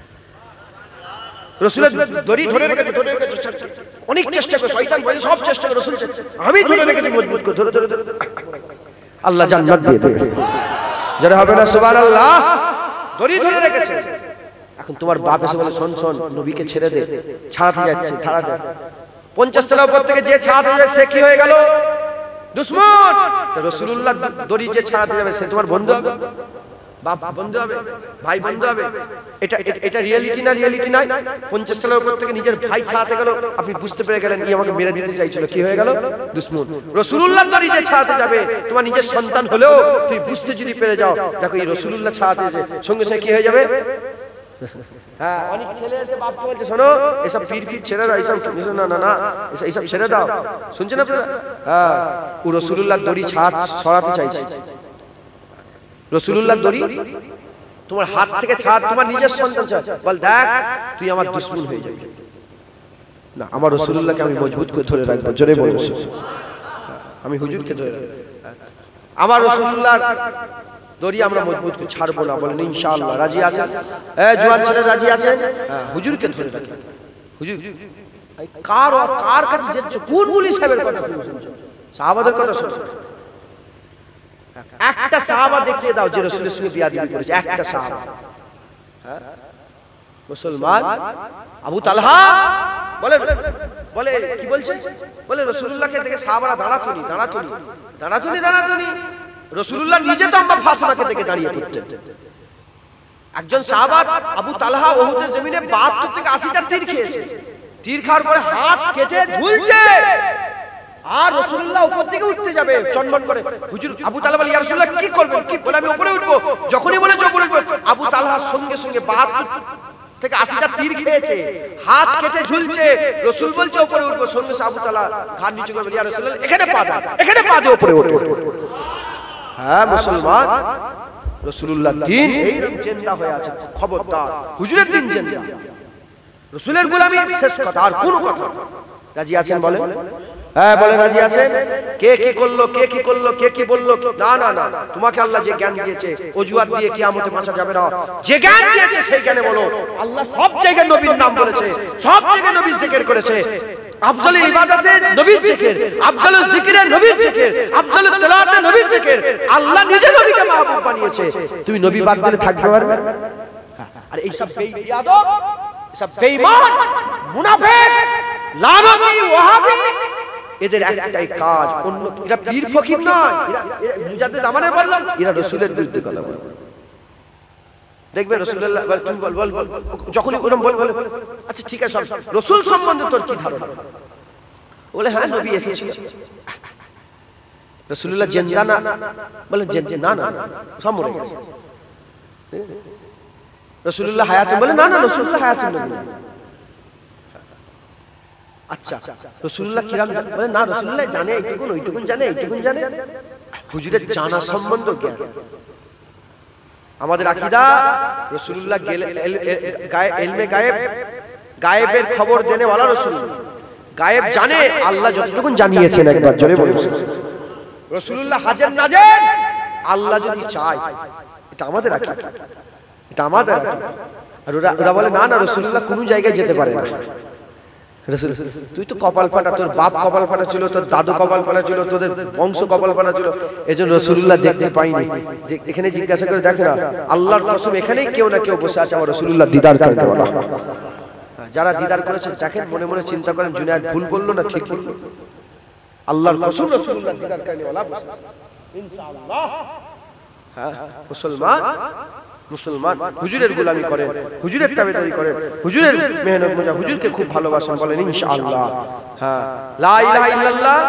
রাসূলের দড়ি ধরে রেখেছো, ধরে রেখেছো, অনেক চেষ্টা করে, শয়তান বলে সব চেষ্টা করে, রাসূল আমি ধরে রেখেছি মজবুত করে, ধরে ধরে ধরে আল্লাহ জান্নাত দিয়ে দেবে। যারা হবে না সুবহানাল্লাহ, দড়ি ধরে রেখেছে। এখন তোমার বাপ এসে বলে শোন শোন, নবীকে ছেড়ে দে, ছাড়াতে যাচ্ছে, ছাড়াতে পঞ্চাশ তলার উপর থেকে যে ছাড়াতে যাবে সে কি হয়ে গেল? দুশমন। রাসূলুল্লাহ দড়ি যে ছাড়াতে যাবে সে তোমার বন্ধু হবে, বাপ বন্ধু হবে, ভাই বন্ধু হবে। এটা এটা রিয়েলিটি না? রিয়েলিটি নয়। পঞ্চাশ সালের উপর থেকে নিজের ভাই ছাড়াতে গেল, আপনি বুঝতে পেরে গেলেন ই আমাকে মেরে দিতে চাইছিল, কি হয়ে গেল? দুশমন। রাসূলুল্লাহ দড়ি যে ছাড়াতে যাবে, তোমার নিজের সন্তান হলেও তুই বুঝতে যদি পেরে যাও, দেখো এই রাসূলুল্লাহ ছাড়াতে যে সঙ্গে সঙ্গে কি হয়ে যাবে? হ্যাঁ, অনেক ছেলে এসে বাপকে বলছে শোনো এসব পীর পীর ছেড়ে দাও, এইসব না না না এইসব ছেড়ে দাও, শুনছেন আপনারা? হ্যাঁ, ও রাসূলুল্লাহ দড়ি ছাড় সরাতে চাইছে। রাসূলুল্লাহ দড়ি তোমার হাত থেকে ছাড়, তোমার নিজের সন্তান ছাড়, বল দেখ তুই আমার দুশমন হয়ে যাবি না, আমার রাসূলুল্লাহকে আমি মজবুত করে ধরে রাখবো। জোরে বলুন, আমি হুজুরকে ধরে রাখবো, আমার রাসূলুল্লাহর দড়ি আমরা মজবুত করে ছাড়বো না। বলেন ইনশাআল্লাহ। রাজি আছেন? এ জওয়ান ছেলে রাজি আছেন? হ্যাঁ, হুজুরকে ধরে রাখি। হুজুর কার কার কাছে যাচ্ছ? কোন মুলি সাহেবের কথা শুনছো? সাহাবাদের কথা শুনছো? একটা সাহাবা দেখিয়ে দাও যে রাসূলের সঙ্গে বিয়াদবি করেছে, একটা সাহাবা। হ্যাঁ, মুসলমান আবু তালহা বলে বলে কি বলছে? বলে রাসূলুল্লাহকে দেখে সাহাবারা দাঁড়াতুনি দাঁড়াতুনি দাঁড়াতুনি দাঁড়াতুনি রাসূলুল্লাহ নিজে তো আম্মা ফাতেমাকে দেখে দাঁড়িয়ে পড়তেন। একজন সাহাবা আবু তালহা উহুদের জমিনে বাহাত্তর থেকে আশি টা তীর খেয়েছে, তীর খাওয়ার পরে হাত কেটে ঝুলছে, আর রাসূলুল্লাহ উপর থেকে উঠতে যাবে চনমন করে। হুজুর আবু তালহা বলে ইয়া রাসূলুল্লাহ কি করবেন? কি বলে আমি উপরে উঠবো। যখনই বলেছে উপরে উঠবো, আবু তালহার সঙ্গে সঙ্গে বাহাত্তর থেকে আশি টা তীর খেয়েছে, হাত কেটে ঝুলছে। রাসূল বলছে উপরে উঠবো, সঙ্গে সঙ্গে আবু তালহা ঘাড় নিচু করে বলে ইয়া রাসূলুল্লাহ এখানে পা দাও, এখানে পা দিয়ে উপরে ওঠো। হ্যাঁ মুসলমান, রাসূলুল্লাহ দিন এইরকম জিন্দা হয়ে আছে। খবরদার, হুজুরের দিন জিন্দা, রাসূলের গোলামি শেষ কথা, আর কোনো কথা। রাজি আছেন বলেন? হ্যাঁ বলে রাজি আছেন? কে কি করলো, কে কি করলো, কে কি বললো? না না না, তোমাকে আল্লাহ যে জ্ঞান দিয়েছে অজুহাত দিয়ে কিয়ামতে বাঁচা যাবে না। যে জ্ঞান দিয়েছে সেই জ্ঞানে বলো। আল্লাহ সব জায়গায় নবীর নাম বলেছে, সব জায়গায় নবীর জিকির করেছে। আফজালুল ইবাদতে নবীর জিকির, আফজালুল যিকরে নবীর জিকির, আফজালুত তিলাওয়াতে নবীর জিকির। আল্লাহ নিজে নবীকে মাহবুব বানিয়েছে। তুমি নবী বাদ দিলে থাকতে পারবে? আর এই সব বেয়াদব, সব বেঈমান, মুনাফিক, লানতি, ওয়াহাবি, এদের একটাই কাজ, অন্য এরা পীর ফকির নয়, এরা মুজাদ্দিদ জামানের বললাম, এরা রাসূলের বিরুদ্ধে কথা বলে। দেখবেন রাসূলুল্লাহ তুমি বল বল যখনই ওরকম বল বল আচ্ছা ঠিক আছে রাসূল সম্বন্ধে তোর কি ধারণা? বলে হ্যাঁ নবী এসেছিল। রাসূলুল্লাহ জিন্দা না? বলে না না সব মরে গেছে। রাসূলুল্লাহ হায়াত? বলে না না রাসূলুল্লাহ হায়াতুন নবী। আচ্ছা রাসূলুল্লাহ কিরাম? বলে না রাসূলুল্লাহ জানে এইটুকুন, ওইটুকুন জানে, এইটুকুন জানে। হুজুরের জানা সম্বন্ধ জ্ঞান। আমাদের আকীদা রাসূলুল্লাহ ইলমে গায়েব, গায়েবের খবর দেনে ওয়ালা রাসূল, গায়েব জানে আল্লাহ যতটুকুন জানিয়েছেন। একবার জোরে বলুন রাসূলুল্লাহ হাজির নাজির আল্লাহ যদি চায়। এটা আমাদের আকীদা, এটা আমাদের আকীদা। আর ওরা ওরা বলে না না রাসূলুল্লাহ কোনো জায়গায় যেতে পারে না। রাসূল তুই তো কপাল ফাটা, তোর বাপ কপাল ফাটা ছিল, তোর দাদু কপাল ফাটা ছিল, তোদের বংশ কপাল ফাটা ছিল, এজন্য রাসূলুল্লাহ দেখতে পাইনি। যে এখানে জিজ্ঞাসা করে দেখ না, আল্লাহর কসম এখানেই কেউ না কেউ বসে আছে আমার রাসূলুল্লাহ দিদার করতে ওয়ালা। যারা দিদার করেছেন দেখেন, মনে মনে চিন্তা করেন জুনায়েদ ভুল বললো না ঠিক বললো? আল্লাহর কসম রাসূলুল্লাহ দিদার করতে ওয়ালা ইনশাআল্লাহ। হ্যাঁ মুসলমান, মুসলমান হুজুরের গোলামি করেন, হুজুরের তাবেদারি করেন, হুজুরের মেহনত মজা, হুজুরকে খুব ভালোবাসেন, বলেন ইনশাআল্লাহ। হ্যাঁ লা ইলাহা ইল্লাল্লাহ।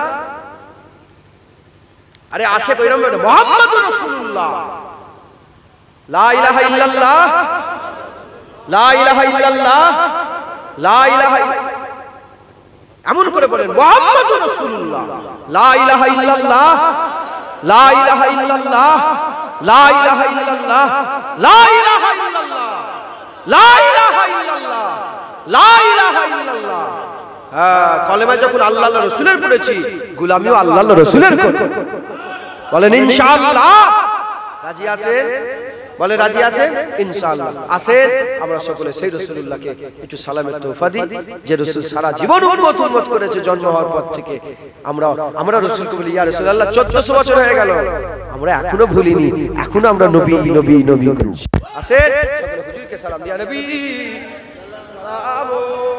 আরে আসে কইরাম না মুহাম্মাদুর রাসূলুল্লাহ। লা ইলাহা ইল্লাল্লাহ, লা ইলাহা ইল্লাল্লাহ, লা ইলাহা, এমন করে বলেন মুহাম্মাদুর রাসূলুল্লাহ। লা ইলাহা ইল্লাল্লাহ, লা ইলাহা ইল্লাল্লাহ, লা ইলাহা ইল্লাল্লাহ, লা ইলাহা ইল্লাল্লাহ, লা ইলাহা ইল্লাল্লাহ, লা ইলাহা ইল্লাল্লাহ। হ্যাঁ, কলেমা যখন আল্লাহ আল্লাহ রাসূলের পড়েছি, গোলামিও আল্লাহ আল্লাহ রাসূলের করব। বলেন ইনশাআল্লাহ। রাজি আছেন? বলে রাজি আছেন? ইনশাআল্লাহ। আসেন আমরা সকলে সেই রাসূলুল্লাহকে একটু সালামের তোহফা দিই, যে রাসূল সারা জীবন উম্মত উম্মত করেছে জন্ম হওয়ার পর থেকে। আমরা আমরা রাসূলকে বলি ইয়া রাসূলুল্লাহ, চোদ্দশো বছর হয়ে গেল, আমরা এখনো ভুলিনি, এখনো আমরা নবী নবী নবী করছি। আসেন সকলে হুজুরকে সালাম দিয়া নবী সালাম।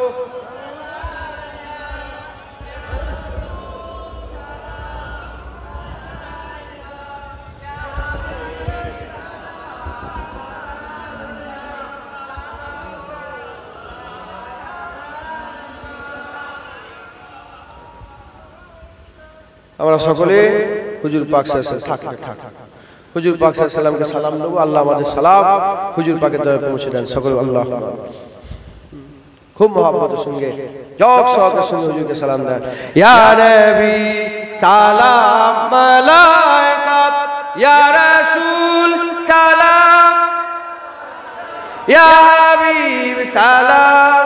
আমরা সকলে হুজুর পাক সাল্লাল্লাহু আলাইহি ওয়াসাল্লাম থাক হুজুর পাক সাল্লাল্লাহু আলাইহি ওয়াসাল্লামকে সালাম দেব। আল্লাহ আমাদের সালাম হুজুর পাকের দরবারে পৌঁছে দেন। সকলে আল্লাহুম্মা খুব মহব্বতের সঙ্গে জগ সহকের সঙ্গে হুজুরকে সালাম দেন। ইয়া নবী সালাম মালাইকা, ইয়া রাসূল সালাম, ইয়া হাবিব সালাম,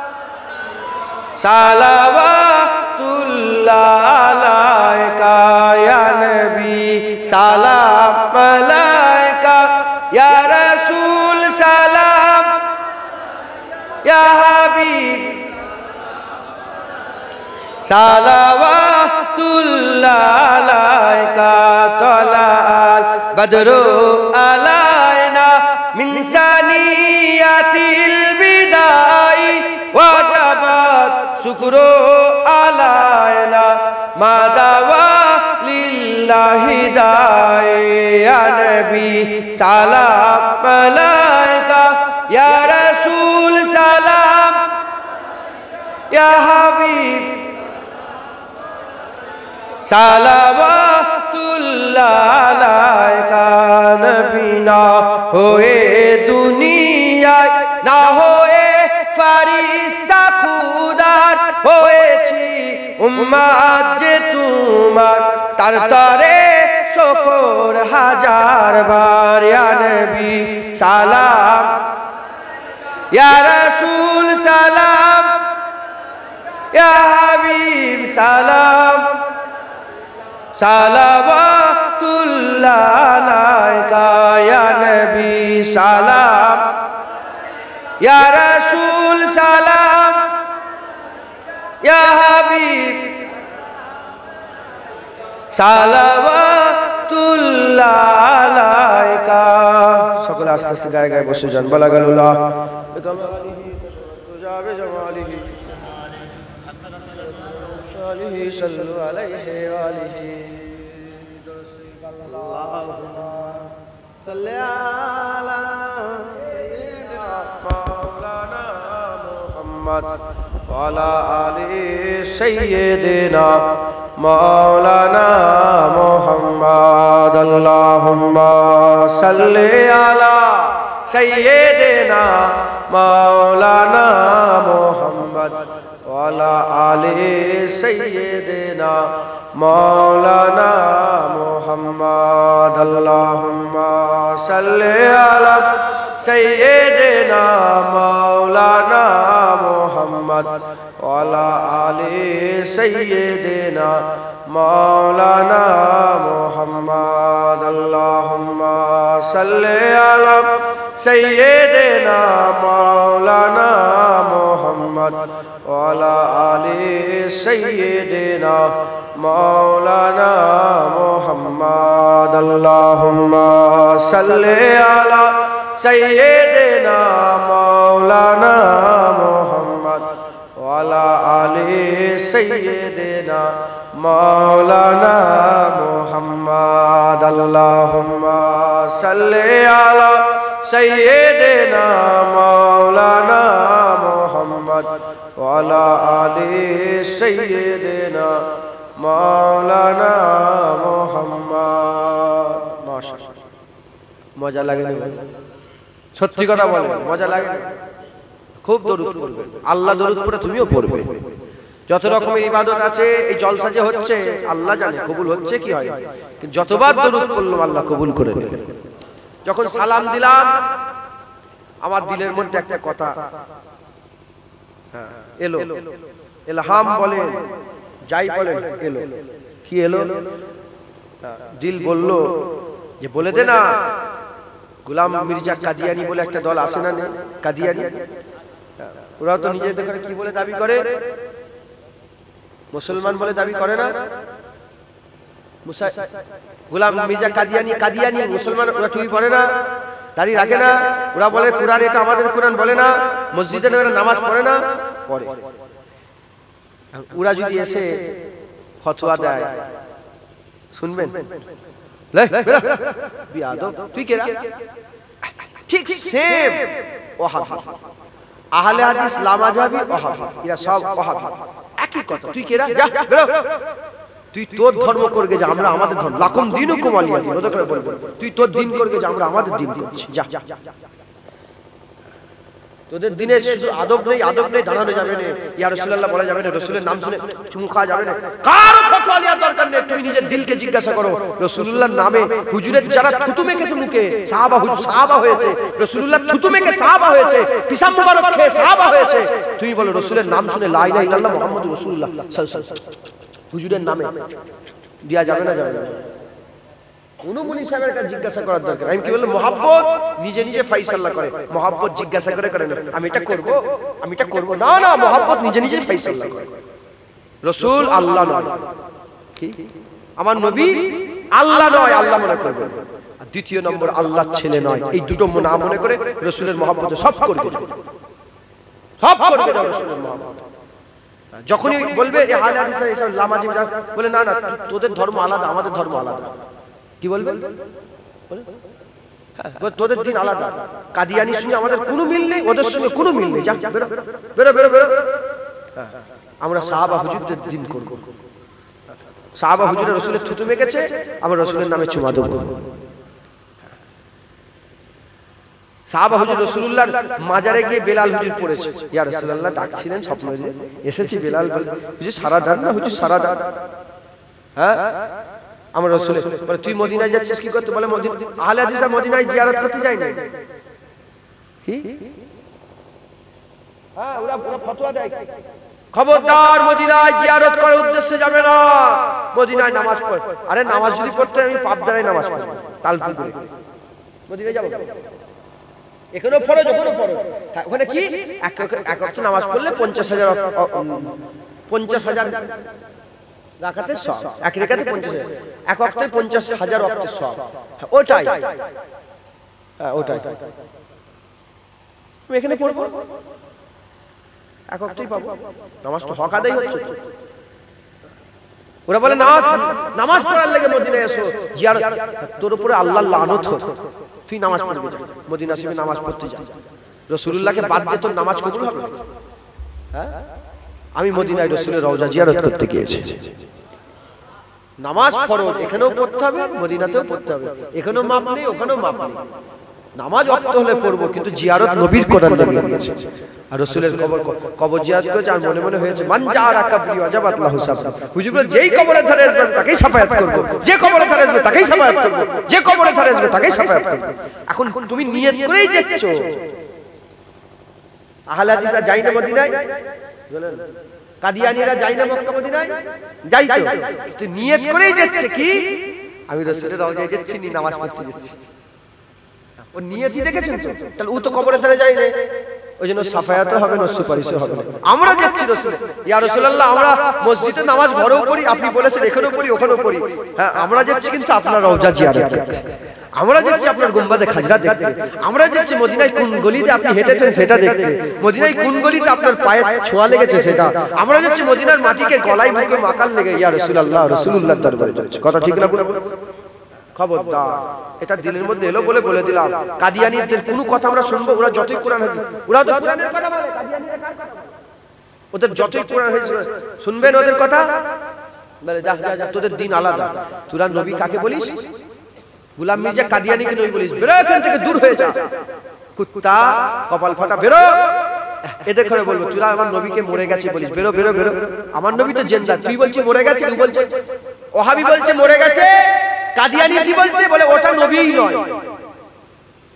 সালাওয়াতুল্লাহ আলাইকা, ইয়া নবী সালাম মালাইকা, ইয়া রাসূল সালাম, ইয়া হাবিব সালাওয়াতুল্লাহ আলাইকা। তালাল বদরু আলাইনা মিন সানিয়াতিল বিদাই, ওয়াজাবাত শুকরু আলাইনা মা দাওয়া লিল্লাহি দাই। ইয়া নবী সালাম মালাইকা, ইয়া রাসূল সালাম, ইয়া হাবিব সালাওয়াতুল্লাহ আলাইকা। নবী না হয়ে দুনিয়ায়, না হয়ে ফারিস্তা খুদার হয়েছি উম্মত যে তোমার, তার তরে শুকর হাজার বার। ইয়া নবী সালাম, ইয়া রাসূল সালাম, ইয়া হাবিব সালাম, সালাওয়াতুল্লাহ আলাইকা। ইয়া নবী সালাম, ইয়া রাসূল সালাম, ইয়া হাবিব সালাওয়াতুল্লাহ আলাইকা। সকলে আস্তে আস্তে গায়ে গায়ে বসে যান। বালাগালুল্লাহ তুজাবে জামালিহি সালিহি সাল্লু আলাইহি ওয়া আলিহি আল্লাহুম্মা সাল্লি আলা সাইয়্যিদিনা মাওলানা মুহাম্মদ ওয়া আলা আলি সাইয়্যিদিনা মাওলানা মুহাম্মদ। আল্লাহুম্মা সাল্লি আলা সাইয়্যিদিনা মাওলানা মুহাম্মদ ওয়া আলা আলি সাইয়্যিদিনা মাওলানা মুহাম্মদ। আল্লাহুম্মা সাল্লি আলা সাইয়্যিদিনা মাওলানা মুহাম্মদ ওয়া আলা আলি সাইয়্যিদিনা মাওলানা মুহাম্মদ। আল্লাহুম্মা সাল্লি আলা সাইয়্যিদিনা মাওলানা মুহাম্মদ ওয়া আলা আলি সাইয়্যিদিনা মাওলানা মুহাম্মদ। আল্লাহুম্মা সাল্লি আলা সাইয়্যিদিনা মাওলানা মুহাম্মদ ওয়া আলা আলি সাইয়্যিদিনা মাওলানা মুহাম্মদ। আল্লাহুম্মা সাল্লি আলা সাইয়্যিদিনা মাওলানা মুহাম্মদ ওয়া আলা আলি সাইয়্যিদিনা মাওলানা মুহাম্মদ। মাশাআল্লাহ, মজা লাগে না? সত্যি কথা বলেন, মজা লাগে না? খুব দরুদ পড়বে, আল্লাহ দরুদ পড়ে তুমিও পড়বে। যত রকমের ইবাদত আছে, এই জলসা যে হচ্ছে আল্লাহ জানে কবুল হচ্ছে কি হয়, কিন্তু যতবার দরুদ পড়লাম আল্লাহ কবুল করে নিলেন। যখন সালাম দিলাম আমার দিলের মধ্যে একটা কথা হ্যাঁ এলো, ইলহাম বলেন যাই বলেন এলো। কি এলো? দিল বলল যে বলে দে না, গোলাম মির্জা কাদিয়ানি বলে একটা দল আছে না, কাদিয়ানি, ওরা তো নিজেদের কি বলে দাবি করে? মুসলমান বলে দাবি করে না? গোলাম মির্জা কাদিয়ানি, কাদিয়ানি মুসলমান, ওরা টুপি পরে না, দাড়ি রাখে না, ওরা বলে কোরআন এটা আমাদের কোরআন বলে না, মসজিদে নামাজ পড়ে না, পড়ে। ওরা যদি এসে ফতোয়া দেয় শুনবেন? তুই কেরা? ঠিক সেম ওয়াহাবি, আহলে হাদিস, লামাযাবি, ওয়াহাবি, এরা সব ওয়াহাবি, একই কথা। তুই কেরা? যা বেরো, তুই তোর ধর্ম করগে যা, আমরা আমাদের ধর্ম, লাকুম দীনুকুম ওয়ালিয়া দীন, ওদের করে বলবো তুই তোর দিন করগে যা, আমরা আমাদের দিন করছি, যা। তোদের দিনে শুধু আদব নেই, আদব নেই, দাঁড়ানো যাবে না, ইয়া রাসূলুল্লাহ বলা যাবে না, রাসূলের নাম শুনে চুমু খাওয়া যাবে না, কারো ফতোয়া নেওয়ার দরকার নেই। তুমি নিজের দিলকে জিজ্ঞাসা করো, রাসূলুল্লাহর নামে হুজুরের যারা থুতু মেখেছে মুখে, সাহাবা, হুজুর সাহাবা হয়েছে, রাসূলুল্লাহ থুতু মেখে সাহাবা হয়েছে, পিসাব মুবারক খেয়ে সাহাবা হয়েছে, তুমি বলো রাসূলের নাম শুনে লা ইলাহা ইল্লাল্লাহ মুহাম্মাদুর রাসূলুল্লাহ সাল্লাল্লাহু আলাইহি ওয়াসাল্লাম হুজুরের নামে দেয়া যাবে না? যাবে না। উনুমুনি সাহেবের কাছে জিজ্ঞাসা করার দরকার। আমি কি বললাম? মহব্বত নিজে নিজে ফাইসালা করে, মহব্বত জিজ্ঞাসা করে করে না, আমি এটা করব, আমি এটা করব না, না, মহব্বত নিজে নিজে ফাইসালা করে। রাসূল আল্লাহ নয়, কি আমার নবী আল্লাহ নয়, আল্লাহ মনে করবে। আর দ্বিতীয় নম্বর আল্লাহর ছেলে নয়, এই দুটো না মনে করে রাসূলের মহব্বতে সব করবে, সব করবে রাসূলের মহব্বত। যখনই বলবে এই আহলে হাদিস এসব লামাজি বলে না না তোদের ধর্ম আলাদা, আমাদের ধর্ম আলাদা, কি বলবে? তোদের দিন আলাদা, কাদিয়ানির সঙ্গে আমাদের কোনো মিল নেই, ওদের সঙ্গে কোনো মিল নেই, যা বেরো বেরো বেরো বেরো। আমরা সাহাবা হুজুরদের দিন করব, সাহাবা হুজুরের রাসূলের থুতু মেখেছে, আমরা রাসূলের নামে চুমা দেব। সাহাবা হুজুর রাসূলুল্লাহর মাজারে গিয়ে বেলাল হুজুর পড়েছে, ইয়া রাসূলুল্লাহ ডাকছিলেন স্বপ্নে যে এসেছি, বেলাল বলে হুজুর সারা দান না, হুজুর সারা দান। হ্যাঁ আমার রাসূল বলে তুই মদিনায় যাচ্ছিস কি করতে? বলে মদিনা, আহলে হাদিসরা মদিনায় জিয়ারত করতে যায় না, কি? হ্যাঁ ওরা পুরো ফতোয়া দেয়, খবরদার মদিনায় জিয়ারত করার উদ্দেশ্যে যাবে না, মদিনায় নামাজ পড়। আরে নামাজ যদি পড়তে আমি পাবদারায় নামাজ পড়ব, তালপুকুরে মদিনায় যাব, এখানেও ফরজ, ওখানেও ফরজ। ওখানে কি এক এক ওয়াক্ত নামাজ পড়লে পঞ্চাশ হাজার পঞ্চাশ হাজার রাকাতের সওয়াব, এক রাকাতে পঞ্চাশ হাজার, এক ওয়াক্তে পঞ্চাশ হাজার ওয়াক্তের সওয়াব, ওটাই, হ্যাঁ ওটাই আমি এখানে পড়বো, এক ওয়াক্তেই পাবো, নামাজটা হক আদায় হচ্ছে। ওরা বলে না নামাজ পড়ার লেগে মদিনায় এসো, জিয়ারত, তোর উপরে আল্লাহর লানত হোক, তুই নামাজ পড়বি যা, মদিনা শরীফে নামাজ পড়তে যা, রাসূলুল্লাহকে বাদ দিয়ে তোর নামাজ কবুল হবে? হ্যাঁ আমি মদিনায় রাসূলের রওজা জিয়ারত করতে গিয়েছি, নামাজ ফরজ, এখানেও পড়তে হবে, মদিনাতেও পড়তে হবে, এখানেও মাপ নেই, ওখানেও মাপ নেই, নামাজ ওয়াক্ত হলে পড়বো, কিন্তু জিয়ারত নবীর করার লেগে গিয়েছে। আর রাসূলের কবর কবর জিয়ারত করেছে, আর মনে মনে হয়েছে মান জাআরা কাবরি ওয়াজাবাত লাহু সাফা, হুজুর বলে যেই কবরের ধারে আসবে তাকেই শাফায়াত করব, যে কবরের ধারে আসবে তাকেই শাফায়াত করব, যে কবরের ধারে আসবে তাকেই শাফায়াত করব। এখন তুমি নিয়ত করেই যাচ্ছ, আহলে হাদিসরা যায় না মদিনায়, কাদিয়ানীরা যায় না মক্কা মদিনায়, যাই তো, কিন্তু নিয়ত করেই যাচ্ছে কি আমি রাসূলের রওজায় যাচ্ছি, নি নামাজ পড়তে যাচ্ছি, ও নিয়তই দেখেছেন তো, তাহলে ও তো কবরের ধারে যায় না, ওই জন্য সাফায়াতও হবে না, সুপারিশও হবে না। আমরা যাচ্ছি রাসূল, ইয়া রাসূলুল্লাহ আমরা মসজিদে নামাজ ঘরেও পড়ি, আপনি বলেছেন এখানেও পড়ি ওখানেও পড়ি, হ্যাঁ আমরা যাচ্ছি কিন্তু আপনার রওজা জিয়ারত করতে, আমরা যাচ্ছি আপনার গুম্বাদে খাজরা দেখতে, আমরা যাচ্ছি মদিনায় কোন গলিতে আপনি হেঁটেছেন সেটা দেখতে, মদিনায় কোন গলিতে আপনার পায়ে ছোঁয়া লেগেছে সেটা, আমরা যাচ্ছি মদিনার মাটিকে গলায় মুখে মাকাল লেগে ইয়া রাসূলুল্লাহ রাসূলুল্লাহর দরবারে যাচ্ছি। কথা ঠিক না? খবরদার, এটা দিলের মধ্যে এলো বলে বলে দিলাম, কাদিয়ানীদের কোনো কথা আমরা শুনবো, ওরা যতই কোরআন হাদিস, ওরা তো কোরআনের কথা বলে, কাদিয়ানীরা কার কথা বলে? ওদের যতই কোরআন হাদিস শুনবেন ওদের কথা, বলে যা যা যা তোদের দিন আলাদা, তোরা নবী কাকে বলিস? গোলাম মির্জা কাদিয়ানীকে নবী বলিস, বেরো এখান থেকে, দূর হয়ে যা, কুত্তা কপাল ফাটা, বেরো। এদের করে বলবো তোরা আমার নবীকে মরে গেছে বলিস, বেরো বেরো বেরো, আমার নবী তো জিন্দা, তুই বলছিস মরে গেছে, তুই বলছে ওহাবি বলছে মরে গেছে, কাদিয়ানী কি বলছে? বলে ওটা নবীই নয়,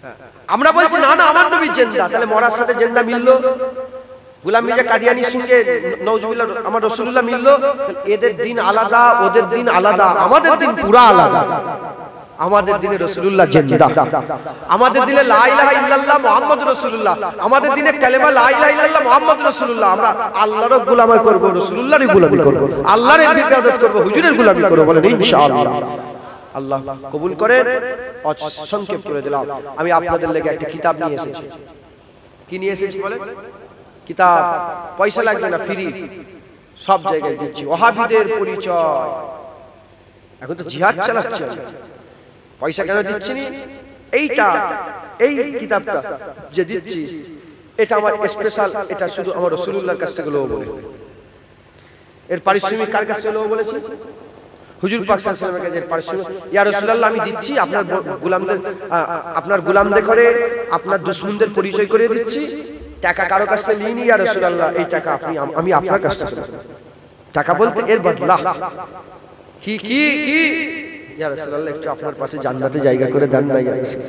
আমরা বলছি না না আমার নবী জিন্দা, তাহলে মরার সাথে জিন্দা মিললো? গোলাম মির্জা কাদিয়ানির সঙ্গে নওজুবিল্লাহ আমার রাসূলুল্লাহ মিললো? এদের দিন আলাদা, ওদের দিন আলাদা, আমাদের দিন পুরা আলাদা। আমাদের দিনে রাসূলুল্লাহ জিন্দা, আমাদের দিনে লা ইলাহা ইল্লাল্লাহ মুহাম্মাদুর রাসূলুল্লাহ, আমাদের দিনে কালেমা লা ইলাহা ইল্লাল্লাহ মুহাম্মাদুর রাসূলুল্লাহ। আমরা আল্লাহর গোলামি করব, রাসূলুল্লাহর গোলামি করব, আল্লাহর ইবাদত করব, হুজুরের গোলামি করব, বলেন ইনশাআল্লাহ। আল্লাহ কবুল করেন। সংক্ষেপ করে দিলাম। আমি আপনাদের লেগে একটা কিতাব নিয়ে এসেছি। কি নিয়ে এসেছি বলেন? কিতাব, পয়সা লাগবে না, ফ্রি, সব জায়গায় দিচ্ছি। ওয়াহাবিদের পরিচয়। এখন তো জিহাদ চালাচ্ছে, পয়সা কেন দিচ্ছি নি? এইটা, এই কিতাবটা যে দিচ্ছি, এটা আমার স্পেশাল, এটা শুধু আমার রাসূলুল্লাহর কাছ থেকে লোক বলে। এর পারিশ্রমিক কার কাছ থেকে লোক বলেছি? হুজুর পাক সাল্লাল্লাহু আলাইহি ওয়াসাল্লামের কাছে। এর পারিশ্রমিক ইয়া রাসূলুল্লাহ আমি দিচ্ছি, আপনার গোলামদের, আপনার গোলামদের করে আপনার দুশমনদের পরিচয় করে দিচ্ছি। টাকা কারো কাছ থেকে নিইনি ইয়া রাসূলুল্লাহ, এই টাকা আপনি আমি আপনার কাছ থেকে। টাকা বলতে এর বদলা কি কি কি ইয়া রাসূলুল্লাহ একটু আপনার পাশে জান্নাতে জায়গা করে দেন না ইয়া রাসূলুল্লাহ।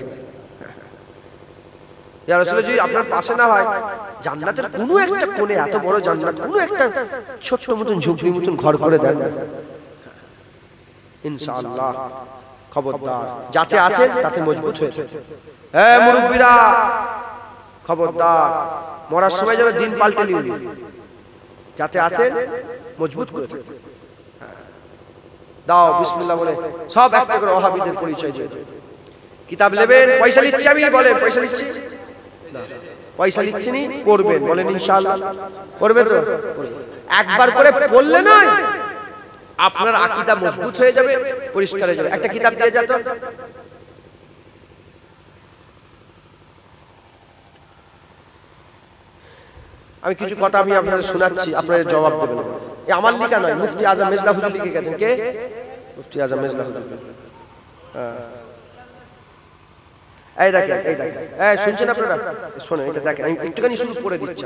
ইয়া রাসূলুল্লাহ যদি আপনার পাশে না হয়, জান্নাতের কোনো একটা কোণে, এত বড় জান্নাত, কোনো একটা ছোট্ট মতন ঝুপড়ি মতন ঘর করে দেন না ইনশাআল্লাহ। খবরদার, যাতে আছে তাতে মজবুত হয়ে থাকে। এ মুরব্বিরা খবরদার, মরার সময় যেন দিন পাল্টে লিউনি, যাতে আছে মজবুত করে থাকে। দাও বিসমিল্লাহ বলে সব একটা করে ওয়াহাবিদের পরিচয় দিয়ে কিতাব নেবেন। পয়সা নিচ্ছি আমি, বলেন পয়সা নিচ্ছি না, পয়সা নিচ্ছি নি, পড়বেন, বলেন ইনশাআল্লাহ। পড়বে তো? একবার করে পড়লে নয়, আপনার আকীদা মজবুত হয়ে যাবে, পরিষ্কার হয়ে যাবে। একটা কিতাব দিয়ে যেত। আমি কিছু কথা আমি আপনাদের শোনাচ্ছি, আপনারা জবাব দেবেন। এই আমার লিখা নয়, মুফতি আজম মেজলা হুজুর লিখে গেছেন। কে? মুফতি আজম মেজলা হুজুর। হ্যাঁ, এই দেখেন, এই দেখেন, এই শুনছেন আপনারা? শোনেন, এটা দেখেন, আমি একটুখানি শুধু পড়ে দিচ্ছি।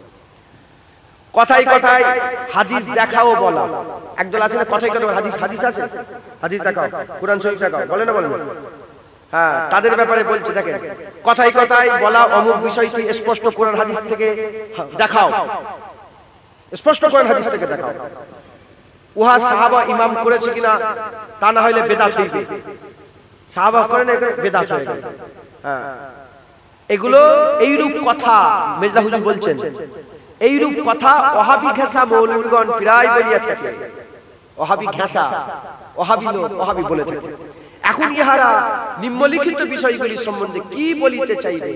কথাই কথাই হাদিস দেখাও বলা। একদল আছে না কথাই কথাই হাদিস, হাদিস আছে, হাদিস দেখাও, কোরআন শরীফ দেখাও, বলে না বলেন? হ্যাঁ, তাদের ব্যাপারে বলছে, দেখেন, কথাই কথাই বলা অমুক বিষয়টি স্পষ্ট কোরআন হাদিস থেকে দেখাও, স্পষ্ট কোরআন হাদিস থেকে দেখাও। উহা সাহাবা ইমাম করেছে কিনা, তা না হইলে বেদাত হইবে। সাহাবা করেন, এগুলো বেদাত হয়ে গেল। হ্যাঁ, এগুলো এইরূপ কথা মির্জা হুজুর বলছেন, এইরূপ কথা ওয়াহাবি ঘেঁষা মৌলবীগণ প্রায় বলিয়া থাকে। ওয়াহাবি ঘেঁষা, ওয়াহাবি লোক, ওয়াহাবি বলে থাকে। এখন ইহারা নিম্নলিখিত বিষয়গুলি সম্বন্ধে কি বলিতে চাইবে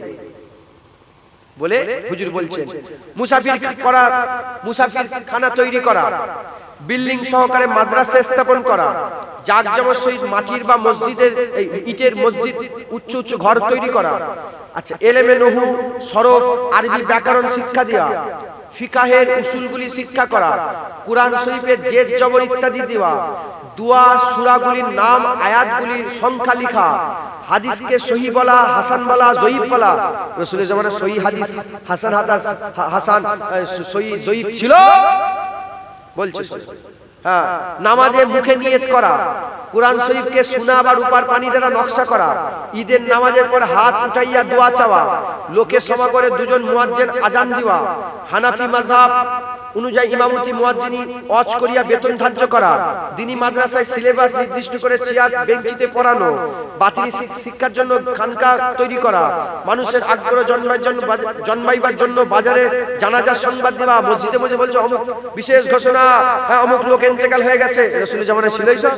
বলে হুজুর বলছেন, মুসাফির করা, মুসাফির খানা তৈরি করা, বিল্ডিং সহকারে মাদ্রাসা স্থাপন করা, জাকজমক সহিত মাটির বা মসজিদের এই ইটের মসজিদ, উচ্চ উচ্চ ঘর তৈরি করা। আচ্ছা, এলেমে নহু, সরফ, আরবি ব্যাকরণ শিক্ষা দেওয়া, ফিকাহের উসুলগুলি শিক্ষা করা, কুরআন শরীফের জেদ জবর ইত্যাদি দেওয়া, দুয়া সূরাগুলির নাম আয়াতগুলির সংখ্যা লেখা, হাদিসকে সহি বলা, হাসান বলা, জয়ীফ বলা। রাসূলের জামানায় সহি হাদিস, হাসান হাদিস, হাসান সহি জয়ীফ ছিল বলছে। হ্যাঁ, নামাজে মুখে নিয়ত করা, কুরআন শরীফকে সোনা বা রূপার পানি দ্বারা নকশা করা, ঈদের নামাজের পর হাত উঠাইয়া দোয়া চাওয়া, লোকের সমাগমে দুজন মুয়াজ্জিন আজান দিবা, হানাফি মাযহাব অনুযায়ী ইমামতি মুয়াজ্জিনি ওয়াজ করিয়া বেতন ধার্য করা, দ্বীনি মাদ্রাসায় সিলেবাস নির্দিষ্ট করে চেয়ার বেঞ্চিতে পড়ানো, বাতিনি শিক্ষার জন্য খানকা তৈরি করা, মানুষের আগ্রহ জন্মাইবার জন্য জন্মাইবার জন্য বাজারে জানাজার সংবাদ দেওয়া, মসজিদে মসজিদে বলছে অমুক বিশেষ ঘোষণা, হ্যাঁ অমুক লোক ইন্তেকাল হয়ে গেছে। রাসূলের জামানায় ছিল এইসব?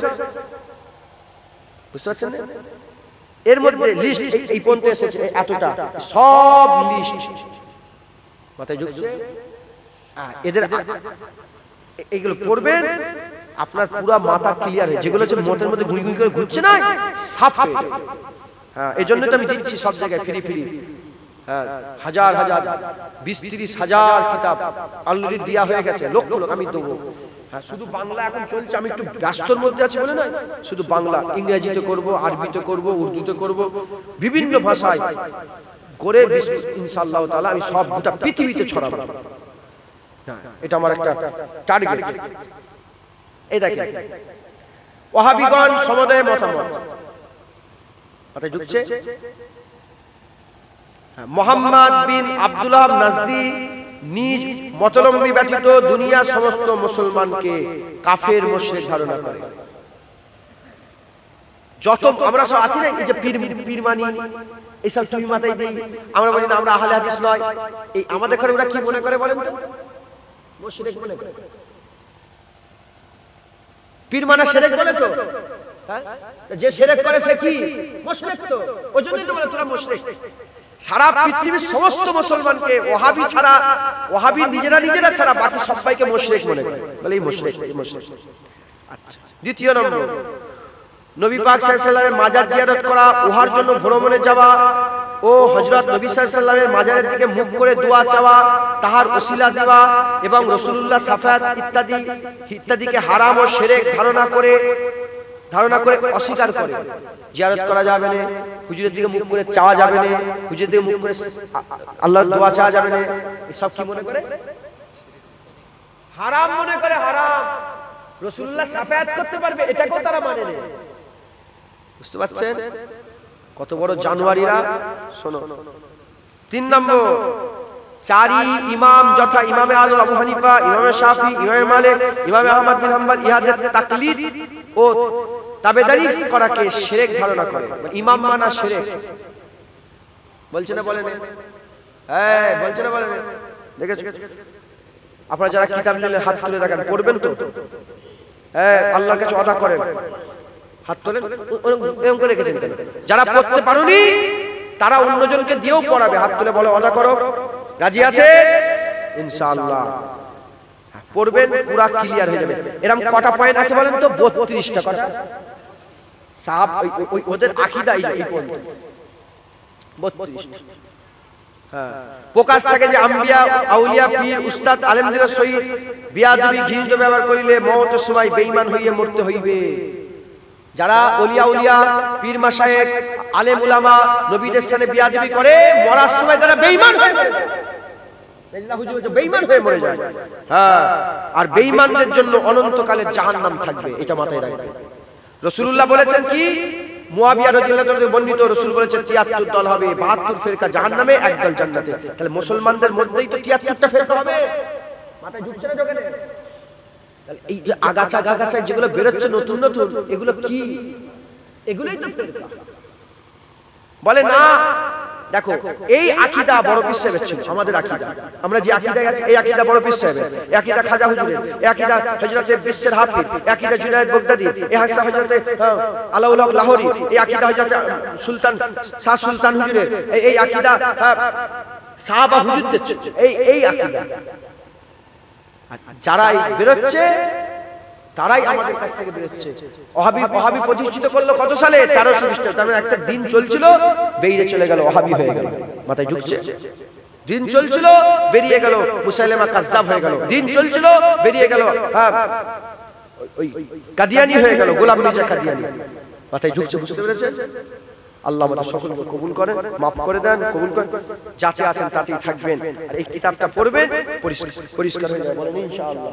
বুঝতে পারছেন? এর মধ্যে লিস্ট এই পর্যন্ত এসেছে, এতটা সব লিস্ট মাথায় ঢুকছে। এদের এইগুলো পড়বেন, আপনার পুরো মাথা ক্লিয়ার হয়ে, যেগুলো হচ্ছে মতের মধ্যে গুই গুই করে ঘুরছে না, সাফ হয়ে যাবে। হ্যাঁ, এই জন্য তো আমি দিচ্ছি সব জায়গায় ফ্রি ফ্রি। হ্যাঁ, হাজার হাজার বিশ ত্রিশ হাজার কিতাব অলরেডি দেওয়া হয়ে গেছে, লক্ষ লোক আমি দেবো। হ্যাঁ, শুধু বাংলা এখন চলছে, আমি একটু ব্যস্তর মধ্যে আছি বলে নয়, শুধু বাংলা, ইংরেজিতে করব, আরবিতে করব, উর্দুতে করব, বিভিন্ন ভাষায় করে ইনশাআল্লাহ তাআলা আমি সব গোটা পৃথিবীতে ছড়াবো। এটা আমার একটা টার্গেট। এই দেখেন, ওয়াহাবিগণ সমুদায় মতামত মাথায় ঢুকছে। মোহাম্মদ বিন আব্দুল্লাহ নাজদি নিজ মতলম্বী ব্যতীত দুনিয়া সমস্ত মুসলমানকে কাফের মুশরিক ধারণা করে। যত আমরা সব আছি না, এই যে পীর পীর মানি এইসব টুপি মাথায় দেই, আমরা বলি না আমরা আহলে হাদিস নয়, এই আমাদের ঘরে ওরা কি মনে করে বলেন তো? মুশরিক মনে করে। পীর মানা শিরক বলে তো, হ্যাঁ? যে শিরক করে সে কি মুশরিক, তো ওই জন্যই তো বলে তোরা মুশরিক। সারা পৃথিবীর সমস্ত মুসলমানকে ওয়াহাবি ছাড়া, ওয়াহাবি নিজেরা নিজেরা ছাড়া বাকি সবাইকে মুশরিক মনে করে, বলে এই মুশরিক এই মুশরিক। আচ্ছা, দ্বিতীয় নম্বর, নবী পাক সাল্লাল্লাহু আলাইহি ওয়াসাল্লামের মাজার জিয়ারত করা, উহার জন্য ভ্রমণে যাওয়া ও হযরত নবী সাল্লাল্লাহু আলাইহি ওয়াসাল্লামের মাজারের দিকে মুখ করে দোয়া চাওয়া, তাহার ওসিলা দেওয়া এবং রাসূলুল্লাহ সাফায়াত ইত্যাদি ইত্যাদিকে হারাম ও শিরক ধারণা করে ধারণা করে অস্বীকার করে। জিয়ারত করা যাবে না, হুজুরের দিকে মুখ করে চাওয়া যাবে না, হুজুরের দিকে মুখ করে আল্লাহর দোয়া চাওয়া যাবে না, এসব কি মনে করে? হারাম মনে করে। হারাম। রাসূলুল্লাহ সাফায়াত করতে পারবে এটাকেও তারা মানে না। বুঝতে পারছেন কত বড় জানোয়ারিরা? শোনো, তিন নম্বর, চারি ইমাম যথা ইমামে আযম আবু হানিফা, ইমামে শাফি, ইমামে মালিক, ইমামে আহমদ বিন হাম্বল ইহাদের তাকলিদ ও তাবেদারি করাকে শিরক ধারণা করে। ইমাম মানা শিরক। বলছে না বলে না? হ্যাঁ বলছে না বলে না? দেখেছো আপনারা যারা কিতাব নিলে হাত তুলে দেখেন, পড়বেন তো? হ্যাঁ, আল্লাহর কাছে ওয়াদা করেন, হাত তোলেন, এরকম করে রেখেছেন কেন? যারা পড়তে পারোনি তারা অন্যজনকে দিয়েও পড়াবে, হাত তুলে বলে ওয়াদা করো, রাজি আছে? ইনশাআল্লাহ পড়বেন, পুরা ক্লিয়ার হয়ে যাবে। এরকম কটা পয়েন্ট আছে বলেন তো? বত্রিশটা। কটা সাহাব ওই ওদের আকীদা এই পয়েন্ট বত্রিশটা। হ্যাঁ, প্রকাশ থাকে যে আম্বিয়া, আউলিয়া, পীর, উস্তাদ, আলেমদের সহিত বিয়াদবি ঘৃণিত ব্যবহার করিলে মওতের সময় বেঈমান হইয়া মরতে হইবে। যারা ওলিয়া উলিয়া, পীর মাশায়েখ, আলেম উলামা নবীদের সাথে বিয়াদবি করে, মরার সময় তারা বেঈমান হয়ে মরে যায়। আল্লাহ হুজুর যে বেঈমান হয়ে মরে যায়। হ্যাঁ, আর বেঈমানদের জন্য অনন্তকালের জাহান্নাম থাকবে, এটা মাথায় রাখবেন। রাসূলুল্লাহ বলেছেন কি? মুয়াবিয়া রাদিয়াল্লাহু তাআলা বর্ণিত, রাসূল বলেছেন তিয়াত্তর দল হবে, বাহাত্তর ফিরকা জাহান্নামে, এক দল জান্নাতে। তাহলে মুসলমানদের মধ্যেই তো তিয়াত্তরটা ফিরকা হবে। মাথায় ঢুকছে না ঢোকে না? তাহলে এই যে আগাছা গাগাছা যেগুলো বেরোচ্ছে নতুন নতুন, এগুলো কি? এগুলোই তো ফিরকা। বলে না, দেখো এই আকীদা বড় পীর সাহেবের ছিল, আমাদের আকীদা, আমরা যে আকীদায় আছি এই আকীদা বড় পীর সাহেবের, এই আকীদা খাজা হুজুরের, এই আকীদা হযরতে বিশ্বের হাফিজ, এই আকীদা জুনায়েদ বাগদাদি, এই হাসা হযরতে আলাউল হক লাহোরী, এই আকীদা হযরতে সুলতান শাহ সুলতান হুজুরের, এই আকীদা সাহাবা হুজুরদের ছিল, এই এই আকীদা। যারাই বেরোচ্ছে তারাই আমাদের কাছ থেকে বেরোচ্ছে। ওহাবি ওহাবি প্রতিষ্ঠিত করলো কত সালে? তেরোশো খ্রিস্টাব্দে। তার মানে একটা দিন চলছিল, বেরিয়ে চলে গেল, ওহাবি হয়ে গেল। মাথায় ঢুকছে? দিন চলছিল, বেরিয়ে গেল, মুসাইলামা কাজ্জাব হয়ে গেল। দিন চলছিল, বেরিয়ে গেল, হ্যাঁ ওই কাদিয়ানি হয়ে গেল, গোলাম মির্জা কাদিয়ানি। মাথায় ঢুকছে? বুঝতে পেরেছেন? আল্লাহ আমাদের সকলকে কবুল করেন, মাফ করে দেন, কবুল করেন। যাতে আছেন তাতেই থাকবেন, আর এই কিতাবটা পড়বেন, পরিষ্কার পরিষ্কার হয়ে যাবে, বলেন ইনশাআল্লাহ।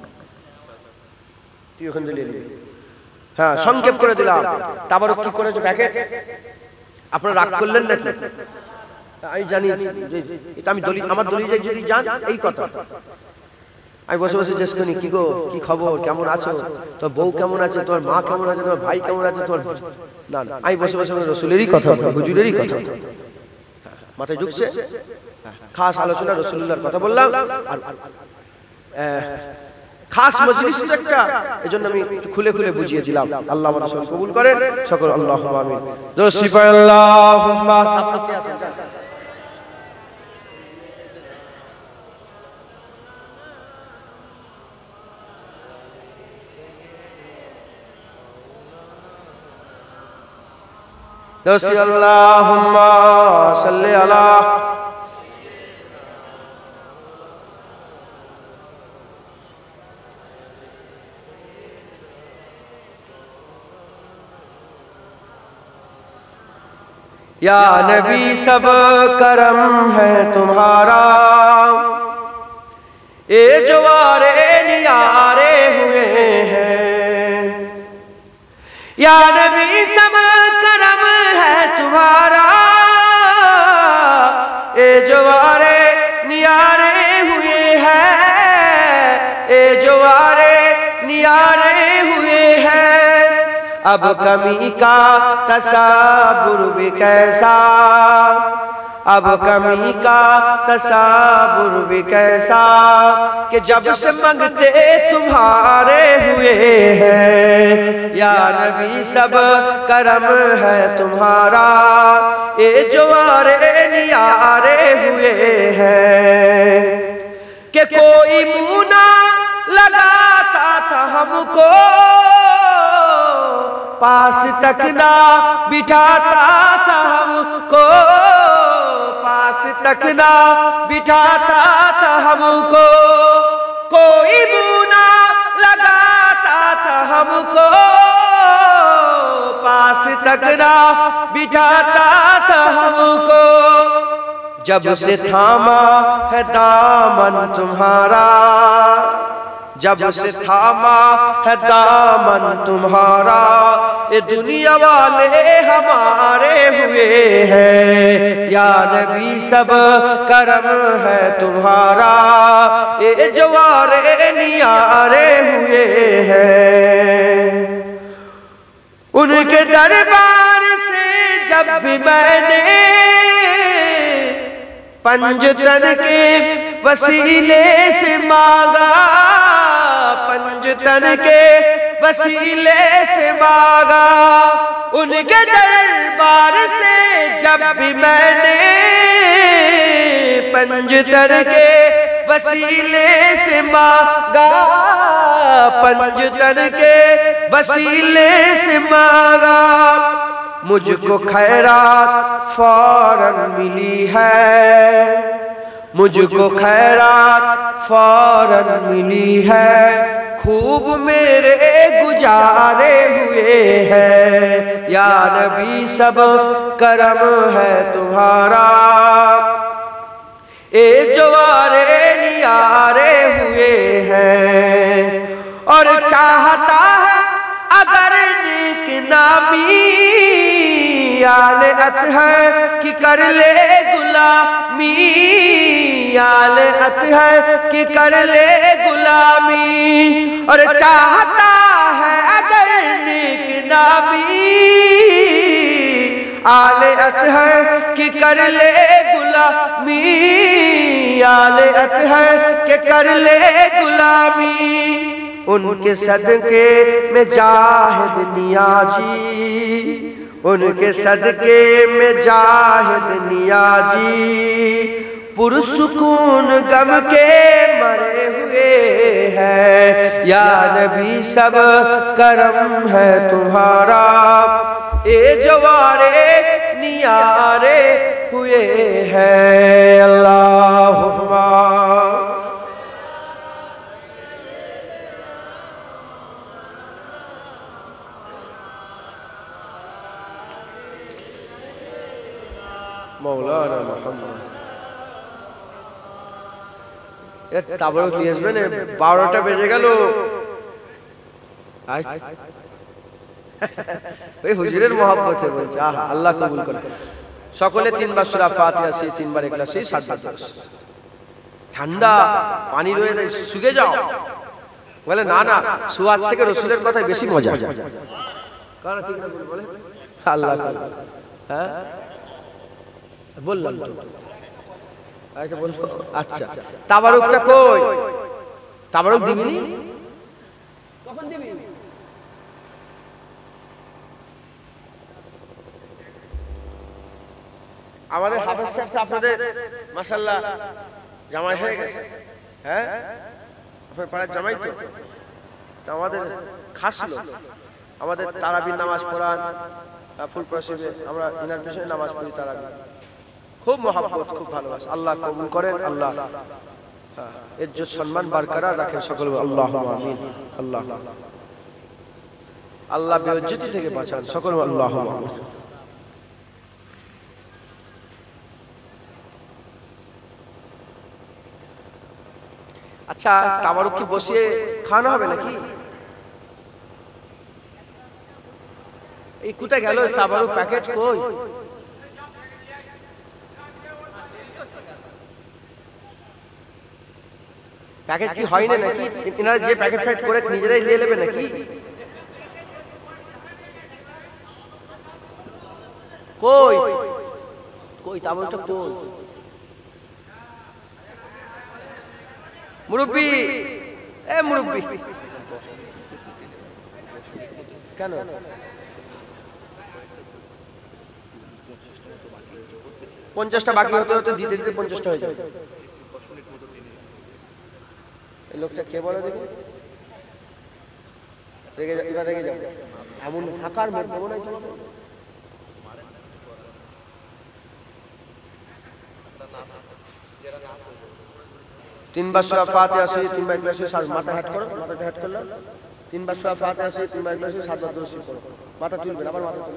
তুই ওখানে দিলি? হ্যাঁ, সংক্ষেপ করে দিলাম। তাবারক কি করেছে প্যাকেট? আপনারা রাগ করলেন নাকি? আমি জানি এটা আমি দলিল, আমার দলিল যদি জান এই কথা, আমি বসে বসে জিজ্ঞেস করি, কি গো কি খবর, কেমন আছো, তোর বউ কেমন আছে, তোর মা কেমন আছে, তোর ভাই কেমন আছে, তোর না না আমি বসে বসে রাসূলেরই কথা, হুজুরেরই কথা মাথায় ঢুকছে। খাস আলোচনা রাসূলুল্লাহর কথা বললাম, আর খাস মজলিস একটা, এজন্য আমি খুলে খুলে বুঝিয়ে দিলাম। আল্লাহ আমাদের সকল কবুল করেন, সকল আল্লাহুম্মা আমিন। দরুদ আল্লাহুম্মা। দরুদ আল্লাহুম্মা সাল্লি আলা या नबी सब करम है तुम्हारा, ए जवारे नियारे हुए हैं। या नबी सब करम है तुम्हारा, अब कमी का तसव्वुर भी कैसा, अब कमी का तसव्वुर भी कैसा, कि जब से मंगते तुम्हारे हुए हैं या नबी सब करम है तुम्हारा, ए जवारे नियारे हुए हैं। कि कोई मुँह ना लगाता था हमको, पास तक ना बिठाता था हमको, पास तक ना बिठाता था हमको, कोई मुँह ना लगाता था हमको, पास तक ना बिठाता था हमको। जब से थामा है दामन तुम्हारा, जब से थामा है दामन तुम्हारा, ये दुनिया वाले हमारे हुए हैं या नबी सब करम है तुम्हारा, ये जवारे नियारे हुए हैं। उनके दरबार से जब भी मैंने पंजतन के वसीले से मांगा, पंजतन के वसीले से मांगा, उनके दरबार से जब भी मैंने पंजतन के वसीले से मांगा, पंजतन के वसीले से मांगा, मुझको खैरात फौरन मिली है, मुझको खैरात फौरन मिली है, खूब मेरे गुजारे हुए हैं या नबी सब करम है तुम्हारा, ए जवारे नियारे हुए हैं। और चाहता है अगर नेक नामी आले अतहर कि कर ले गुलामी, आले अतहर कि कर ले गुलामी। और चाहता है अगर नेक नामी आले अतहर कि कर ले गुलामी, आले अतहर के कर ले गुलामी। उनके सदके में जाहिद नियाजी, उनके सदके में जाहिद नियाजी, पुरसुकून गम के मरे हुए हैं या नबी सब करम है तुम्हारा, ए जवारे नियारे हुए हैं। अल्लाहुम्मा मौलाना मोहम्मद। ताबरुक নিয়ে আসবেন, বারোটা বেজে গেল। ওই হুজুরের মহব্বতে বলছে, আহ আল্লাহ কবুল করে। সকলে তিনবার সূরা ফাতিহা সি তিনবার ইখলাস সি সাতবার দরুদ। ঠান্ডা পানি রয়ে যায়, শুকে যাও। বলে না না, সুয়াদ থেকে রাসূলের কথাই বেশি মজা। কারা ঠিক না বলে আল্লাহ কবুল। হ্যাঁ বললাম তো, আরেকটা বলবো। আচ্ছা, তাবারুকটা কই? তাবারুক দিবিনি? কখন দিবি? আমাদের হাফেজ সাহেব তো আপনাদের মাশাআল্লাহ জামাই হয়ে গেছে। হ্যাঁ, আপনার পাড়ার জামাই তো। তো আমাদের খাস লোক, আমাদের তারাবির নামাজ পড়ান, ফুল প্রসিবে আমরা ইনার পিছনে নামাজ পড়ি তারাবি। খুব মহব্বত, খুব ভালোবাসা। আল্লাহ কবুল করেন, আল্লাহ ইজ্জত সম্মান বরকরার রাখেন সকল। আল্লাহুম্মা আমিন। আল্লাহ আল্লাহ বেইজ্জতি থেকে বাঁচান সকল। আল্লাহুম্মা আমিন। আচ্ছা, তাবারুক কি বসিয়ে খাওয়ানো হবে নাকি? এই কোথায় গেল তাবারুক প্যাকেট? কই? প্যাকেট কি হয়নি নাকি? এনারা যে প্যাকেট ফ্যাকেট করে নিজেরাই নিয়ে নেবে নাকি? কই কই তাবলটা কই মুরব্বি এ মুরব্বি কেন পঞ্চাশটা বাকি হতে হতে দিতে দিতে পঞ্চাশটা হয়ে যাবে এই লোকটা কে বলে দেখি রেগে যাও এবার রেগে যাও এমন ফাঁকার মধ্যে মনে হয় তিনবার সূরা ফাতিহা আছে তিনবার ইখলাস আছে মাথা হেড করো মাথাটা হেড করলে তিনবার সূরা ফাতিহা আছে তিনবার ইখলাস আছে সাতবার দরুদ শরীফ পড়ো মাথা তুলবে আবার মাথা তুলবে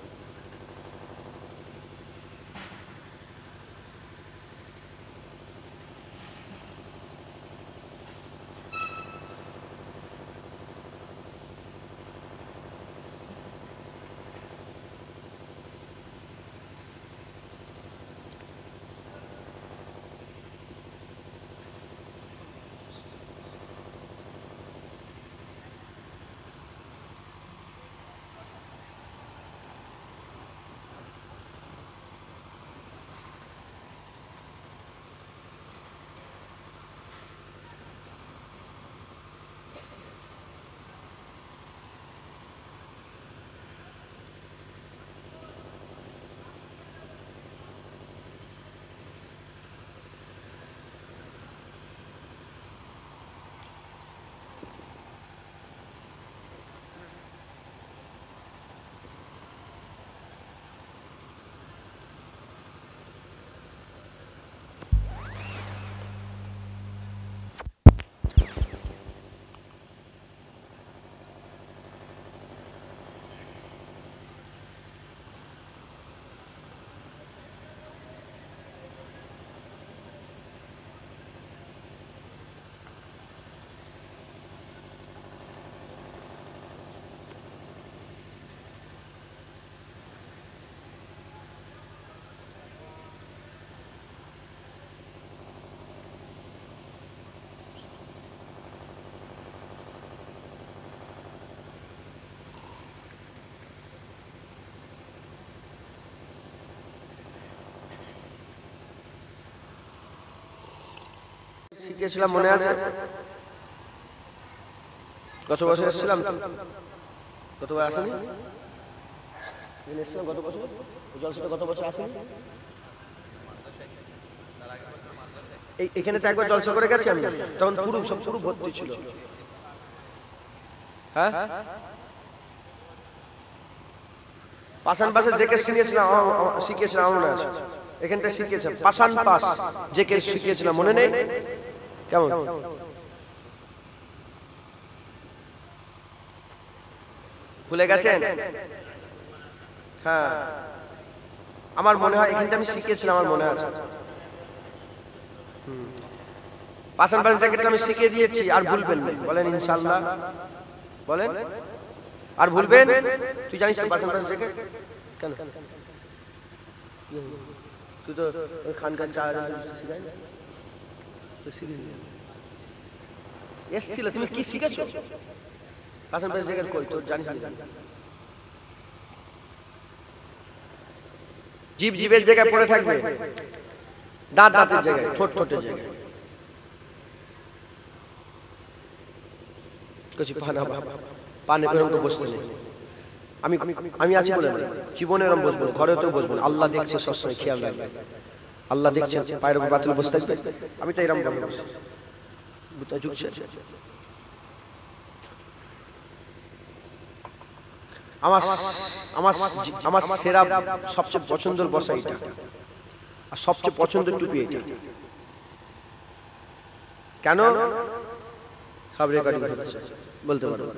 শিখেছিলাম মনে আছে গত বছর এসেছিলাম গতবার আসেনি এসেছিলাম গত বছর জলসাটা গত বছর আসেনি এই এখানে তো একবার জলসা করে গেছি আমি তখন পুরো সব পুরো ভর্তি ছিল হ্যাঁ পাশান পাশে জেকে শিখিয়েছিলাম শিখিয়েছিলাম আমার মনে আছে এখানটা শিখিয়েছিলাম পাশান পাশ জেকে শিখিয়েছিলাম মনে নেই কেমন ভুলে গেছেন হ্যাঁ আমার মনে হয় এখানটা আমি শিখিয়েছিলাম আমার মনে আছে পাশান পাশ জ্যাকেটটা আমি শিখিয়ে দিয়েছি আর ভুলবেন না বলেন ইনশাআল্লাহ বলেন আর ভুলবেন তুই জানিস তো পাশান পাশ জ্যাকেট কেন তুই তো ওই খানকার চা শিখাই না তো শিখিস এসছিল তুমি কি শিখেছো পাশান পাশ জ্যাকেট কই তোর জানিস না জিভ জিভের জায়গায় পড়ে থাকবে দাঁত দাঁতের জায়গায় ঠোঁট ঠোঁটের জায়গায় কিছু পানা পানে এরকম বসতে নেই আমি আমি আছি বলে জীবনে এরকম বসবো ঘরেতেও বসবো আল্লাহ দেখছে সবসময় খেয়াল রাখবে আল্লাহ দেখছে পায়ের উপর বাতিল বসে থাকবে আমি তো এরকম ভাবে বসি বুঝতে ঝুঁকছে আমার আমার আমার সেরা সবচেয়ে পছন্দের বসা এটা আর সবচেয়ে পছন্দের টুপি এটা কেন সব রেকর্ডিং হচ্ছে বলতে পারবো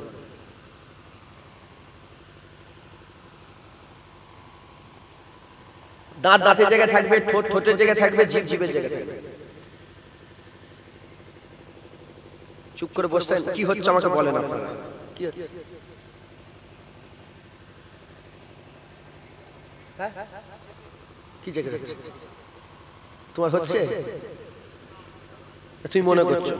দাঁত দাঁতের জায়গায় থাকবে ঠোঁট ঠোঁটের জায়গায় থাকবে জিভ জিভের জায়গায় থাকবে চুপ করে বসতেন কি হচ্ছে আমাকে বলেন আপনারা কি হচ্ছে কি জায়গায় হচ্ছে তোমার হচ্ছে তুমি মনে করছো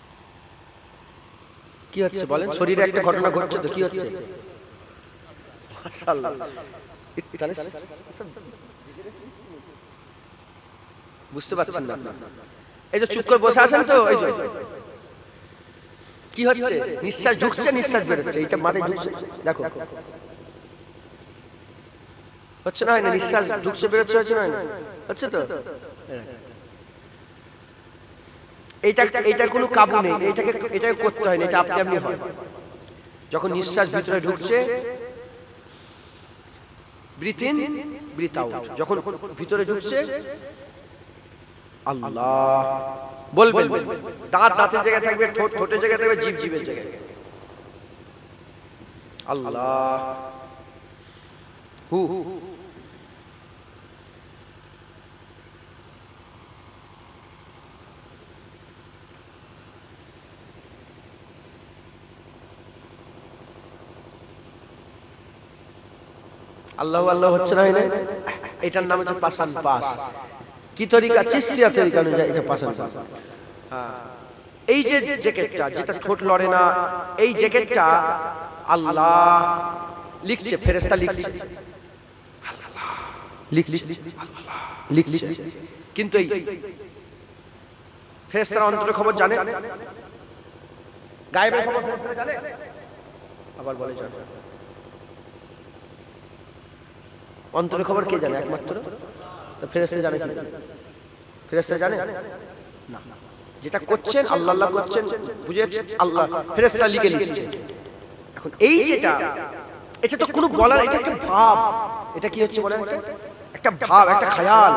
কি হচ্ছে বলেন শরীরে একটা ঘটনা ঘটছে তো কি হচ্ছে মাশাআল্লাহ। বুঝতে পারছেন না? এই যে চুপ করে বসে আছেন তো, এই যে কি হচ্ছে, নিঃশ্বাস ঢুকছে নিঃশ্বাস বেরোচ্ছে, এইটা মাথায় ঢুকছে, দেখো হচ্ছে না, হয় না? নিঃশ্বাস ঢুকছে বেরোচ্ছে, হচ্ছে না, হচ্ছে তো। এইটা এইটা কোনো কাবু নেই, এইটাকে এটাকে করতে হয় না, এটা আপনি আপনি হয়। যখন নিঃশ্বাস ভিতরে ঢুকছে, ব্রিথ ইন ব্রিথ আউট, যখন ভিতরে ঢুকছে আল্লাহ বলবেন, দাঁত দাঁতের জায়গায় থাকবে, ঠোঁট ঠোঁটের জায়গায় থাকবে, জিভ জিভের জায়গায় আল্লাহ হু। আল্লাহ আল্লাহ হচ্ছে না, এটার নাম হচ্ছে পাসান পাস। কি তরিকা? চিশতিয়া তরিকা অনুযায়ী এটা পাসান পাস। এই যে জ্যাকেটটা, যেটা ঠোঁট লড়ে না, এই জ্যাকেটটা আল্লাহ লিখছে, ফেরেশতা লিখছে, আল্লাহ লিখছে, আল্লাহ লিখছে। কিন্তু এই ফেরেশতারা অন্তরের খবর জানে, গায়েবের খবর ফেরেশতারা জানে, আবার বলে জানে। অন্তরের খবর কে জানে? একমাত্র ফেরেশতা জানে। কি ফেরেশতা জানে না? যেটা করছেন আল্লাহ আল্লাহ করছেন, বুঝেছেন? আল্লাহ ফেরেশতা লিখে লিখছে। এখন এই যেটা, এটা তো কোনো বলার, এটা একটা ভাব। এটা কি হচ্ছে বলেন? একটা ভাব, একটা খায়াল।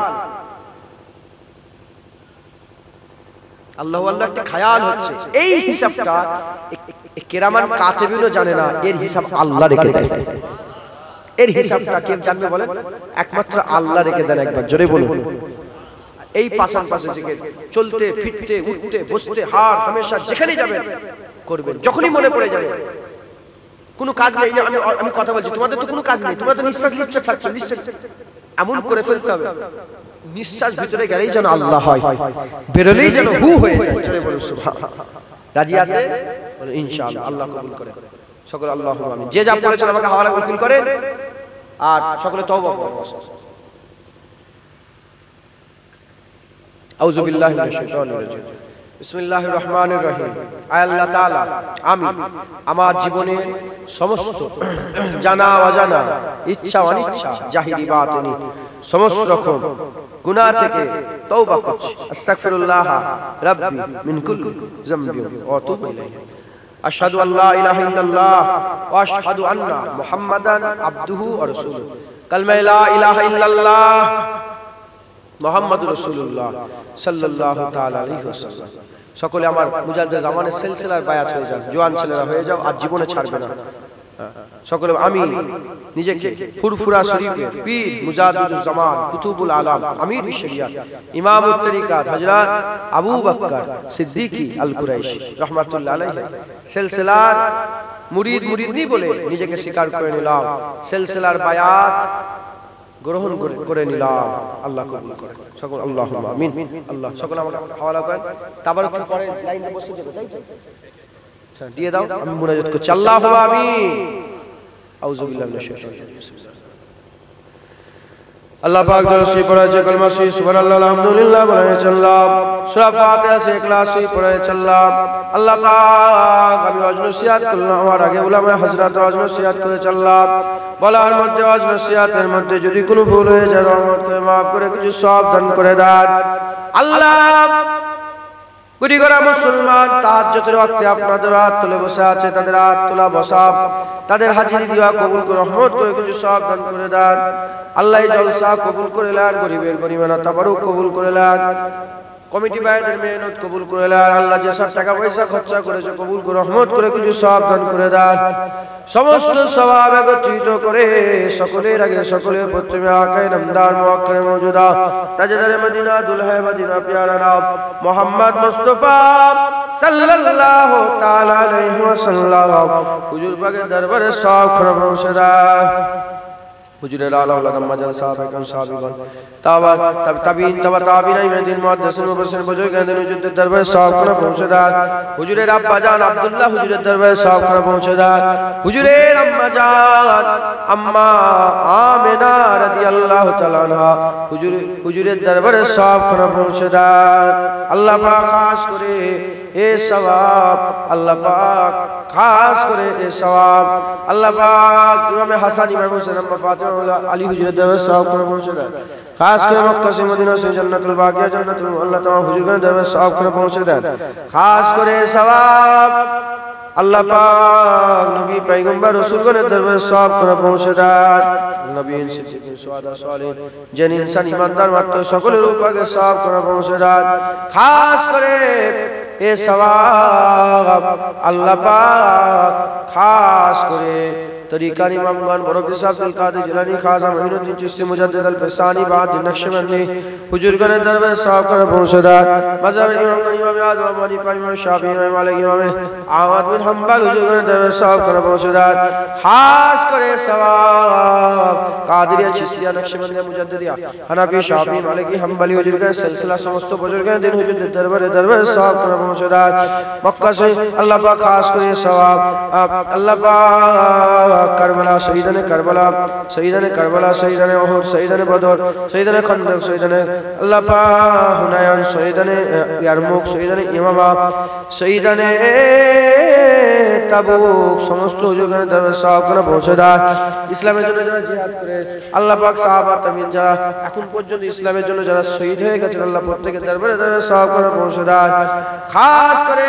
আল্লাহ আল্লাহ একটা খায়াল হচ্ছে। এই হিসাবটা কেরামান কাতেবিনও জানে না, এর হিসাব আল্লাহ রেখে দেয়। এর হিসাবটা কে জানবে বলেন? একমাত্র আল্লাহ রেখে দেন। একবার জোরে বলুন। এই পাশান পাশে থেকে চলতে ফিরতে উঠতে বসতে হার হামেশা যেখানেই যাবেন করবেন, যখনই মনে পড়ে যাবে। কোনো কাজ নেই, আমি আমি কথা বলছি, তোমাদের তো কোনো কাজ নেই, তোমরা তো নিঃশ্বাস নিচ্ছ ছাড়ছো, নিঃশ্বাস এমন করে ফেলতে হবে নিঃশ্বাস ভিতরে গেলেই যেন আল্লাহ হয়, বেরোলেই যেন হু হয়ে যায়। জোরে বলুন সুবহানাল্লাহ। রাজি আছে? বলুন ইনশাআল্লাহ। আল্লাহ কবুল করে সকল। আল্লাহুম্মা আমিন। যে যা পড়েছেন আমাকে হাওয়ালা কবুল করেন, আর সকলে তওবা করেন। আউযু বিল্লাহি মিনাশ শাইতানির রাজিম। বিসমিল্লাহির রহমানির রহিম। আয় আল্লাহ তাআলা, আমি আমার জীবনের সমস্ত জানা অজানা, ইচ্ছা অনিচ্ছা, জাহিরি বাতিনি সমস্ত রকম গুনাহ থেকে তওবা করছি। আস্তাগফিরুল্লাহ রাব্বি মিন কুল্লি যামবি ওয়া আতুবু ইলাইহি। আশহাদু আল্লা ইলাহা ইল্লাল্লাহ ওয়া আশহাদু আন্না মুহাম্মাদান আবদুহু ওয়া রাসূলুহু। কালমা লা ইলাহা ইল্লাল্লাহ মুহাম্মাদুর রাসূলুল্লাহ সাল্লাল্লাহু তাআলা আলাইহি ওয়াসাল্লাম। সকলে আমার মুজাদ্দিদ জামানের সিলসিলার বায়াত হয়ে যান, জওয়ান ছেলেরা হয়ে যাও, আর জীবনে ছাড়বে না। সকলে আমি নিজেকে ফুরফুরা শরীফের পীর মুজাদ্দিদুজ জামান কুতুবুল আলাম আমির শরিয়াত ইমামুত তরিকাত হযরত আবু বকর সিদ্দিকী আল কুরাইশি রাহমাতুল্লাহ আলাইহি সিলসিলার মুরিদ মুরিদনি বলে নিজেকে স্বীকার করে নিলাম, সিলসিলার বায়াত গ্রহণ করে নিলাম। আল্লাহ কবুল করেন সকল। আল্লাহুম্মা আমিন। আল্লাহ সকল আমাকে হাওয়ালা করেন। তাবারক পরে লাইনে বসে যাবে, তাই তো দিয়ে দাও, আমি মুনাজাত করছি। আল্লাহুম্মা আমিন। আউযু বিল্লাহি মিনাশ শাইতানির রাজিম। আল্লাহ পাক দরুদ পড়েছে, কলমা সি সুবহানাল্লাহ আলহামদুলিল্লাহ পড়েছে, আল্লাহ সূরা ফাতিহা সে ইখলাস পড়েছে। আল্লাহ আল্লাহ পাক আমি ওয়াজ নসিহত করলাম, আমার আগে উলামা হযরত ওয়াজ নসিহত করেছে। আল্লাহ বলার মধ্যে ওয়াজ নসিহতের মধ্যে যদি কোনো ভুল হয়ে যায় রহমত করে maaf করে কিছু সওয়াব দান করে দেন। আল্লাহ কোটি করা মুসলমান তাহাজ্জুদের ওয়াক্তে আপনাদের হাত তুলে বসে আছে, তাদের হাত তোলা বসা, তাদের হাজিরি দিয়া কবুল করে রহমত করে কিছু সওয়াব দান করে দেন। আল্লাহ এই জলসা কবুল করে নেন, গরিবের গরিবানা তাবারুক কবুল করে নেন, কমিটি ভাইদের মেহনত কবুল করে নেন। আল্লাহ যে সব টাকা পয়সা খরচা করেছে কবুল করে রহমত করে কিছু সওয়াব দান করে দেন। সমস্ত সওয়াব একত্রিত করে সকলের আগে সকলের প্রথমে আকায়ে নামদার মুআক্কারে মওজুদা তাজদারে মদিনা দুলহায়ে মদিনা প্যারা নাম মুহাম্মদ মুস্তাফা সাল্লাল্লাহু তাআলা আলাইহি ওয়াসাল্লাম হুজুর পাকের দরবারে সব খরম রশিদা। হুজুরের আলা ওলাদ আম্মাজান সাহাবায়ে সাহাবীগণ তাবা তাবিঈন তাবা তাবিঈন ইমামদিন মুহাদ্দিসিন মুফাসসিরিন বুজুর্গান হুজুরদের দরবারে সওয়াব করে পৌঁছে দেন হুজুরের আব্বা জান আব্দুল্লাহ হুজুরের দরবারে সওয়াব করে পৌঁছে দেন হুজুরের আম্মা জান আম্মা আমিনা রাদিয়াল্লাহু তাআলা আনহা হুজুর হুজুরের দরবারে সওয়াব করে পৌঁছে দেন আল্লাহ পাক খাস করে এ সওয়াব আল্লাহ পাক খাস করে এ সওয়াব আল্লাহ পাক ইমাম হাসান ইমাম হুসাইন আম্মা ফাতিমা আলী হুজুরের দরবারে সওয়াব করে পৌঁছে দেন খাস করে মক্কা সে মদিনা সে জান্নাতুল বাকিয়া জান্নাতুল আল্লাহ তাআলা হুজুরের দরবারে সওয়াব করে পৌঁছে দেন খাস করে সওয়াব আল্লাহ পাক নবী পয়গম্বর রাসূলগণের দরবারে সওয়াব করে পৌঁছে দেন নবীন সিদ্দিকিন শুহাদা সালেহিন যেন ইনসান ইমানদার মাত্র সকলের উপরে সওয়াব করে পৌঁছে দেন খাস করে এ সওয়াব আল্লাহ পাক খাস করে তরিকার ইমামগণ মুরব্বি আব্দুল কাদের জিলানী খাজা মঈনুদ্দিন চিশতি মুজাদ্দিদ আল ফিসানি বাদ নকশবন্দি হুজুরগণের দরবারে সওয়াব করে পৌঁছে দেন মাযহাবের ইমামগণ ইমাম আযম আবু হানিফা ইমাম শাফিঈ ইমাম মালিক ইমাম আহমদ বিন হাম্বল হুজুরগণের দরবারে সওয়াব করে পৌঁছে দেন খাস করে সওয়াব কাদেরিয়া চিশতিয়া নকশবন্দিয়া মুজাদ্দিদিয়া হানাফি শাফিঈ মালিকি হাম্বলি হুজুরগণের সিলসিলা সমস্ত বুজুর্গগণ দিন হুজুরদের দরবারে দরবারে সওয়াব করে পৌঁছে দেন মক্কা से अल्लाह पाक खास करे सवाब अल्लाह पाक करबला शहीदाने करबला शहीदाने करबला शहीदाने उहुद शहीदाने बदर शहीदाने खंदक शहीदाने अल्लाह पाक हुनायन शहीदाने यारमुक शहीदाने इमामा शहीदाने তাবুক সমস্ত হুজুরগণের দরবারে সওয়াব করে পৌঁছে দেন ইসলামের জন্য যারা জিহাদ করে আল্লাহ পাক সাহাবা তাবিঈন যারা এখন পর্যন্ত ইসলামের জন্য যারা শহীদ হয়ে গেছেন আল্লাহ প্রত্যেকের দরবারে দরবারে সওয়াব করে পৌঁছে দেন খাস করে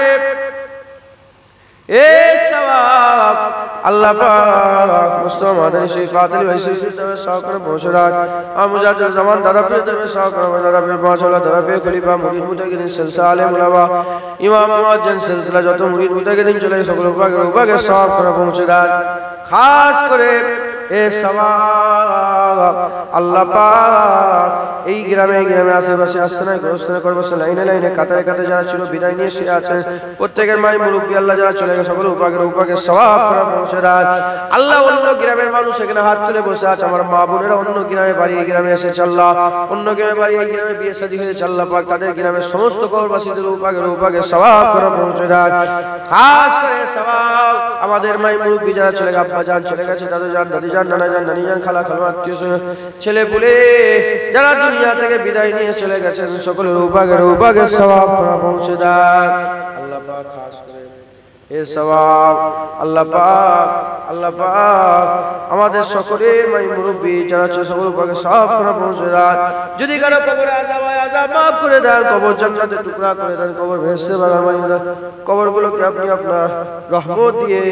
এ সওয়াব আল্লাহ পাক মুস্তাফা মাদানী শরীফ ফাতিলি ভাই শরীফের দরবারে সওয়াব করে পৌঁছে দেন মুজাদ্দিদ জামান দাদা পীর দরবারে সওয়াব করে দাদা পীর মাশাআল্লাহ দাদা পীর খলিফা মুরিদ মুতাকিদিন সিলসিলা আলেম উলামা ইমাম মুয়াজ্জিন সিলসিলা যত মুরিদ মুতাকিদিন চলে সকল উপাকে উপাকে সওয়াব করে পৌঁছে দেন খাস করে এ সওয়াব আল্লাহ পাক এই গ্রামে গ্রামে আশেপাশে আস্তানায় গোরস্থানে কর্মস্থানে লাইনে লাইনে কাতারে কাতারে যারা ছিল বিদায় নিয়ে শুয়ে আছেন প্রত্যেকের মাই মুরব্বি আল্লাহ যারা চলে গেছে সকল উপাকের উপাকে সওয়াব করে পৌঁছে দেন আল্লাহ অন্য গ্রামের মানুষ এখানে হাত তুলে বসে আছে আমার মা বোনেরা অন্য গ্রামে বাড়ি এই গ্রামে এসেছে আল্লাহ অন্য গ্রামে বাড়ি এই গ্রামে বিয়ে শাদী হয়েছে আল্লাহ পাক তাদের গ্রামের সমস্ত কবরবাসীদের উপাকের উপাকে সওয়াব করে পৌঁছে দেন খাস করে সওয়াব আমাদের মাই মুরব্বি যারা চলে গেছে আব্বা জান চলে গেছে দাদু জান দাদি জান নানা জান নানি জান খালা খালু আত্মীয় ছেলে পুলে যারা দুনিয়া থেকে বিদায় নিয়ে চলে গেছেন সকলের উপাকের উপাকে সওয়াব করে পৌঁছে দেন আল্লাহ পাক খাস করে এ সওয়াব আল্লাহ পাক আল্লাহ পাক আমাদের সকলের মাই মুরব্বি যারা আছে সকল উপাকে সওয়াব করে পৌঁছে দেন যদি কারো কবরে আযাব হয় আযাব মাফ করে দেন কবর জান্নাতের টুকরা করে দেন কবর বেহেশতের বাগান বানিয়ে দেন কবরগুলোকে আপনি আপনার রহমত দিয়ে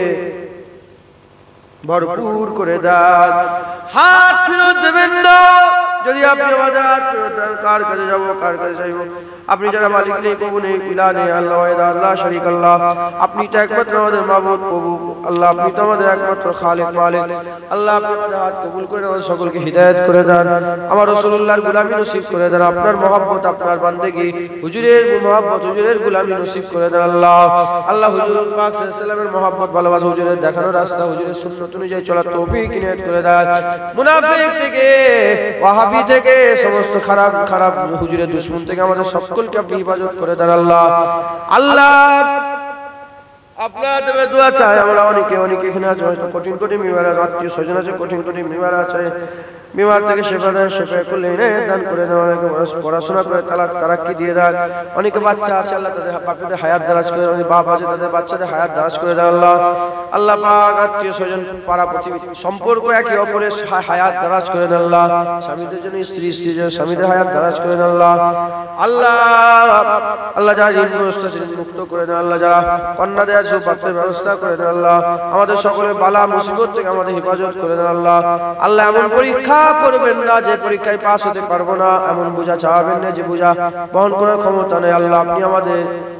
ভরপুর করে দেন হাত ফেরত দেবেন না যদি আপনি আমাদের হাত ফেরত দেন কার কাছে যাবো কার কাছে যাইবো আপনি যারা মালিক নেই প্রভু নেই ইলা নেই আল্লাহ ওয়াহিদ আল্লাহ শরীক আল্লাহ আপনি তো একমাত্র আমাদের মাবুদ প্রভু আল্লাহ আপনি তো আমাদের একমাত্র খালিক মালিক আল্লাহ আপনি আমাদের হাত কবুল করে আমাদের সকলকে হিদায়াত করে দেন আমার রাসূলুল্লাহর গোলামি নসিব করে দেন আপনার মহব্বত আপনার বান্দেগি হুজুরের মহব্বত হুজুরের গোলামি নসিব করে দেন আল্লাহ আল্লাহ হুজুর পাক সাল্লাল্লাহু আলাইহি ওয়াসাল্লামের মহব্বত ভালোবাসা হুজুরের দেখানো রাস্তা হুজুরের সুন্নাত অনুযায়ী চলার তৌফিক ইনায়াত করে দেন মুনাফিক থেকে ওয়াহাবি থেকে সমস্ত খারাপ খারাপ হুজুরের দুশমন থেকে আমাদের সকলকে আপনি হিফাজত করে দেন আল্লাহ আল্লাহ আপনার দেবে দোয়া চাই আমরা অনেকে অনেকে এখানে আছে হয়তো কঠিন কঠিন বিমার আত্মীয় স্বজন আছে কঠিন কঠিন বিমার আছে বিমার থেকে শেফা দেন শেফা করলে এনে দান করে দেন অনেকে পড়াশোনা করে তালাক তারাক্কি দিয়ে দেন অনেকে বাচ্চা আছে আল্লাহ তাদের বাপেদের হায়াত দারাজ করে অনেক বাপ আছে তাদের বাচ্চাদের হায়াত দারাজ করে দেন আল্লাহ আল্লাহ পাক আত্মীয় স্বজন পাড়া প্রতিবেশী সম্পর্ক একে অপরের হায়াত দারাজ করে দেন আল্লাহ স্বামীদের জন্য স্ত্রী স্ত্রীর জন্য স্বামীদের হায়াত দারাজ করে দেন আল্লাহ আল্লাহ আল্লাহ যারা ঋণগ্রস্ত আছে মুক্ত করে দেন আল্লাহ যারা কন্যা দেওয়ার সুপাত্রের ব্যবস্থা করে দেন আল্লাহ আমাদের সকলের বালা মুসিবত থেকে আমাদের হেফাজত করে দেন আল্লাহ আল্লাহ এমন পরীক্ষা করবেন না যে পরীক্ষায় পাস হতে পারবো না এমন বোঝা চাওয়াবেন না যে বোঝা বহন করার ক্ষমতা নেই আল্লাহ আপনি আমাদের